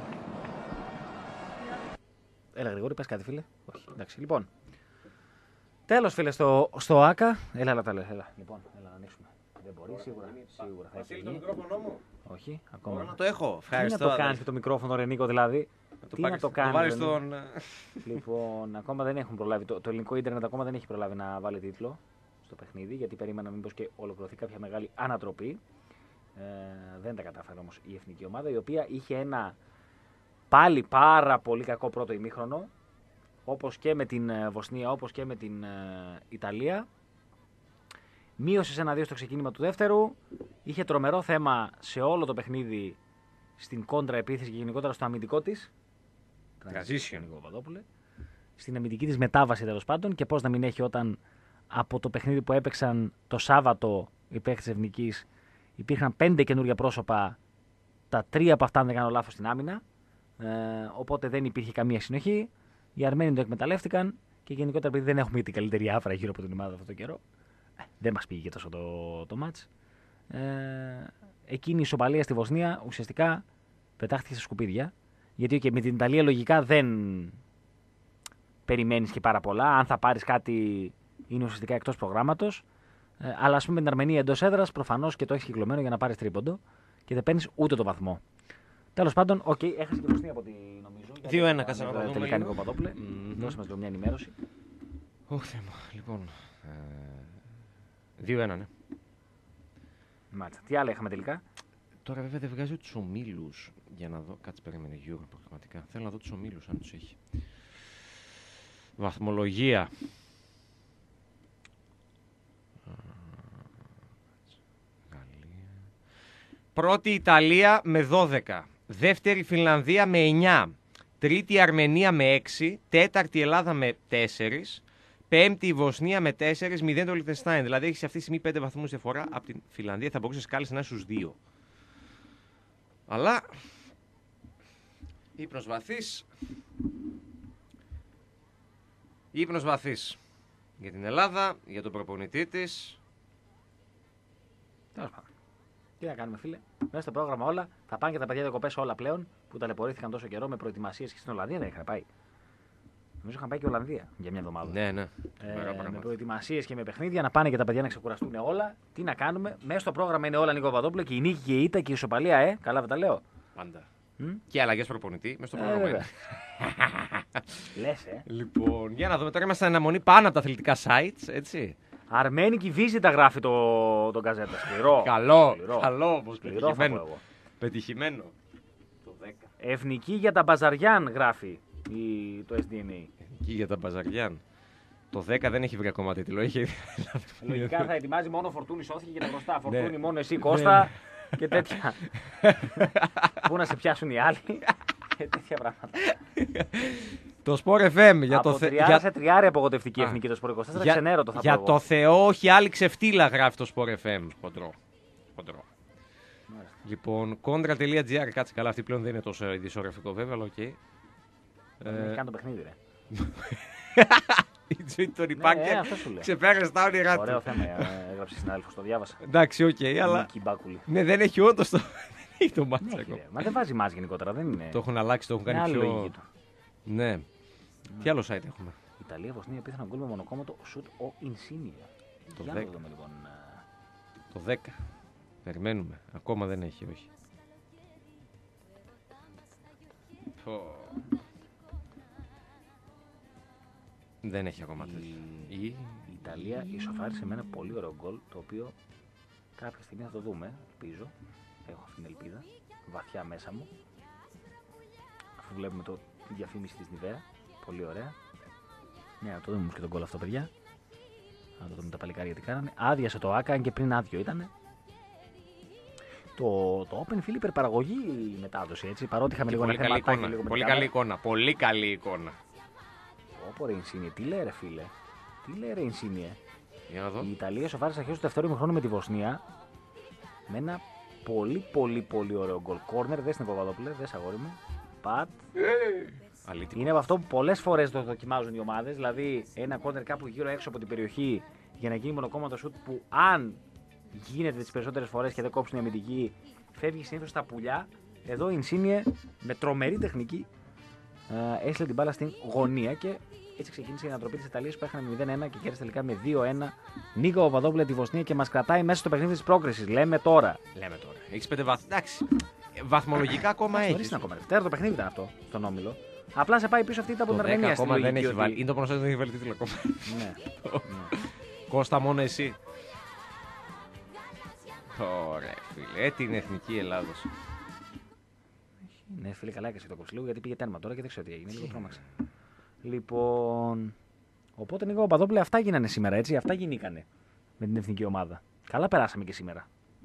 Έλα Γρηγόρη, πες κάτι φίλε. Όχι, εντάξει, λοιπόν. Τέλος φίλε στο ΆΚΑ. Έλα τα λες, έλα. Λοιπόν, έλα να ανοίξουμε. Δεν μπορεί, σίγουρα θα έχει
το μικρόφωνο μου.
Όχι, ακόμα.
Μπορώ να το έχω. Ευχαριστώ.
Τι να το κάνεις και το μικρόφωνο ρε Νίκο δηλαδή. Τι να το κάνεις.
βάλεις στον...
Λοιπόν, ακόμα δεν έχουν προλάβει. Το ελληνικό ίντερνετ ακόμα δεν έχει προλάβει να βάλει τίτλο στο παιχνίδι, γιατί περίμενα μήπως και ολοκληρωθεί κάποια μεγάλη ανατροπή. Δεν τα κατάφερε όμως η εθνική ομάδα, η οποία είχε ένα πάλι πάρα πολύ κακό πρώτο ημίχρονο, όπως και με την Βοσνία, όπως και με την Ιταλία. Μείωσε σε 1-2 στο ξεκίνημα του δεύτερου. Είχε τρομερό θέμα σε όλο το παιχνίδι στην κόντρα επίθεση και γενικότερα στο αμυντικό της.
Transition.
Στην αμυντική της μετάβαση τέλος πάντων, και πώς να μην έχει όταν από το παιχνίδι που έπαιξαν το Σάββατο οι παίκτες της Εθνικής υπήρχαν 5 καινούργια πρόσωπα, τα 3 από αυτά αν δεν κάνω λάθος στην άμυνα. Οπότε δεν υπήρχε καμία συνοχή. Οι Αρμένοι το εκμεταλλεύτηκαν και γενικότερα επειδή δεν έχουμε την καλύτερη άφρα γύρω από την ομάδα αυτόν τον καιρό, δεν μας πήγε και τόσο το μάτς. Εκείνη η ισοπαλία στη Βοσνία ουσιαστικά πετάχτηκε στα σκουπίδια. Γιατί και με την Ιταλία λογικά δεν περιμένεις και πάρα πολλά. Αν θα πάρεις κάτι είναι ουσιαστικά εκτός προγράμματος. Αλλά ας πούμε με την Αρμενία εντός έδρας προφανώς και το έχεις κυκλωμένο για να πάρεις τρίποντο και δεν παίρνεις ούτε το βαθμό. Τέλος πάντων, έχασε και η Βοσνία από ό,τι νομίζω.
2-1 κάτσε να το δούμε.
Τελικά Νίκο Παπαδόπουλε. Δώσε μας λίγο μια ενημέρωση.
Όχι θέμα. Λοιπόν. 2-1, ναι.
Μάλιστα. Τι άλλα είχαμε τελικά.
Τώρα βέβαια δεν βγάζει τους ομίλους για να δω. Κάτσε περίμενε Euro προγραμματικά. Θέλω να δω τους ομίλους αν τους έχει. Βαθμολογία. Πρώτη Ιταλία με 12. Δεύτερη Φινλανδία με 9. Τρίτη Αρμενία με 6. Τέταρτη Ελλάδα με 4. Πέμπτη η Βοσνία με 4. 0 το Λιχτενστάιν. Δηλαδή έχει αυτή τη στιγμή 5 βαθμούς διαφορά από την Φινλανδία. Θα μπορούσε κάλλιστα να είναι στους 2. Αλλά ύπνος βαθύς. Ύπνος βαθύς για την Ελλάδα, για τον προπονητή της.
Τέλος πάντων. Τι να κάνουμε, φίλε. Μέσα στο πρόγραμμα όλα θα πάνε και τα παιδιά διακοπές όλα πλέον που ταλαιπωρήθηκαν τόσο καιρό με προετοιμασίες και στην Ολλανδία δεν είχαν πάει. Νομίζω είχαν πάει και Ολλανδία για μια εβδομάδα.
Ναι.
Με προετοιμασίες και με παιχνίδια να πάνε και τα παιδιά να ξεκουραστούν όλα. Τι να κάνουμε. Μέσα στο πρόγραμμα είναι όλα Νίκο Παπαδόπουλο και η νίκη και η ήττα και η ισοπαλία, καλά δεν τα λέω.
Πάντα. Και αλλαγές προπονητή μέσα στο πρόγραμμα είναι.
Λες,
Λοιπόν, για να δούμε τώρα. Είμαστε αναμονή πάνω από τα αθλητικά sites, έτσι.
Αρμένικη Βίζιτα γράφει τον Καζέτα. Σκληρό.
Καλό όμως. Πετυχημένο.
Το 10. Εθνική για τα Μπαζαριάν γράφει το SDNA.
Εθνική για τα Μπαζαριάν. Το 10 δεν έχει βρει ακόμα τίτλο.
Λογικά θα ετοιμάζει μόνο Φορτούνη σώθηκε και τα γνωστά. Φορτούνη μόνο εσύ Κώστα και τέτοια. Πού να σε πιάσουν οι άλλοι και τέτοια πράγματα.
Το Sport FM για το
Θεό. Σε τριάρι απογοτευτική εθνική το Sport 24. Ξενέρω το θα πω.
Για το Θεό, όχι άλλη ξεφτύλα γράφει το Sport FM. Χοντρό. Λοιπόν, contra.gr, κάτσε καλά, αυτή πλέον δεν είναι τόσο ειδησιογραφικό βέβαια, αλλά οκ.
Δεν έχει καν το παιχνίδι, ρε.
Η ζωή του Τόνι
Ναι,
Πάρκερ
αυτό σου λέω.
ξεπέρασε τα όνειρά του.
Ωραίο θέμα έγραψε συνάδελφος, το διάβασα.
Εντάξει, οκ, αλλά.
Νίκη Μπάκουλη.
Ναι, δεν έχει όντω το. Δεν έχει το μάτσα
Ναι,
ακόμα.
ρε. Μα δεν βάζει μάτς γενικότερα, δεν είναι.
Το έχουν αλλάξει, το έχουν
Είναι
κάνει
άλλη
πιο.
λογική του.
Ναι. Τι άλλο site έχουμε.
Ιταλία, Βοσνία, πίθανο γκολ με μονοκόμματο σουτ ο Ινσίνια.
Το
Για να
10.
το δούμε λοιπόν.
Το 10. Περιμένουμε. Ακόμα δεν έχει, όχι. Δεν έχει ακόμα τέτοιο.
Η Ιταλία ισοφάρισε με ένα πολύ ωραίο γκολ, το οποίο κάποια στιγμή θα το δούμε, ελπίζω. Έχω αυτή την ελπίδα, βαθιά μέσα μου. Αφού βλέπουμε τη διαφήμιση της Νιβέα, πολύ ωραία. Ναι, να το δούμε και τον γκολ αυτό, παιδιά. Να το δούμε τα παλικάρια τι κάνανε. Άδειασε το Άκα, αν και πριν άδειο ήτανε. Το Open Field υπερπαραγωγή η μετάδοση, έτσι, παρότι είχαμε λίγο
Πολύ
ένα
καλή
θεματάκι
εικόνα.
λίγο με
Πολύ
την
καλή
κάμερα.
εικόνα. Πολύ καλή εικόνα.
Όπο ρε Ινσίνιε, τι λέει ρε φίλε. Τι λέει ρε Ινσίνιε.
Για να δω.
Η Ιταλία σοφάρισε αρχές του δεύτερου ημιχρόνου με τη Βοσνία με ένα πολύ ωραίο γκολ. Κόρνερ, δες την Παπαδόπουλε, δες αγόρι μου. Πατ.
Αλήτικο.
Είναι από αυτό που πολλές φορές το δοκιμάζουν οι ομάδες. Δηλαδή ένα κόρνερ κάπου γύρω έξω από την περιοχή για να γίνει μονοκόμματο σουτ που αν γίνεται τις περισσότερες φορές και δεν κόψουν η αμυντική, φεύγει συνήθως στα πουλιά. Εδώ η Ινσίνιε με τρομερή τεχνική έστειλε την μπάλα στην γωνία και έτσι ξεκίνησε η ανατροπή της Ιταλίας που έχανε 0-1 και κέρδισε τελικά με 2-1. Νίκο Παπαδόπουλε τη Βοσνία και μας κρατάει μέσα στο παιχνίδι της πρόκρισης. Λέμε τώρα.
Έχει 5 βαθμούς. Εντάξει. Βαθμολογικά ακόμα
Νωρίς
έχει.
είναι ακόμα. Δεύτερο το παιχνίδι ήταν αυτό στον Όμιλο. Απλά σε πάει πίσω αυτή ήταν από
Το
την
10
Αρμενία. στη
ακόμα δεν
λογική
έχει
ότι-
βάλει. Είναι το πονοσό δεν έχει βάλει τίτλο ακόμα.
Ναι.
Κώστα, μόνο εσύ. Ωραία, φίλε. Την εθνική Ελλάδος.
Ναι, φίλε, καλά έκασε το κόψει λίγο γιατί πήγε τέρμα τώρα και δεν ξέρω τι έγινε. Λίγο τρόμαξε. Λοιπόν. Οπότε Νίκο Παπαδόπουλε, αυτά γίνανε σήμερα, έτσι. Αυτά γινήκανε με την εθνική ομάδα. Καλά περάσαμε και σήμερα.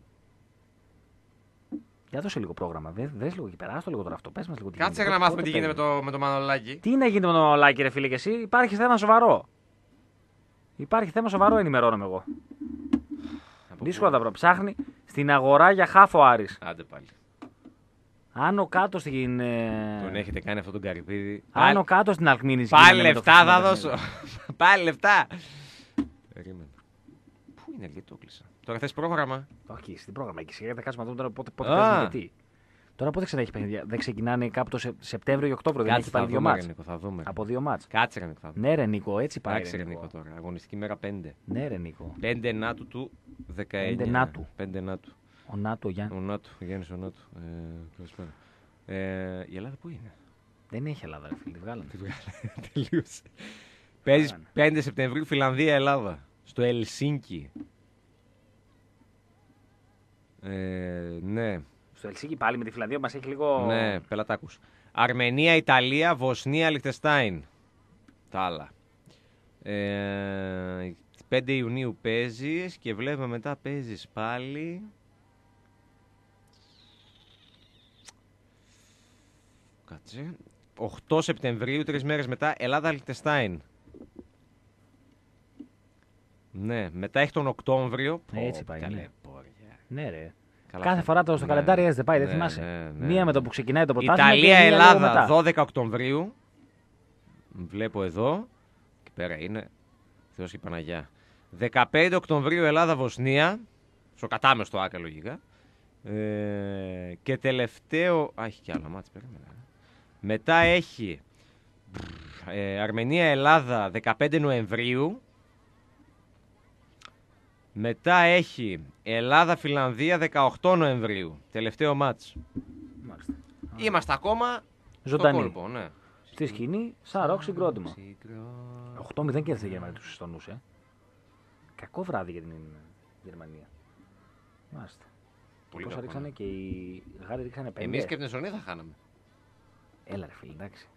Για δώσε λίγο πρόγραμμα. Δες λίγο εκεί πέρα. Άστο λίγο τώρα αυτό. Πες μας λίγο τι
Κάτσε
γίνεται.
να μάθουμε
Πότε
τι γίνεται
παίζει.
με το Μανολάκι.
Τι να γίνεται με τον Μανολάκη, ρε φίλε, και εσύ. Υπάρχει θέμα σοβαρό. Υπάρχει θέμα σοβαρό, ενημερώνομαι εγώ. Δύσκολα τα βρω. Ψάχνει στην αγορά για χάφο Άρης.
Άντε πάλι.
Άνω κάτω στην.
Τον έχετε κάνει αυτόν τον καρυπίδι.
Άνω κάτω στην Αλκμίνη.
Πάλι λεφτά θα δώσω. Πάλι λεφτά. Περίμενε. Πού είναι, γιατί το κλείσα. Τώρα θες πρόγραμμα.
Όχι, στην πρόγραμμα. Εκεί σιγά θα κάτσουμε να δούμε τώρα πότε
Α.
παίζουν γιατί. Τώρα πότε ξανά έχει παιχνίδια. Δεν ξεκινάνε κάπου το Σεπτέμβριο ή Οκτώβριο. Δεν έχει πάρει δύο μάτς.
Θα δούμε.
Από δύο μάτς.
Κάτσε ρε Νίκο, θα δούμε.
Ναι, ρε Νίκο, έτσι πάει.
Κάτσε ρε Νίκο τώρα. Αγωνιστική μέρα 5.
Ναι, ρε Νίκο.
5 Νάτου του 19.
5 Νάτου.
5 Νάτου.
Ο Νάτο Γιάννη.
Ο Νάτου. Γέννησε ο Νάτου. Καλησπέρα. Η Ελλάδα πού είναι.
Δεν έχει Ελλάδα, ρε φίλε. Τη βγάλανε.
Τη βγάλε. Τελείωσε. Παίζει 5 Σεπτεμβρίου Φιλανδία-Ελλάδα. Στο Ελσίνκι. Ναι.
Στο Ελσίκι πάλι με τη Φιλανδία μας έχει λίγο.
Ναι, πελατάκους. Αρμενία, Ιταλία, Βοσνία, Λιχτεστάιν. Τα άλλα. 5 Ιουνίου παίζεις και βλέπουμε μετά παίζεις πάλι. Κάτσε. 8 Σεπτεμβρίου, 3 μέρες μετά, Ελλάδα, Λιχτεστάιν. Ναι, μετά έχει τον Οκτώβριο.
Έτσι πάει,
Καλέ,
ναι.
πόρια.
Ναι, ρε.
Καλά,
Κάθε φορά το στο
ναι,
καλεντάρι έτσι δεν πάει, δεν
ναι,
θυμάσαι.
ναι,
Μία
ναι.
με το που ξεκινάει το πρωτάθλημα.
Ιταλία-Ελλάδα, 12 Οκτωβρίου. Βλέπω εδώ. Και πέρα είναι. Θεός και η Παναγιά. 15 Οκτωβρίου Ελλάδα-Βοσνία. Στο κατάμεστο Άκα λογικά. Και τελευταίο. Α, έχει κι άλλα μάτς, περίμενα. Μετά έχει Αρμενία-Ελλάδα 15 Νοεμβρίου. Μετά έχει Ελλάδα-Φιλανδία 18 Νοεμβρίου. Τελευταίο μάτς.
Μάλιστα.
Είμαστε ακόμα
Ζωντανή.
στο κόλπο, ναι.
Στη σκηνή, σαν ροκ συγκρότημα. 8-0 κέρδισε η Γερμανία τους Ιστονούς, Κακό βράδυ για την Γερμανία. Μάλιστα.
Πολύ
Πόσα
κακό,
ρίξανε
ναι.
και οι Γάλλοι ρίξανε 5.
Εμείς και από την Εστονία θα χάναμε.
Έλα ρε φίλε, εντάξει.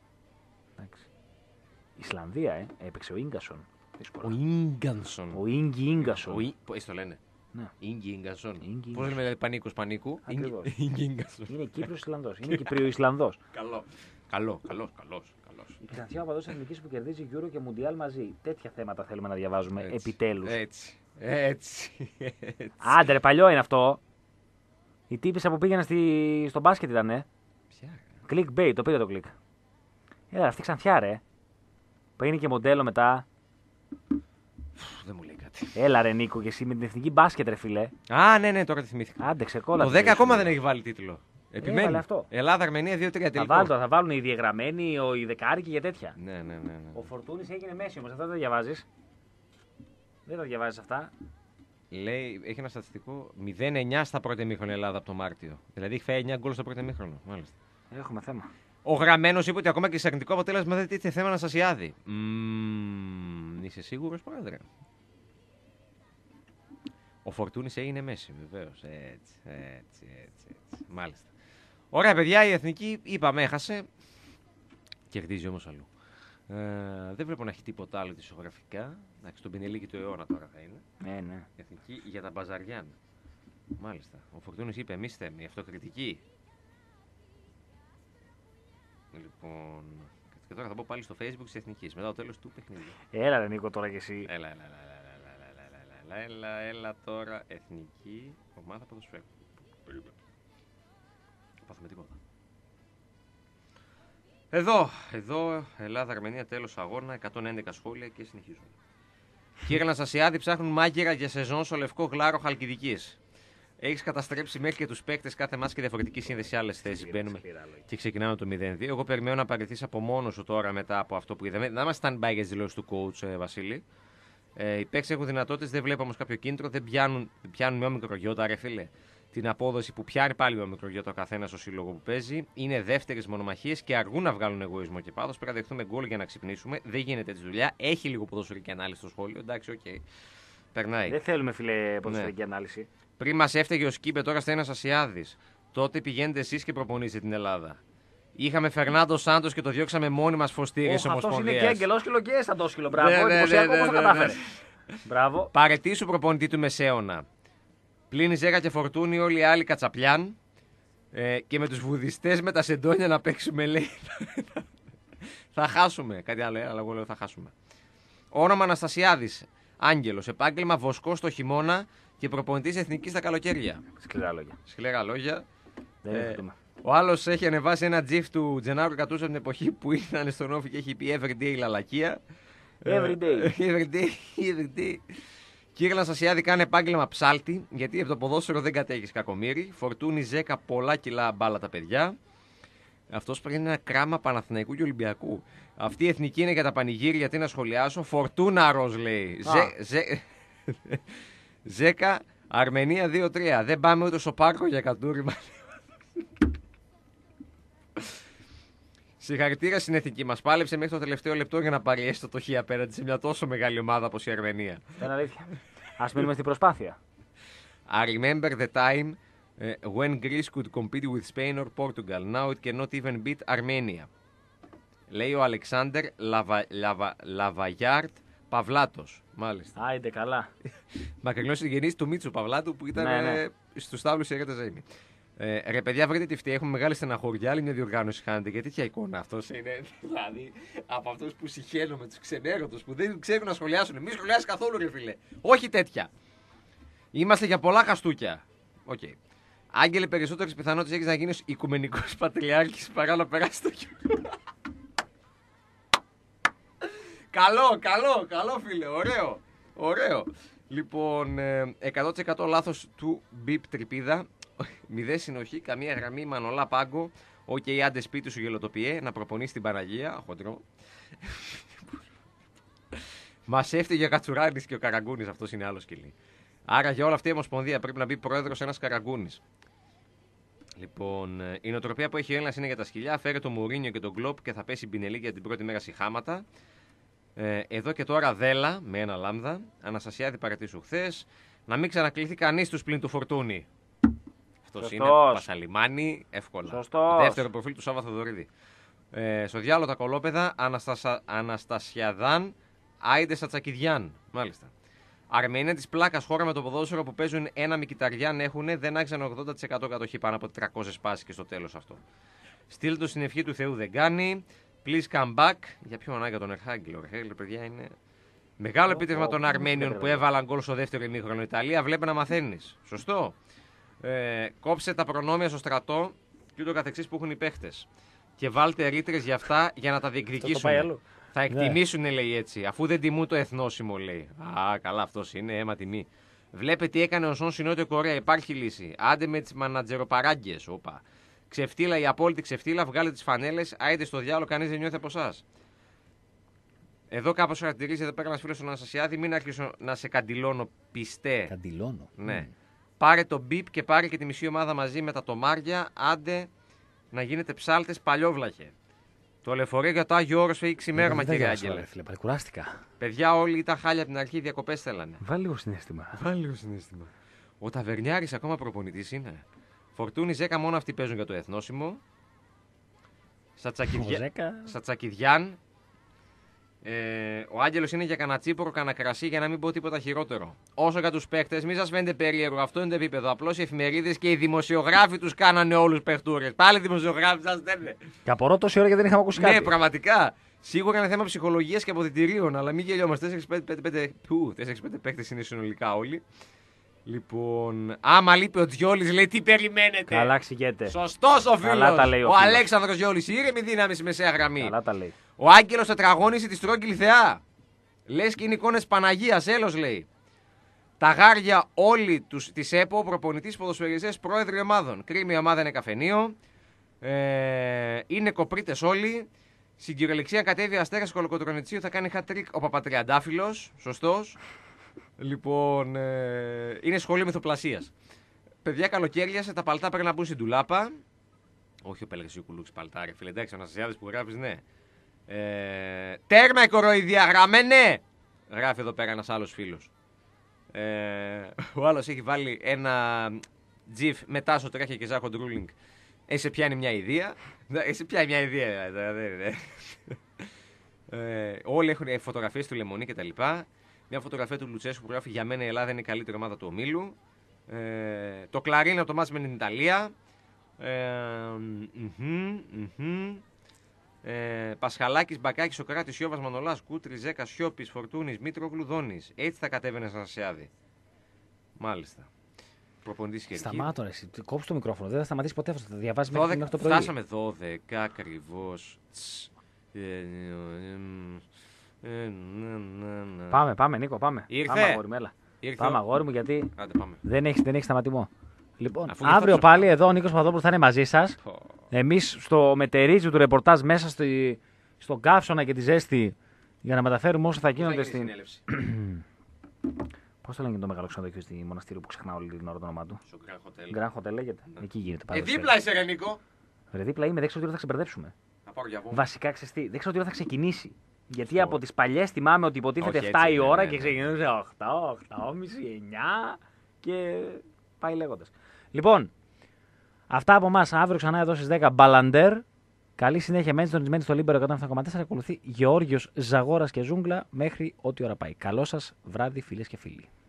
Ισλανδία, έπαιξε ο Ίγκασον.
Ο Ίγκανσον.
Ο Ίγκι Ίγκασον.
Πώς το λένε.
Ναι.
Ίγκι Ίγκανσον.
Ίγκι
Πώς
Ίγκασον.
λέμε Πανίκος Πανίκου.
Ακριβώς.
Ίγκι Ίγκανσον.
Είναι Κύπριος Ισλανδός. Είναι Κυπριο-Ισλανδός.
Καλός.
Η Πιθανότητα παδός εθνικής που κερδίζει Euro και Mundial μαζί. Τέτοια θέματα θέλουμε να διαβάζουμε
Έτσι.
επιτέλους.
Έτσι.
Άντε ρε, παλιό είναι αυτό. Η τύπισσα που πήγαινε στο μπάσκετ ήταν,
Ποια.
Clickbait, το πήρε το click. Έλα, αυτή ξανθιά ρε. Που είναι και μοντέλο μετά.
Δεν μου λέει κάτι.
Έλα ρε Νίκο, και εσύ με την εθνική μπάσκετ, ρε φιλέ.
Α, ναι, τώρα τη θυμήθηκα.
Άντε, ξεκόλα.
Το 10 ακόμα δεν έχει βάλει τίτλο. Επιμένει.
Έβαλε αυτό.
Ελλάδα-Αρμενία 2-3 τελικό.
Θα βάλουν οι διαγραμμένοι, οι δεκάρικοι και τέτοια.
Ναι.
Ο Φορτούνης έγινε μέση όμως, αυτά δεν τα διαβάζεις. Δεν τα διαβάζεις αυτά.
Λέει, έχει ένα στατιστικό 0-9 στα πρώτα ημίχρονα Ελλάδα από το Μάρτιο. Δηλαδή έχει φάει 9 γκολ στο πρώτο ημίχρονο. Μάλιστα.
Έχουμε θέμα.
Ο Γραμμένος είπε ότι ακόμα και σε αρνητικό αποτέλεσμα δεν τίθεται θέμα Αναστασιάδη. Είσαι σίγουρος, πρόεδρε? Ο Φορτούνης έγινε μέση, βεβαίως. Έτσι. Μάλιστα. Ωραία, παιδιά, η εθνική είπαμε έχασε. Κερδίζει όμως αλλού. Δεν βλέπω να έχει τίποτα άλλο ισογραφικά. Εντάξει, τον Πινελίκη του αιώνα τώρα θα είναι.
Ναι.
Εθνική για τα Μπαζαριάν. Μάλιστα. Ο Φορτούνης είπε: εμείς θέμε, η αυτοκριτική. Λοιπόν. Και τώρα θα πω πάλι στο Facebook της Εθνικής μετά το τέλος του παιχνιδιού.
Έλα ρε Νίκο τώρα κι εσύ.
Έλα τώρα. Εθνική ομάδα ποδοσφαίρου. Πάθαμε τίποτα. Εδώ, Ελλάδα-Αρμενία, τέλος αγώνα, 111 σχόλια και συνεχίζουμε. Κύριε Αναστασιάδη, ψάχνουν μάγειρα για σεζόν στο Λευκό Γλάρο Χαλκιδικής. Έχεις καταστρέψει μέχρι και τους παίκτες, κάθε μας και διαφορετική σύνδεση σε άλλες θέσεις. Μπαίνουμε και ξεκινάμε το 0-2. Εγώ περιμένω να παραιτηθείς από μόνος σου τώρα μετά από αυτό που είδαμε. Να είμαστε stand-by για τις δηλώσεις του coach Βασίλη. Οι παίκτες έχουν δυνατότητες, δεν βλέπω όμως κάποιο κίνητρο, δεν πιάνουν με ομικρογιώτα, ρε φίλε. Την απόδοση που πιάνει πάλι με ομικρογιώτα ο καθένας στο σύλλογο που παίζει. Είναι δεύτερες μονομαχίες και αργούν να βγάλουν εγωισμό και πάθος. Πρέπει να δεχτούμε γκολ για να ξυπνήσουμε. Δεν γίνεται τη δουλειά. Έχει λίγο ποδοσφαιρική ανάλυση στο σχόλιο. Εντάξει, οκ. Περνάει.
Δεν θέλουμε, φίλε, ποδοσφαιρική ανάλυση.
Πριν μας έφταιγε ο Σκύπε, τώρα στα ένας Ασιάδης. Τότε πηγαίνετε εσείς και προπονήσετε την Ελλάδα. Είχαμε Φερνάντο Σάντος και το διώξαμε μόνοι μας φωστήρες Ομοσπονδίας.
Αυτός είναι και αγγελόσκυλο και σαντόσκυλο. Μπράβο, εντυπωσιακό πώς το κατάφερε. Μπράβο.
Παρετήσου προπονητή του Μεσαίωνα. Πλην Ζέκα και Φορτούνη, όλοι οι άλλοι κατσαπλιάν. Και με τους βουδιστές με τα σεντόνια να παίξουμε, λέει. Θα χάσουμε. Κάτι άλλο, αλλά εγώ λέω θα χάσουμε. Όνομα Αναστασιάδης. Άγγελος. Επάγγελμα βοσκός το χειμώνα και προπονητής εθνικής τα καλοκαίρια. Σκληρά λόγια. Ο άλλος έχει ανεβάσει ένα τζιφ του Τζενάρου Κατούσα από την εποχή που ήταν στον Όφη και έχει πει everyday λαλακία. Everyday. Κύριε Αναστασιάδη, κάνει επάγγελμα ψάλτη, γιατί από το ποδόσφαιρο δεν κατέχεις κακομοίρη. Φορτούνη, Ζέκα, πολλά κιλά μπάλα τα παιδιά. Αυτός πρέπει να είναι ένα κράμα Παναθηναϊκού και Ολυμπιακού. Αυτή η εθνική είναι για τα πανηγύρια, γιατί να σχολιάσω. Φορτούναρος, λέει. Ζέκα, Αρμενία 2-3. Δεν πάμε ούτε στο πάρκο για κατούριμα. Συγχαρητήρια στην εθνική μας. Πάλεψε μέχρι το τελευταίο λεπτό για να πάρει έστω το χ απέναντι σε μια τόσο μεγάλη ομάδα όπως η Αρμενία.
Είναι αλήθεια. Ας μείνουμε στην προσπάθεια.
I remember the time when Greece could compete with Spain or Portugal. Now it cannot even beat Armenia. Λέει ο Αλεξάνδερ Λαβαγιάρτ Παυλάτος. Μάλιστα.
Άιντε καλά.
Μακρινός συγγενής του Μίτσου Παυλάτου που ήταν στους τάβλους Ερέτα Ζέμι. Ρε παιδιά, βρείτε τη φτιάχνει. Έχουμε μεγάλη στεναχώρια. Άλλη μια διοργάνωση χάνεται. Γιατί τέτοια εικόνα αυτός είναι. Δηλαδή από αυτούς που συχαίνω με τους ξενέρωτους που δεν ξέρουν να σχολιάσουν. Μη σχολιάσεις καθόλου, ρε φίλε. Όχι τέτοια. Είμαστε για πολλά χαστούκια. Οκ. Άγγελε, περισσότερες πιθανότητες έχεις να γίνεις οικουμενικός πατριάρχης παρά να περάσει το καιρό. Καλό φίλε. Ωραίο. Λοιπόν, 100% λάθος του Μπιπ Τρυπίδα. 0 συνοχή, καμία γραμμή, Μανολά Πάγκο. Οκ, άντε σπίτι σου γελοτοπιέ, να προπονείς την Παναγία. Χοντρό. Μας έφταιγε ο Κατσουράνης και ο Καραγκούνης, αυτός είναι άλλο σκυλί. Άρα για όλα αυτή η Ομοσπονδία πρέπει να μπει πρόεδρος ένας Καραγκούνης. Λοιπόν, η νοοτροπία που έχει ο Έλληνας είναι για τα σκυλιά. Φέρε το Μουρίνιο και τον Κλόπ και θα πέσει η Πινελή για την πρώτη μέρα σιχάματα. Εδώ και τώρα Δέλα με ένα λάμδα. Αναστασιάδη παρατήσου χθες. Να μην ξανακληθεί κανείς τους πλην του Φορτούνη. Αυτός είναι Πασαλιμάνι, εύκολα.
Σωστός.
Δεύτερο προφίλ του Σάββα Θοδωρίδη. Στο διάλογο τα κολόπεδα Αναστασιαδάν Άιντε Σατσακιδιάν. Μάλιστα. Αρμενία της πλάκας, χώρα με το ποδόσφαιρο που παίζουν ένα Μικηταριάν έχουν, δεν άξαν 80% κατοχή πάνω από 300 πάσεις και στο τέλος αυτό. Στείλτε το στην ευχή του Θεού δεν κάνει. Please come back. Για ποιο ανάγκη τον Ερχάγγελο. Ο Ερχάγγελο, παιδιά, είναι μεγάλο επίτευγμα των Αρμένιων που έβαλαν γκολ στο δεύτερο ημίχρονο. Ιταλία, βλέπει να μαθαίνεις. Σωστό. Κόψε τα προνόμια στο στρατό και ούτω καθεξής που έχουν οι παίχτες. Και βάλτε ρήτρες για αυτά για να τα διεκδικήσουν. Θα εκτιμήσουν, λέει έτσι, αφού δεν τιμούν το εθνόσημο, λέει. Α, καλά, αυτός είναι αίμα τιμή. Βλέπετε τι έκανε ο Σον στη Νότια Κορέα. Υπάρχει λύση. Άντε με τις μανατζεροπαράγκες. Όπα. Ξεφτύλα, η απόλυτη ξεφτύλα, βγάλε τις φανέλες. Άιντε στο διάλογο, κανείς δεν νιώθει από εσάς. Εδώ κάπως χαρακτηρίζει εδώ πέρα ένας φίλος του Αναστασιάδη. Μην αρχίσω να σε καντιλώνω, πιστέ.
Καντιλώνω.
Ναι. Πάρε το μπιπ και πάρε και τη μισή ομάδα μαζί με τα τομάρια. Άντε να γίνετε ψάλτες παλιόβλαχε. Το λεωφορείο για το Άγιο Όρος φύγει ξημέρωμα, κύριε Άγγελε.
Κουράστηκα.
Παιδιά, όλοι ήταν χάλια από την αρχή, διακοπές θέλανε.
Βάλει λίγο συνέστημα.
Βάλει λίγο συνέστημα. Ο Ταβερνιάρης ακόμα προπονητής είναι. Φορτούνη Ζέκα, μόνο αυτοί παίζουν για το εθνόσημο. Στα Τσακιδιάν. Ο Άγγελος είναι για κανένα τσίπορο, κανένα κρασί, για να μην πω τίποτα χειρότερο. Όσο για τους παίχτες, μην σας φαίνεται περίεργο, αυτό είναι το επίπεδο. Απλώς οι εφημερίδες και οι δημοσιογράφοι τους κάνανε όλους παιχτούρες. Πάλι δημοσιογράφοι σας στέλνε.
Και απορώ τόση ώρα γιατί δεν είχαμε ακούσει κάτι.
Ναι, πραγματικά. Σίγουρα είναι θέμα ψυχολογίας και αποδυτηρίων, αλλά μην γελιόμαστε. 4-5 παίχτες είναι συνολικά όλοι. Λοιπόν, άμα λείπει ο Τζιόλης, λέει τι περιμένετε.
Καλά ξηγέται.
Σωστός ο φίλος.
Καλά τα λέει ο φίλος.
Αλέξανδρος Τζιόλης, ήρεμη δύναμη στη μεσαία γραμμή.
Καλά τα λέει.
Ο Άγγελος τετραγώνησε τη στρόγγυλη θεά. Λες και είναι εικόνες Παναγίας, έλος λέει. Τα γάρια όλοι της ΕΠΟ, προπονητής, ποδοσφαιριστές, πρόεδροι ομάδων. Κρίμα η ομάδα είναι καφενείο. Είναι κοπρίτες όλοι. Στην κυριολεξία κατέβει ο Αστέρας Κολοκοτρονητσίου, θα κάνει hat-trick ο Παπατριαντάφυλλος. Σωστός. Λοιπόν, είναι σχολείο μυθοπλασίας. Παιδιά, καλοκαίριασε, τα παλτά πρέπει να μπουν στην τουλάπα. Όχι ο Πέλεγας ή ο Κουλούξης παλτάρι, φίλε, εντάξει, ο Αναστασιάδης που γράφεις, ναι. Τέρμα η κοροϊδία, γραμμένε! Γράφει εδώ πέρα ένας άλλος φίλος. Ο άλλος έχει βάλει ένα τζιφ μετά στο τρέχει και Ζάχο Ντρούλινγκ. Σε πιάνει μια ιδέα. Σε πιάνει μια ιδέα. Όλοι έχουν φωτογραφίες του Λεμονί και τα λοιπά. Μια φωτογραφία του Λουτσέσκου που γράφει για μένα η Ελλάδα είναι η καλύτερη ομάδα του ομίλου. Το Κλαρίνα το μάτς με την Ιταλία. Πασχαλάκης, Μπακάκης, Σοκράτης, Σιώβας, Μανολάς, Κούτρης, Ζέκα, Σιώπης, Φορτούνης, Μήτρογλου, Δόνης. Έτσι θα κατέβαινε σαν Ασιάδη. Μάλιστα. Προπονητής και
Σταμάτω, ρε. Κόψε το μικρόφωνο. Δεν θα σταματήσει ποτέ αυτό. Θα διαβάζει μέχρι το πρωί.
Φτάσαμε 12 ακριβώς.
Πάμε, Νίκο, πάμε.
Ήρθε.
Πάμε, αγόρι μου, έλα. Πάμε, αγόρι μου, γιατί
Άντε, πάμε.
δεν έχει σταματημό. Λοιπόν,
Αφού
αύριο
δεν
πάλι εδώ ο Νίκος Παπαδόπουλος θα είναι μαζί σας. Εμείς στο μετερίζει του ρεπορτάζ μέσα στον καύσωνα και τη ζέστη για να μεταφέρουμε όσα θα γίνονται στην. Πώς το λένε το μεγάλο ξενοδοχείο στη Μοναστήριο που ξεχνάω όλη την ώρα το όνομά του.
Στο
Grand Hotel λέγεται. Εκεί γίνεται πάντα.
Δίπλα είσαι, ρε Νίκο.
Ρε, δίπλα είμαι, δεν ξέρω τι ώρα θα ξεμπερδέψουμε.
Θα πάρω για βόμβα.
Βασικά ξεστή, δεν ξέρω τι ώρα θα ξεκινήσει. Γιατί από τις παλιές θυμάμαι ότι υποτίθεται
Όχι,
7
έτσι
η
είναι,
ώρα
ναι,
και
ναι.
ξεκινούσε 8, 8.30, 9 και πάει λέγοντας. Λοιπόν, αυτά από εμάς. Αύριο ξανά εδώ στις 10 Μπαλαντέρ. Καλή συνέχεια. Μένετε συντονισμένοι στο Λίμπερο 107,4. Ακολουθεί Γεώργιος Ζαγόρας και Ζούγκλα μέχρι ό,τι ώρα πάει. Καλό σας βράδυ, φίλες και φίλοι.